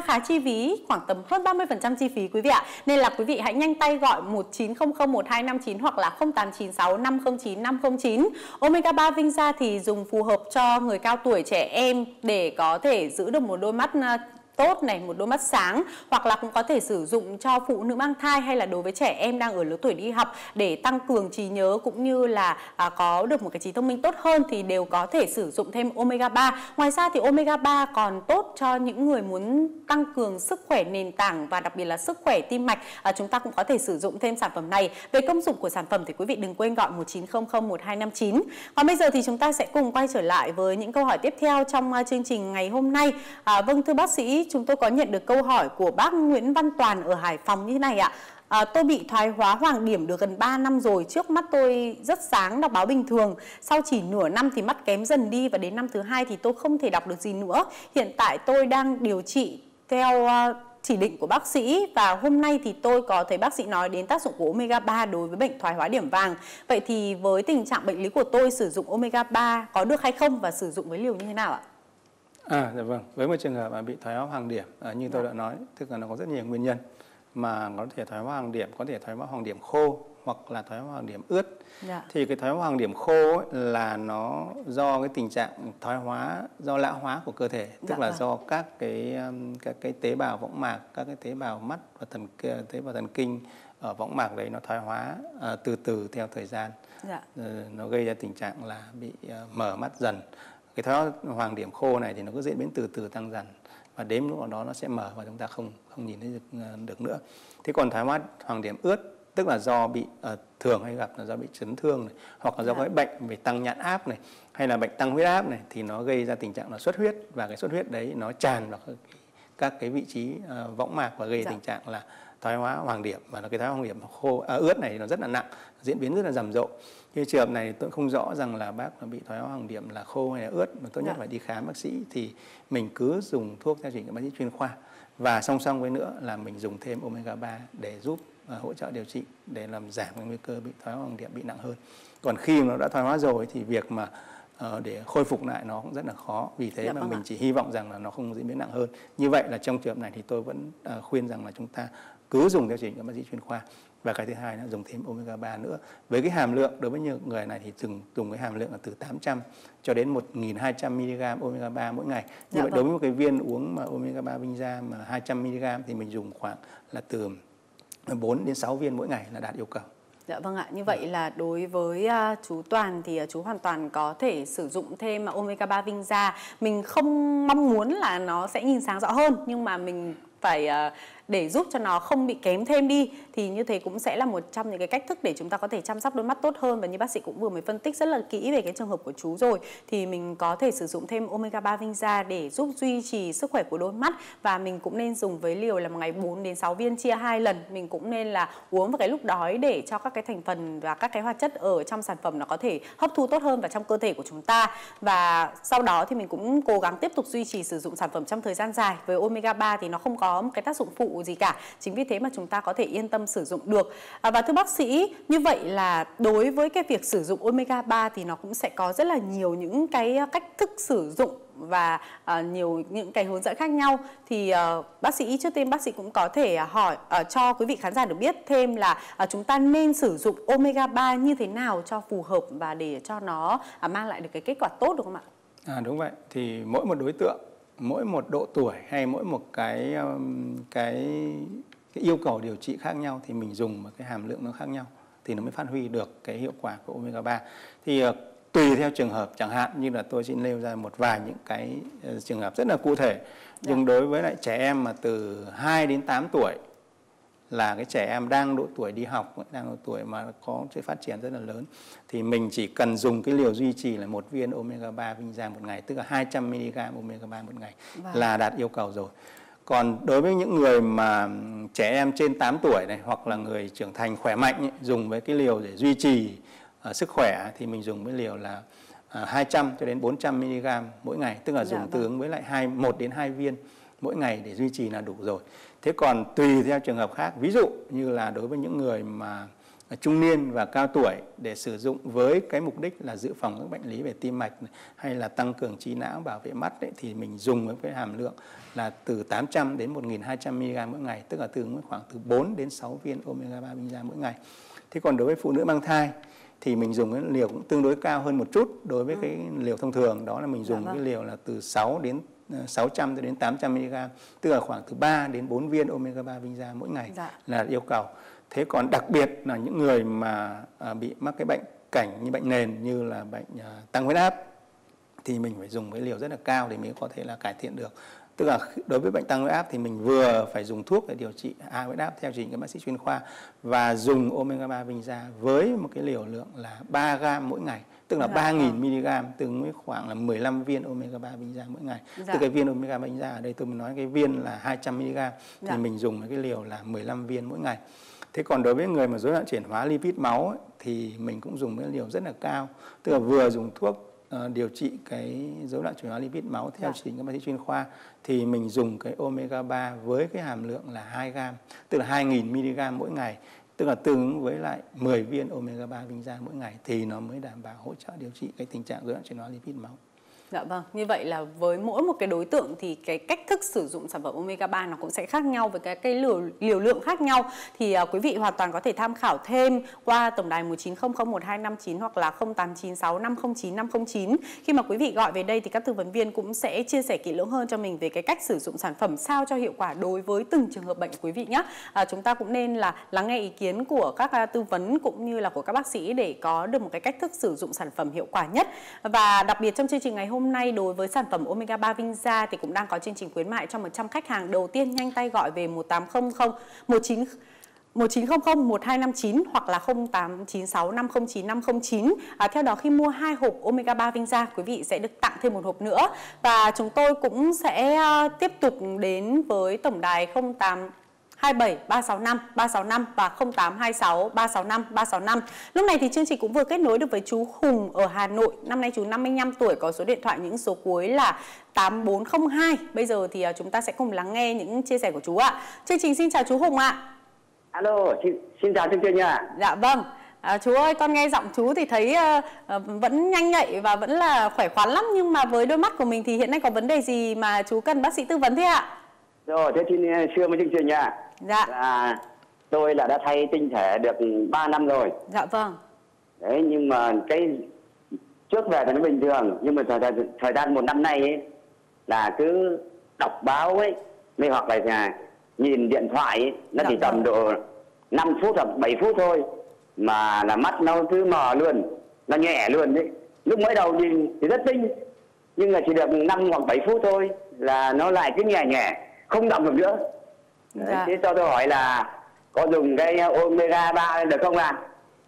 [SPEAKER 1] khá chi phí, khoảng tầm hơn ba mươi phần trăm chi phí quý vị ạ. Nên là quý vị hãy nhanh tay gọi một chín không không một hai năm chín hoặc là không tám chín sáu năm không chín năm không chín. Omega ba Vinza thì dùng phù hợp cho người cao tuổi, trẻ em để có thể giữ được một đôi mắt tốt này, một đôi mắt sáng, hoặc là cũng có thể sử dụng cho phụ nữ mang thai hay là đối với trẻ em đang ở lứa tuổi đi học để tăng cường trí nhớ cũng như là à, có được một cái trí thông minh tốt hơn thì đều có thể sử dụng thêm Omega ba. Ngoài ra thì Omega ba còn tốt cho những người muốn tăng cường sức khỏe nền tảng và đặc biệt là sức khỏe tim mạch. À, chúng ta cũng có thể sử dụng thêm sản phẩm này. Về công dụng của sản phẩm thì quý vị đừng quên gọi một chín không không một hai năm chín. Còn bây giờ thì chúng ta sẽ cùng quay trở lại với những câu hỏi tiếp theo trong uh, chương trình ngày hôm nay. À, vâng thưa bác sĩ, chúng tôi có nhận được câu hỏi của bác Nguyễn Văn Toàn ở Hải Phòng như thế này ạ. À, tôi bị thoái hóa hoàng điểm được gần ba năm rồi, trước mắt tôi rất sáng, đọc báo bình thường. Sau chỉ nửa năm thì mắt kém dần đi và đến năm thứ hai thì tôi không thể đọc được gì nữa. Hiện tại tôi đang điều trị theo uh, chỉ định của bác sĩ và hôm nay thì tôi có thấy bác sĩ nói đến tác dụng của Omega ba đối với bệnh thoái hóa điểm vàng. Vậy thì với tình trạng bệnh lý của tôi sử dụng Omega ba có được hay không và sử dụng với liều như thế nào ạ?
[SPEAKER 2] À, dạ vâng. Với một trường hợp mà bị thoái hóa hoàng điểm, à, như tôi đã nói, tức là nó có rất nhiều nguyên nhân mà có thể thoái hóa hoàng điểm, có thể thoái hóa hoàng điểm khô hoặc là thoái hóa hoàng điểm ướt. Dạ. Thì cái thoái hóa hoàng điểm khô ấy là nó do cái tình trạng thoái hóa do lão hóa của cơ thể, tức dạ là vâng. do các cái các cái tế bào võng mạc, các cái tế bào mắt và thần tế bào thần kinh ở võng mạc đấy nó thoái hóa à, từ từ theo thời gian. Dạ. Nó gây ra tình trạng là bị uh, mở mắt dần. Cái thoái hóa hoàng điểm khô này thì nó cứ diễn biến từ từ tăng dần và đến lúc đó nó sẽ mở và chúng ta không không nhìn thấy được, được nữa. Thế còn thoái hóa hoàng điểm ướt tức là do bị uh, thường hay gặp là do bị chấn thương này, hoặc là do cái bệnh về tăng nhãn áp này hay là bệnh tăng huyết áp này thì nó gây ra tình trạng là xuất huyết và cái xuất huyết đấy nó tràn vào các, các cái vị trí uh, võng mạc và gây dạ. tình trạng là thoái hóa hoàng điểm và cái thoái hóa hoàng điểm khô à, ướt này thì nó rất là nặng, diễn biến rất là rầm rộ. Như trường hợp này tôi không rõ rằng là bác bị thoái hóa hoàng điểm là khô hay là ướt, mà tốt nhất dạ. phải đi khám bác sĩ thì mình cứ dùng thuốc theo chỉ định của bác sĩ chuyên khoa và song song với nữa là mình dùng thêm Omega ba để giúp uh, hỗ trợ điều trị để làm giảm cái nguy cơ bị thoái hóa hoàng điểm bị nặng hơn. Còn khi mà nó đã thoái hóa rồi thì việc mà uh, để khôi phục lại nó cũng rất là khó, vì thế dạ, mà vâng mình ạ. chỉ hy vọng rằng là nó không diễn biến nặng hơn. Như vậy là trong trường hợp này thì tôi vẫn uh, khuyên rằng là chúng ta cứ dùng theo chỉ định của bác sĩ chuyên khoa. Và cái thứ hai là dùng thêm Omega ba nữa. Với cái hàm lượng đối với nhiều người này thì dùng dùng cái hàm lượng là từ tám trăm cho đến một nghìn hai trăm mi-li-gam Omega ba mỗi ngày. Như dạ, vậy vâng. đối với một cái viên uống mà Omega ba Vinza mà hai trăm mi-li-gam thì mình dùng khoảng là từ bốn đến sáu viên mỗi ngày là đạt yêu cầu.
[SPEAKER 1] Dạ vâng ạ, như vậy là đối với uh, chú Toàn thì uh, chú hoàn toàn có thể sử dụng thêm Omega ba Vinza. Mình không mong muốn là nó sẽ nhìn sáng rõ hơn, nhưng mà mình phải uh, để giúp cho nó không bị kém thêm đi thì như thế cũng sẽ là một trong những cái cách thức để chúng ta có thể chăm sóc đôi mắt tốt hơn. Và như bác sĩ cũng vừa mới phân tích rất là kỹ về cái trường hợp của chú rồi thì mình có thể sử dụng thêm Omega ba Vinza để giúp duy trì sức khỏe của đôi mắt, và mình cũng nên dùng với liều là một ngày bốn đến sáu viên chia hai lần. Mình cũng nên là uống vào cái lúc đói để cho các cái thành phần và các cái hoạt chất ở trong sản phẩm nó có thể hấp thu tốt hơn vào trong cơ thể của chúng ta. Và sau đó thì mình cũng cố gắng tiếp tục duy trì sử dụng sản phẩm trong thời gian dài. Với Omega ba thì nó không có một cái tác dụng phụ gì cả, chính vì thế mà chúng ta có thể yên tâm sử dụng được. À, và thưa bác sĩ, như vậy là đối với cái việc sử dụng Omega ba thì nó cũng sẽ có rất là nhiều những cái cách thức sử dụng và uh, nhiều những cái hướng dẫn khác nhau. Thì uh, bác sĩ trước tiên bác sĩ cũng có thể uh, hỏi uh, cho quý vị khán giả được biết thêm là uh, chúng ta nên sử dụng Omega ba như thế nào cho phù hợp và để cho nó uh, mang lại được cái kết quả tốt, được không ạ?
[SPEAKER 2] À, đúng vậy. Thì mỗi một đối tượng, mỗi một độ tuổi hay mỗi một cái cái, cái yêu cầu điều trị khác nhau thì mình dùng một cái hàm lượng nó khác nhau thì nó mới phát huy được cái hiệu quả của Omega ba. Thì uh, tùy theo trường hợp, chẳng hạn như là tôi xin nêu ra một vài những cái uh, trường hợp rất là cụ thể. Nhưng yeah. đối với lại trẻ em mà từ hai đến tám tuổi là cái trẻ em đang độ tuổi đi học, đang độ tuổi mà có sự phát triển rất là lớn, thì mình chỉ cần dùng cái liều duy trì là một viên Omega ba Vinza một ngày, tức là hai trăm mi-li-gam Omega ba một ngày wow. là đạt yêu cầu rồi. Còn đối với những người mà trẻ em trên tám tuổi này hoặc là người trưởng thành khỏe mạnh ấy, dùng với cái liều để duy trì uh, sức khỏe thì mình dùng với liều là uh, hai trăm cho đến bốn trăm mi-li-gam mỗi ngày, tức là dạ, dùng vâng. tương ứng với lại hai, một đến hai viên mỗi ngày để duy trì là đủ rồi. Thế còn tùy theo trường hợp khác, ví dụ như là đối với những người mà trung niên và cao tuổi để sử dụng với cái mục đích là dự phòng các bệnh lý về tim mạch này, hay là tăng cường trí não, bảo vệ mắt ấy, thì mình dùng với cái hàm lượng là từ tám trăm đến một nghìn hai trăm mi-li-gam mỗi ngày, tức là từ khoảng từ bốn đến sáu viên omega ba Vinza mỗi ngày. Thế còn đối với phụ nữ mang thai thì mình dùng cái liều cũng tương đối cao hơn một chút đối với ừ. cái liều thông thường, đó là mình dùng dạ, vâng. cái liều là từ sáu đến sáu trăm đến tám trăm mi-li-gam, tức là khoảng từ ba đến bốn viên omega ba Vinza mỗi ngày dạ. là yêu cầu. Thế còn đặc biệt là những người mà à, bị mắc cái bệnh cảnh như bệnh nền như là bệnh à, tăng huyết áp thì mình phải dùng cái liều rất là cao để mới có thể là cải thiện được. Tức là đối với bệnh tăng huyết áp thì mình vừa phải dùng thuốc để điều trị hạ huyết áp theo chỉ định các bác sĩ chuyên khoa và dùng omega ba Vinza với một cái liều lượng là ba gam mỗi ngày, tức là dạ, ba nghìn mi-li-gam, tương với khoảng là mười lăm viên omega ba Vinza mỗi ngày. Dạ. Từ cái viên omega ba Vinza ở đây tôi mới nói cái viên là hai trăm mi-li-gam thì dạ. mình dùng cái liều là mười lăm viên mỗi ngày. Thế còn đối với người mà rối loạn chuyển hóa lipid máu ấy, thì mình cũng dùng cái liều rất là cao, tức là vừa dùng thuốc uh, điều trị cái rối loạn chuyển hóa lipid máu theo chỉ định các bác sĩ chuyên khoa thì mình dùng cái omega ba với cái hàm lượng là hai gam, tức là hai nghìn mi-li-gam mỗi ngày, tức là tương ứng với lại mười viên omega ba Vinza mỗi ngày thì nó mới đảm bảo hỗ trợ điều trị cái tình trạng rối loạn chuyển hóa lipid máu.
[SPEAKER 1] Dạ vâng, như vậy là với mỗi một cái đối tượng thì cái cách thức sử dụng sản phẩm omega ba nó cũng sẽ khác nhau với cái, cái liều, liều lượng khác nhau. Thì uh, quý vị hoàn toàn có thể tham khảo thêm qua tổng đài một chín không không một hai năm chín hoặc là không tám chín sáu năm không chín năm không chín. Khi mà quý vị gọi về đây thì các tư vấn viên cũng sẽ chia sẻ kỹ lưỡng hơn cho mình về cái cách sử dụng sản phẩm sao cho hiệu quả đối với từng trường hợp bệnh của quý vị nhé. Uh, chúng ta cũng nên là lắng nghe ý kiến của các uh, tư vấn cũng như là của các bác sĩ để có được một cái cách thức sử dụng sản phẩm hiệu quả nhất. Và đặc biệt trong chương trình ngày hôm Hôm nay đối với sản phẩm omega ba Vinza thì cũng đang có chương trình khuyến mại cho một trăm khách hàng đầu tiên nhanh tay gọi về một tám không không một chín một chín không không một hai năm chín hoặc là không tám chín sáu năm không chín năm không chín. À, theo đó khi mua hai hộp omega ba Vinza quý vị sẽ được tặng thêm một hộp nữa. Và chúng tôi cũng sẽ uh, tiếp tục đến với tổng đài không tám hai bảy ba sáu năm ba sáu năm và không tám hai sáu ba sáu năm ba sáu năm. Lúc này thì chương trình cũng vừa kết nối được với chú Hùng ở Hà Nội. Năm nay chú năm mươi lăm tuổi, có số điện thoại những số cuối là tám bốn không hai. Bây giờ thì chúng ta sẽ cùng lắng nghe những chia sẻ của chú ạ. Chương trình xin chào chú Hùng ạ.
[SPEAKER 8] Alo, xin, xin chào chương trình ạ.
[SPEAKER 1] Dạ vâng. À, chú ơi, con nghe giọng chú thì thấy uh, uh, vẫn nhanh nhạy và vẫn là khỏe khoắn lắm. Nhưng mà với đôi mắt của mình thì hiện nay có vấn đề gì mà chú cần bác sĩ tư vấn thế ạ?
[SPEAKER 8] Rồi, thế xin xưa với chương trình ạ.
[SPEAKER 1] Dạ.
[SPEAKER 8] Là tôi là đã thay tinh thể được ba năm rồi.
[SPEAKER 1] Dạ vâng.
[SPEAKER 8] Đấy, nhưng mà cái trước về thì nó bình thường, nhưng mà thời, thời, thời gian một năm nay ấy, là cứ đọc báo ấy, mới hoặc là nhìn điện thoại ấy, nó dạ chỉ tầm độ năm phút hoặc bảy phút thôi mà là mắt nó cứ mờ luôn, nó nhẹ luôn đấy. Lúc mới đầu nhìn thì rất tinh, nhưng là chỉ được năm hoặc bảy phút thôi là nó lại cứ nhẹ nhẹ, không động được nữa. Đấy, dạ. Thế cho tôi hỏi là có dùng cái omega ba được không ạ?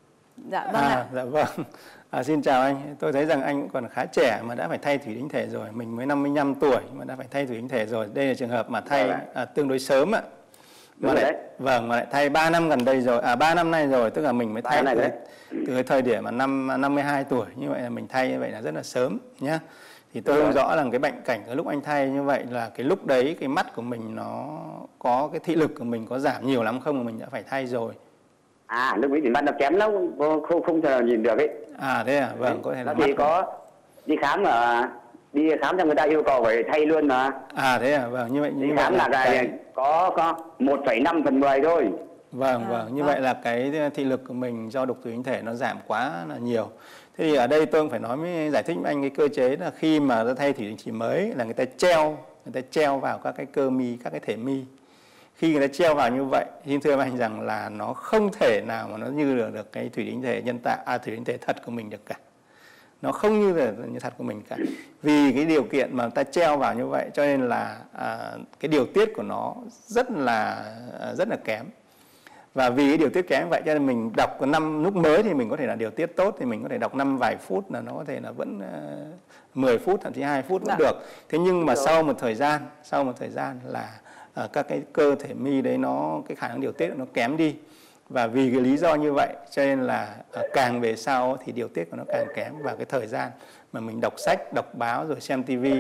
[SPEAKER 1] Dạ vâng
[SPEAKER 2] à,
[SPEAKER 1] ạ.
[SPEAKER 2] Dạ vâng. À, xin chào anh. Tôi thấy rằng anh cũng còn khá trẻ mà đã phải thay thủy đính thể rồi. Mình mới năm mươi lăm tuổi mà đã phải thay thủy đính thể rồi. Đây là trường hợp mà thay à, tương đối sớm ạ. Mà lại, vâng, mà lại thay ba năm gần đây rồi, à ba năm nay rồi, tức là mình mới thay từ, từ cái thời điểm mà năm năm mươi hai tuổi, như vậy là mình thay như vậy là rất là sớm nhé. Thì tôi không rõ là cái bệnh cảnh cái lúc anh thay như vậy là cái lúc đấy cái mắt của mình nó có cái thị lực của mình có giảm nhiều lắm không mà mình đã phải thay rồi.
[SPEAKER 8] À, lúc ấy thì mắt nó kém lắm, không không thể nào nhìn được ấy.
[SPEAKER 2] À thế à, vâng, có thể là
[SPEAKER 8] thì có đi khám mà đi khám cho người ta yêu cầu phải thay luôn mà.
[SPEAKER 2] À thế à, vâng, như vậy như
[SPEAKER 8] đi khám
[SPEAKER 2] vậy
[SPEAKER 8] là cái, cái có có một phẩy năm phần mười thôi.
[SPEAKER 2] Vâng, à, vâng, như à. vậy là cái thị lực của mình do đục thủy tinh thể nó giảm quá là nhiều. Thế thì ở đây tôi cũng phải nói với giải thích với anh cái cơ chế là khi mà ta thay thủy tinh chỉ mới là người ta treo, người ta treo vào các cái cơ mi, các cái thể mi. Khi người ta treo vào như vậy, xin thưa anh rằng là nó không thể nào mà nó như được, được cái thủy tinh thể nhân tạo, à thủy tinh thể thật của mình được cả. Nó không như là như thật của mình cả. Vì cái điều kiện mà ta treo vào như vậy cho nên là à, cái điều tiết của nó rất là rất là kém. Và vì cái điều tiết kém vậy cho nên mình đọc có năm lúc mới thì mình có thể là điều tiết tốt thì mình có thể đọc năm vài phút là nó có thể là vẫn uh, mười phút thậm chí hai phút vẫn được. Thế nhưng mà sau một thời gian, sau một thời gian là uh, các cái cơ thể mi đấy nó cái khả năng điều tiết nó kém đi. Và vì cái lý do như vậy cho nên là uh, càng về sau thì điều tiết của nó càng kém và cái thời gian mà mình đọc sách, đọc báo rồi xem tivi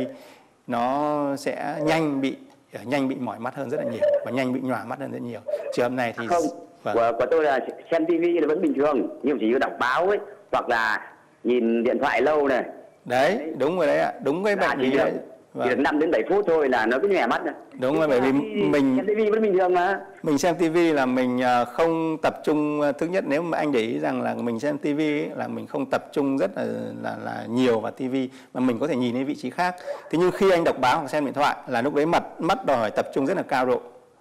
[SPEAKER 2] nó sẽ nhanh bị nhanh bị mỏi mắt hơn rất là nhiều và nhanh bị nhòa mắt hơn rất nhiều. Trường hợp này thì
[SPEAKER 8] không,
[SPEAKER 2] Vâng.
[SPEAKER 8] Của, của tôi là xem tivi là vẫn bình thường, nhưng chỉ có đọc báo ấy, hoặc là nhìn điện thoại lâu này.
[SPEAKER 2] Đấy, đấy. Đúng rồi đấy ạ, đúng cái bệnh
[SPEAKER 8] chỉ
[SPEAKER 2] đấy.
[SPEAKER 8] Vâng. Chỉ được năm đến bảy phút thôi là nó cứ nhòe mắt này.
[SPEAKER 2] Đúng rồi, bởi vì mình
[SPEAKER 8] xem tivi vẫn bình thường mà.
[SPEAKER 2] Mình xem tivi là mình không tập trung. Thứ nhất, nếu mà anh để ý rằng là mình xem tivi là mình không tập trung rất là là, là nhiều vào tivi, mà mình có thể nhìn đến vị trí khác. Thế nhưng khi anh đọc báo hoặc xem điện thoại là lúc đấy mặt mắt đòi hỏi tập trung rất là cao độ.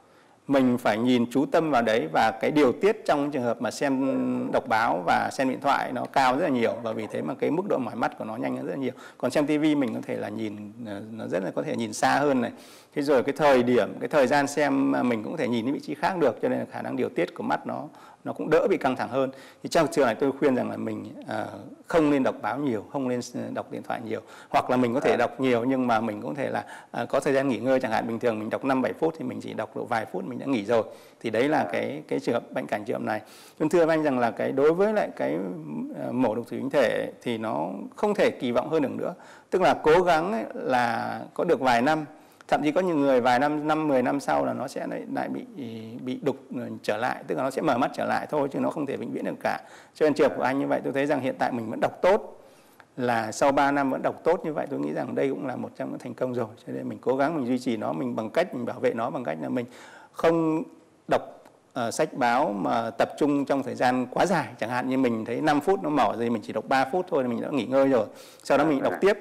[SPEAKER 2] Mình phải nhìn chú tâm vào đấy, và cái điều tiết trong trường hợp mà xem đọc báo và xem điện thoại nó cao rất là nhiều, và vì thế mà cái mức độ mỏi mắt của nó nhanh hơn rất là nhiều. Còn xem tivi mình có thể là nhìn, nó rất là có thể nhìn xa hơn này. Thế rồi cái thời điểm, cái thời gian xem mình cũng có thể nhìn đến vị trí khác được, cho nên là khả năng điều tiết của mắt nó nó cũng đỡ bị căng thẳng hơn. Thì trong trường này tôi khuyên rằng là mình uh, không nên đọc báo nhiều, không nên đọc điện thoại nhiều, hoặc là mình có thể đọc nhiều nhưng mà mình cũng có thể là uh, có thời gian nghỉ ngơi, chẳng hạn bình thường mình đọc năm bảy phút thì mình chỉ đọc độ vài phút mình đã nghỉ rồi. Thì đấy là cái cái trường hợp bệnh cảnh trường hợp này. Tôi thưa anh rằng là cái đối với lại cái uh, mổ đục thủy tinh thể thì nó không thể kỳ vọng hơn được nữa. Tức là cố gắng ấy, là có được vài năm, thậm chí có những người vài năm, năm, mười năm sau là nó sẽ lại, lại bị bị đục trở lại, tức là nó sẽ mở mắt trở lại thôi, chứ nó không thể vĩnh viễn được cả. Cho nên trường hợp của anh như vậy, tôi thấy rằng hiện tại mình vẫn đọc tốt, là sau ba năm vẫn đọc tốt như vậy, tôi nghĩ rằng đây cũng là một trong những thành công rồi. Cho nên mình cố gắng mình duy trì nó, mình bằng cách mình bảo vệ nó bằng cách là mình không đọc uh, sách báo mà tập trung trong thời gian quá dài. Chẳng hạn như mình thấy năm phút nó mở rồi, mình chỉ đọc ba phút thôi thì mình đã nghỉ ngơi rồi, sau đó mình đọc tiếp.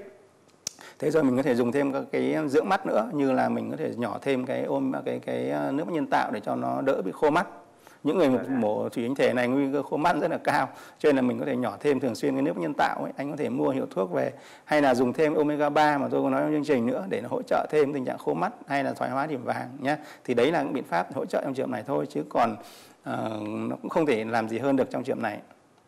[SPEAKER 2] Thế rồi mình có thể dùng thêm các cái dưỡng mắt nữa, như là mình có thể nhỏ thêm cái ôm cái cái nước mắt nhân tạo để cho nó đỡ bị khô mắt. Những người mổ thủy tinh thể này nguy cơ khô mắt rất là cao, cho nên là mình có thể nhỏ thêm thường xuyên cái nước mắt nhân tạo ấy. Anh có thể mua hiệu thuốc về, hay là dùng thêm omega ba mà tôi có nói trong chương trình nữa, để nó hỗ trợ thêm tình trạng khô mắt hay là thoái hóa điểm vàng nhé. Thì đấy là những biện pháp hỗ trợ trong trường hợp này thôi, chứ còn uh, nó cũng không thể làm gì hơn được trong trường hợp này.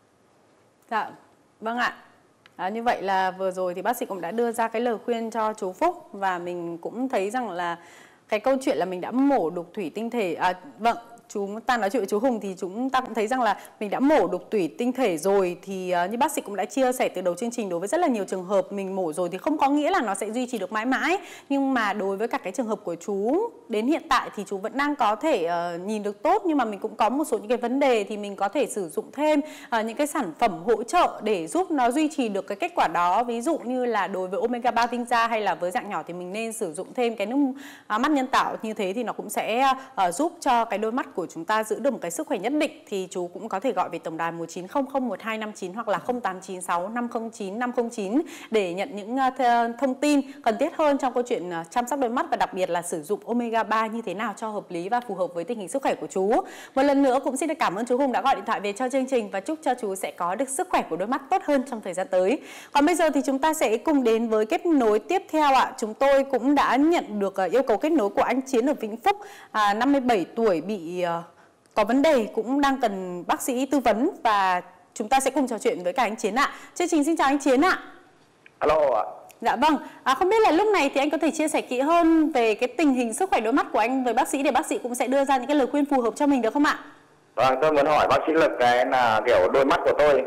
[SPEAKER 1] Dạ, vâng ạ. À, như vậy là vừa rồi thì bác sĩ cũng đã đưa ra cái lời khuyên cho chú Phúc, và mình cũng thấy rằng là cái câu chuyện là mình đã mổ đục thủy tinh thể, à, vâng, chúng ta nói chuyện với chú Hùng thì chúng ta cũng thấy rằng là mình đã mổ đục thủy tinh thể rồi, thì uh, như bác sĩ cũng đã chia sẻ từ đầu chương trình, đối với rất là nhiều trường hợp mình mổ rồi thì không có nghĩa là nó sẽ duy trì được mãi mãi, nhưng mà đối với cả cái trường hợp của chú đến hiện tại thì chú vẫn đang có thể uh, nhìn được tốt, nhưng mà mình cũng có một số những cái vấn đề thì mình có thể sử dụng thêm uh, những cái sản phẩm hỗ trợ để giúp nó duy trì được cái kết quả đó. Ví dụ như là đối với omega ba Vinza hay là với dạng nhỏ thì mình nên sử dụng thêm cái nước uh, mắt nhân tạo, như thế thì nó cũng sẽ uh, giúp cho cái đôi mắt của chúng ta giữ được một cái sức khỏe nhất định. Thì chú cũng có thể gọi về tổng đài một chín không không một hai năm chín hoặc là không tám chín sáu năm không chín năm không chín để nhận những thông tin cần thiết hơn trong câu chuyện chăm sóc đôi mắt, và đặc biệt là sử dụng omega ba như thế nào cho hợp lý và phù hợp với tình hình sức khỏe của chú. Một lần nữa cũng xin được cảm ơn chú Hùng đã gọi điện thoại về cho chương trình, và chúc cho chú sẽ có được sức khỏe của đôi mắt tốt hơn trong thời gian tới. Còn bây giờ thì chúng ta sẽ cùng đến với kết nối tiếp theo ạ. Chúng tôi cũng đã nhận được yêu cầu kết nối của anh Chiến ở Vĩnh Phúc, à, năm mươi bảy tuổi, bị có vấn đề, cũng đang cần bác sĩ tư vấn, và chúng ta sẽ cùng trò chuyện với cả anh Chiến ạ. Chương trình xin chào anh Chiến ạ.
[SPEAKER 9] Alo ạ.
[SPEAKER 1] Dạ vâng, à, không biết là lúc này thì anh có thể chia sẻ kỹ hơn về cái tình hình sức khỏe đôi mắt của anh với bác sĩ, để bác sĩ cũng sẽ đưa ra những cái lời khuyên phù hợp cho mình được không ạ?
[SPEAKER 9] Vâng, tôi muốn hỏi bác sĩ Lực cái là kiểu đôi mắt của tôi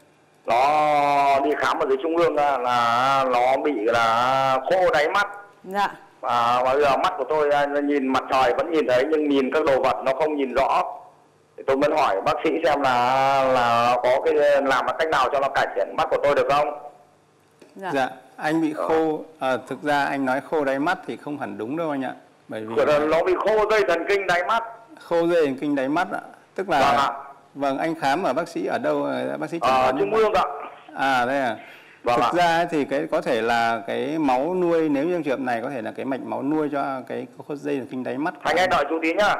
[SPEAKER 9] nó đi khám ở dưới trung ương là nó bị là khô đáy mắt.
[SPEAKER 1] Dạ.
[SPEAKER 9] Và bây giờ mắt của tôi nhìn mặt trời vẫn nhìn thấy, nhưng nhìn các đồ vật nó không nhìn rõ. Thì tôi muốn hỏi bác sĩ xem là là có cái làm cách nào cho nó cải thiện mắt của tôi được không?
[SPEAKER 2] Dạ, dạ anh bị khô, à, thực ra anh nói khô đáy mắt thì không hẳn đúng đâu anh ạ. Bởi vì
[SPEAKER 9] nó bị khô dây thần kinh đáy mắt.
[SPEAKER 2] Khô dây thần kinh đáy mắt ạ. Tức là vâng, ạ. Vâng, anh khám ở bác sĩ ở đâu, bác sĩ
[SPEAKER 9] chẩn đoán? Ở Trung ương ạ.
[SPEAKER 2] À đây à. Vâng Thực ạ. ra thì cái có thể là cái máu nuôi, nếu như trường hợp này có thể là cái mạch máu nuôi cho cái khô dây thần kinh đáy mắt.
[SPEAKER 9] Anh nghe đợi chú tí nhá.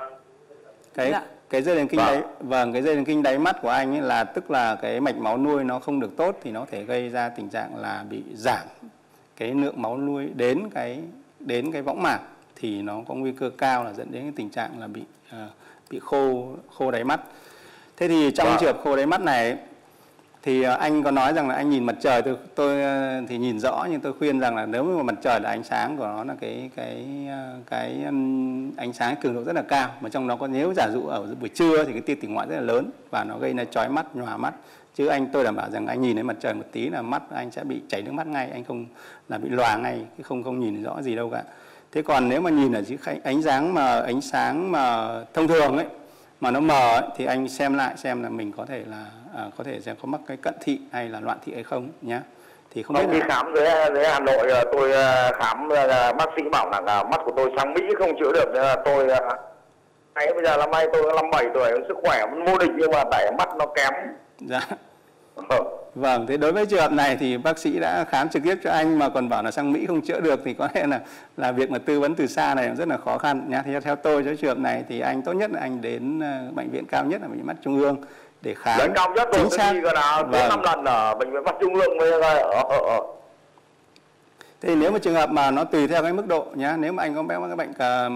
[SPEAKER 2] Cái dạ. cái dây thần kinh vâng. đáy, vâng cái dây thần kinh đáy mắt của anh ấy là tức là cái mạch máu nuôi nó không được tốt, thì nó thể gây ra tình trạng là bị giảm cái lượng máu nuôi đến cái đến cái võng mạc, thì nó có nguy cơ cao là dẫn đến cái tình trạng là bị uh, bị khô khô đáy mắt. Thế thì trong vâng. trường hợp khô đáy mắt này thì anh có nói rằng là anh nhìn mặt trời, tôi tôi thì nhìn rõ, nhưng tôi khuyên rằng là nếu mà mặt trời là ánh sáng của nó là cái cái cái ánh sáng cường độ rất là cao, mà trong đó có, nếu giả dụ ở buổi trưa thì cái tia tử ngoại rất là lớn và nó gây ra chói mắt, nhòa mắt. Chứ anh tôi đảm bảo rằng anh nhìn thấy mặt trời một tí là mắt anh sẽ bị chảy nước mắt ngay, anh không là bị lòa ngay, chứ không không nhìn rõ gì đâu cả. Thế còn nếu mà nhìn ở dưới ánh sáng mà ánh sáng mà thông thường ấy, mà nó mờ ấy, thì anh xem lại xem là mình có thể là à, có thể sẽ có mắc cái cận thị hay là loạn thị hay không nhé. Thì không,
[SPEAKER 9] không
[SPEAKER 2] biết
[SPEAKER 9] đi khám dưới, dưới Hà Nội tôi khám, bác sĩ bảo là mắt của tôi sang Mỹ không chữa được, nên là tôi ngay bây giờ năm nay tôi năm bảy tuổi, sức khỏe vẫn vô địch nhưng mà tại mắt nó kém.
[SPEAKER 2] Dạ. Vâng, thế đối với trường hợp này thì bác sĩ đã khám trực tiếp cho anh mà còn bảo là sang Mỹ không chữa được thì có lẽ là là việc mà tư vấn từ xa này rất là khó khăn nhá. Thì theo tôi cho trường hợp này thì anh tốt nhất là anh đến bệnh viện cao nhất là bệnh viện mắt Trung ương để khám.
[SPEAKER 9] Đấy, cao nhất rồi, tôi đi là
[SPEAKER 2] vâng.
[SPEAKER 9] năm lần ở bệnh viện mắt Trung ương mới ở, ở, ở.
[SPEAKER 2] Thế nếu mà trường hợp mà nó tùy theo cái mức độ nhá, nếu mà anh có mắc cái bệnh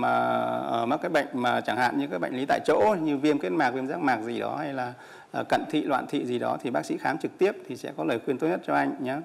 [SPEAKER 2] mà mắc cái bệnh mà chẳng hạn như cái bệnh lý tại chỗ như viêm kết mạc, viêm giác mạc gì đó hay là cận thị, loạn thị gì đó thì bác sĩ khám trực tiếp thì sẽ có lời khuyên tốt nhất cho anh nhé.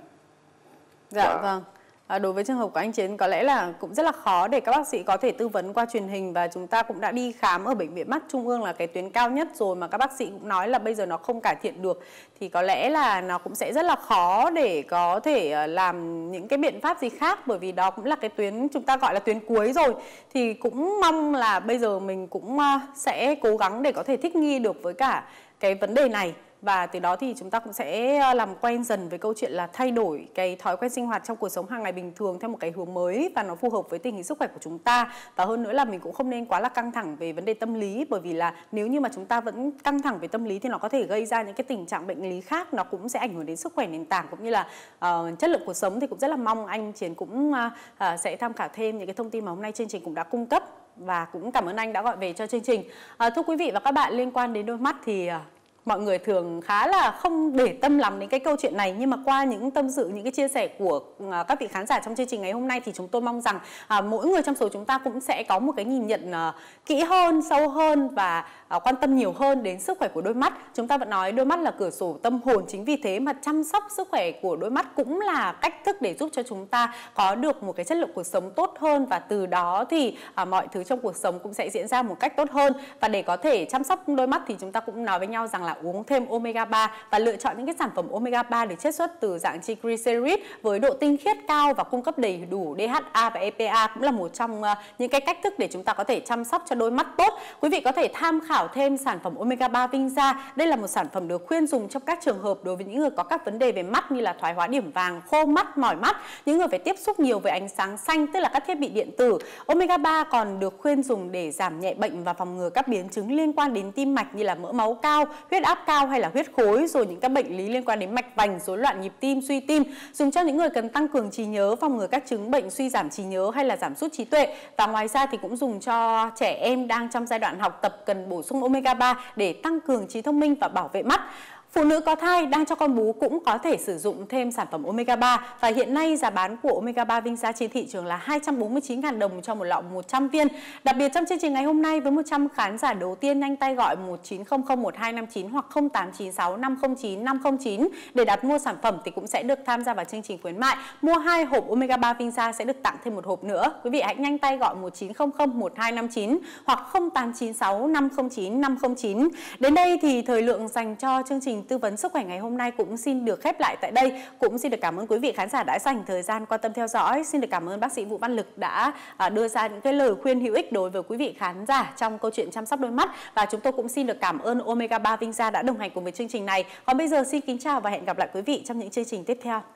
[SPEAKER 1] Dạ vâng. À, đối với trường hợp của anh Chiến có lẽ là cũng rất là khó để các bác sĩ có thể tư vấn qua truyền hình, và chúng ta cũng đã đi khám ở bệnh viện mắt Trung ương là cái tuyến cao nhất rồi mà các bác sĩ cũng nói là bây giờ nó không cải thiện được, thì có lẽ là nó cũng sẽ rất là khó để có thể làm những cái biện pháp gì khác, bởi vì đó cũng là cái tuyến chúng ta gọi là tuyến cuối rồi. Thì cũng mong là bây giờ mình cũng sẽ cố gắng để có thể thích nghi được với cả cái vấn đề này, và từ đó thì chúng ta cũng sẽ làm quen dần với câu chuyện là thay đổi cái thói quen sinh hoạt trong cuộc sống hàng ngày bình thường theo một cái hướng mới và nó phù hợp với tình hình sức khỏe của chúng ta. Và hơn nữa là mình cũng không nên quá là căng thẳng về vấn đề tâm lý, bởi vì là nếu như mà chúng ta vẫn căng thẳng về tâm lý thì nó có thể gây ra những cái tình trạng bệnh lý khác, nó cũng sẽ ảnh hưởng đến sức khỏe nền tảng cũng như là uh, chất lượng cuộc sống. Thì cũng rất là mong anh Chiến cũng uh, uh, sẽ tham khảo thêm những cái thông tin mà hôm nay chương trình cũng đã cung cấp, và cũng cảm ơn anh đã gọi về cho chương trình. Uh, thưa quý vị và các bạn, liên quan đến đôi mắt thì uh, mọi người thường khá là không để tâm lắm đến cái câu chuyện này, nhưng mà qua những tâm sự, những cái chia sẻ của các vị khán giả trong chương trình ngày hôm nay thì chúng tôi mong rằng à, mỗi người trong số chúng ta cũng sẽ có một cái nhìn nhận à, kỹ hơn, sâu hơn và à, quan tâm nhiều hơn đến sức khỏe của đôi mắt. Chúng ta vẫn nói đôi mắt là cửa sổ tâm hồn, chính vì thế mà chăm sóc sức khỏe của đôi mắt cũng là cách thức để giúp cho chúng ta có được một cái chất lượng cuộc sống tốt hơn, và từ đó thì à, mọi thứ trong cuộc sống cũng sẽ diễn ra một cách tốt hơn. Và để có thể chăm sóc đôi mắt thì chúng ta cũng nói với nhau rằng là uống thêm omega ba và lựa chọn những cái sản phẩm omega ba được chiết xuất từ dạng triglycerid với độ tinh khiết cao và cung cấp đầy đủ đê hát a và e pê a cũng là một trong những cái cách thức để chúng ta có thể chăm sóc cho đôi mắt tốt. Quý vị có thể tham khảo thêm sản phẩm omega ba Vinh Gia. Đây là một sản phẩm được khuyên dùng trong các trường hợp đối với những người có các vấn đề về mắt như là thoái hóa điểm vàng, khô mắt, mỏi mắt, những người phải tiếp xúc nhiều với ánh sáng xanh, tức là các thiết bị điện tử. Omega ba còn được khuyên dùng để giảm nhẹ bệnh và phòng ngừa các biến chứng liên quan đến tim mạch như là mỡ máu cao, huyết áp cao hay là huyết khối, rồi những các bệnh lý liên quan đến mạch vành, rối loạn nhịp tim, suy tim, dùng cho những người cần tăng cường trí nhớ, phòng ngừa các chứng bệnh suy giảm trí nhớ hay là giảm sút trí tuệ. Và ngoài ra thì cũng dùng cho trẻ em đang trong giai đoạn học tập cần bổ sung omega ba để tăng cường trí thông minh và bảo vệ mắt. Phụ nữ có thai đang cho con bú cũng có thể sử dụng thêm sản phẩm omega ba, và hiện nay giá bán của omega ba Vinh Gia trên thị trường là hai trăm bốn mươi chín nghìn đồng cho một lọ một trăm viên. Đặc biệt trong chương trình ngày hôm nay với một trăm khán giả đầu tiên nhanh tay gọi một chín không không một hai năm chín hoặc không tám chín sáu năm không chín năm không chín để đặt mua sản phẩm thì cũng sẽ được tham gia vào chương trình khuyến mại. Mua hai hộp omega ba Vinh Gia sẽ được tặng thêm một hộp nữa. Quý vị hãy nhanh tay gọi một chín không không một hai năm chín hoặc không tám chín sáu năm không chín năm không chín. Đến đây thì thời lượng dành cho chương trình tư vấn sức khỏe ngày hôm nay cũng xin được khép lại tại đây. Cũng xin được cảm ơn quý vị khán giả đã dành thời gian quan tâm theo dõi. Xin được cảm ơn bác sĩ Vũ Văn Lực đã đưa ra những cái lời khuyên hữu ích đối với quý vị khán giả trong câu chuyện chăm sóc đôi mắt, và chúng tôi cũng xin được cảm ơn omega ba Vinh Gia đã đồng hành cùng với chương trình này. Còn bây giờ xin kính chào và hẹn gặp lại quý vị trong những chương trình tiếp theo.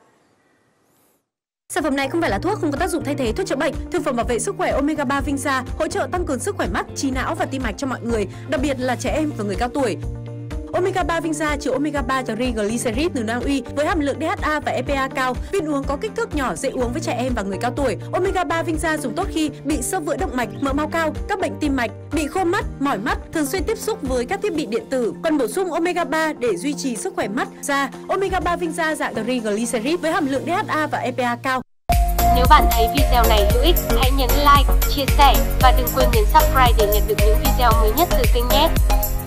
[SPEAKER 5] Sản phẩm này không phải là thuốc, không có tác dụng thay thế thuốc chữa bệnh. Thực phẩm bảo vệ sức khỏe omega ba Vinh Gia hỗ trợ tăng cường sức khỏe mắt, trí não và tim mạch cho mọi người, đặc biệt là trẻ em và người cao tuổi. Omega ba Vinh Gia chứa omega ba triglycerid từ Na Uy với hàm lượng đê hát a và e pê a cao. Viên uống có kích thước nhỏ, dễ uống với trẻ em và người cao tuổi. Omega ba Vinh Gia dùng tốt khi bị xơ vữa động mạch, mỡ máu cao, các bệnh tim mạch, bị khô mắt, mỏi mắt, thường xuyên tiếp xúc với các thiết bị điện tử. Cần bổ sung omega ba để duy trì sức khỏe mắt, da. Omega ba Vinh Gia dạng triglycerid với hàm lượng đê hát a và e pê a cao.
[SPEAKER 10] Nếu bạn thấy video này hữu ích, hãy nhấn like, chia sẻ và đừng quên nhấn subscribe để nhận được những video mới nhất từ kênh nhé.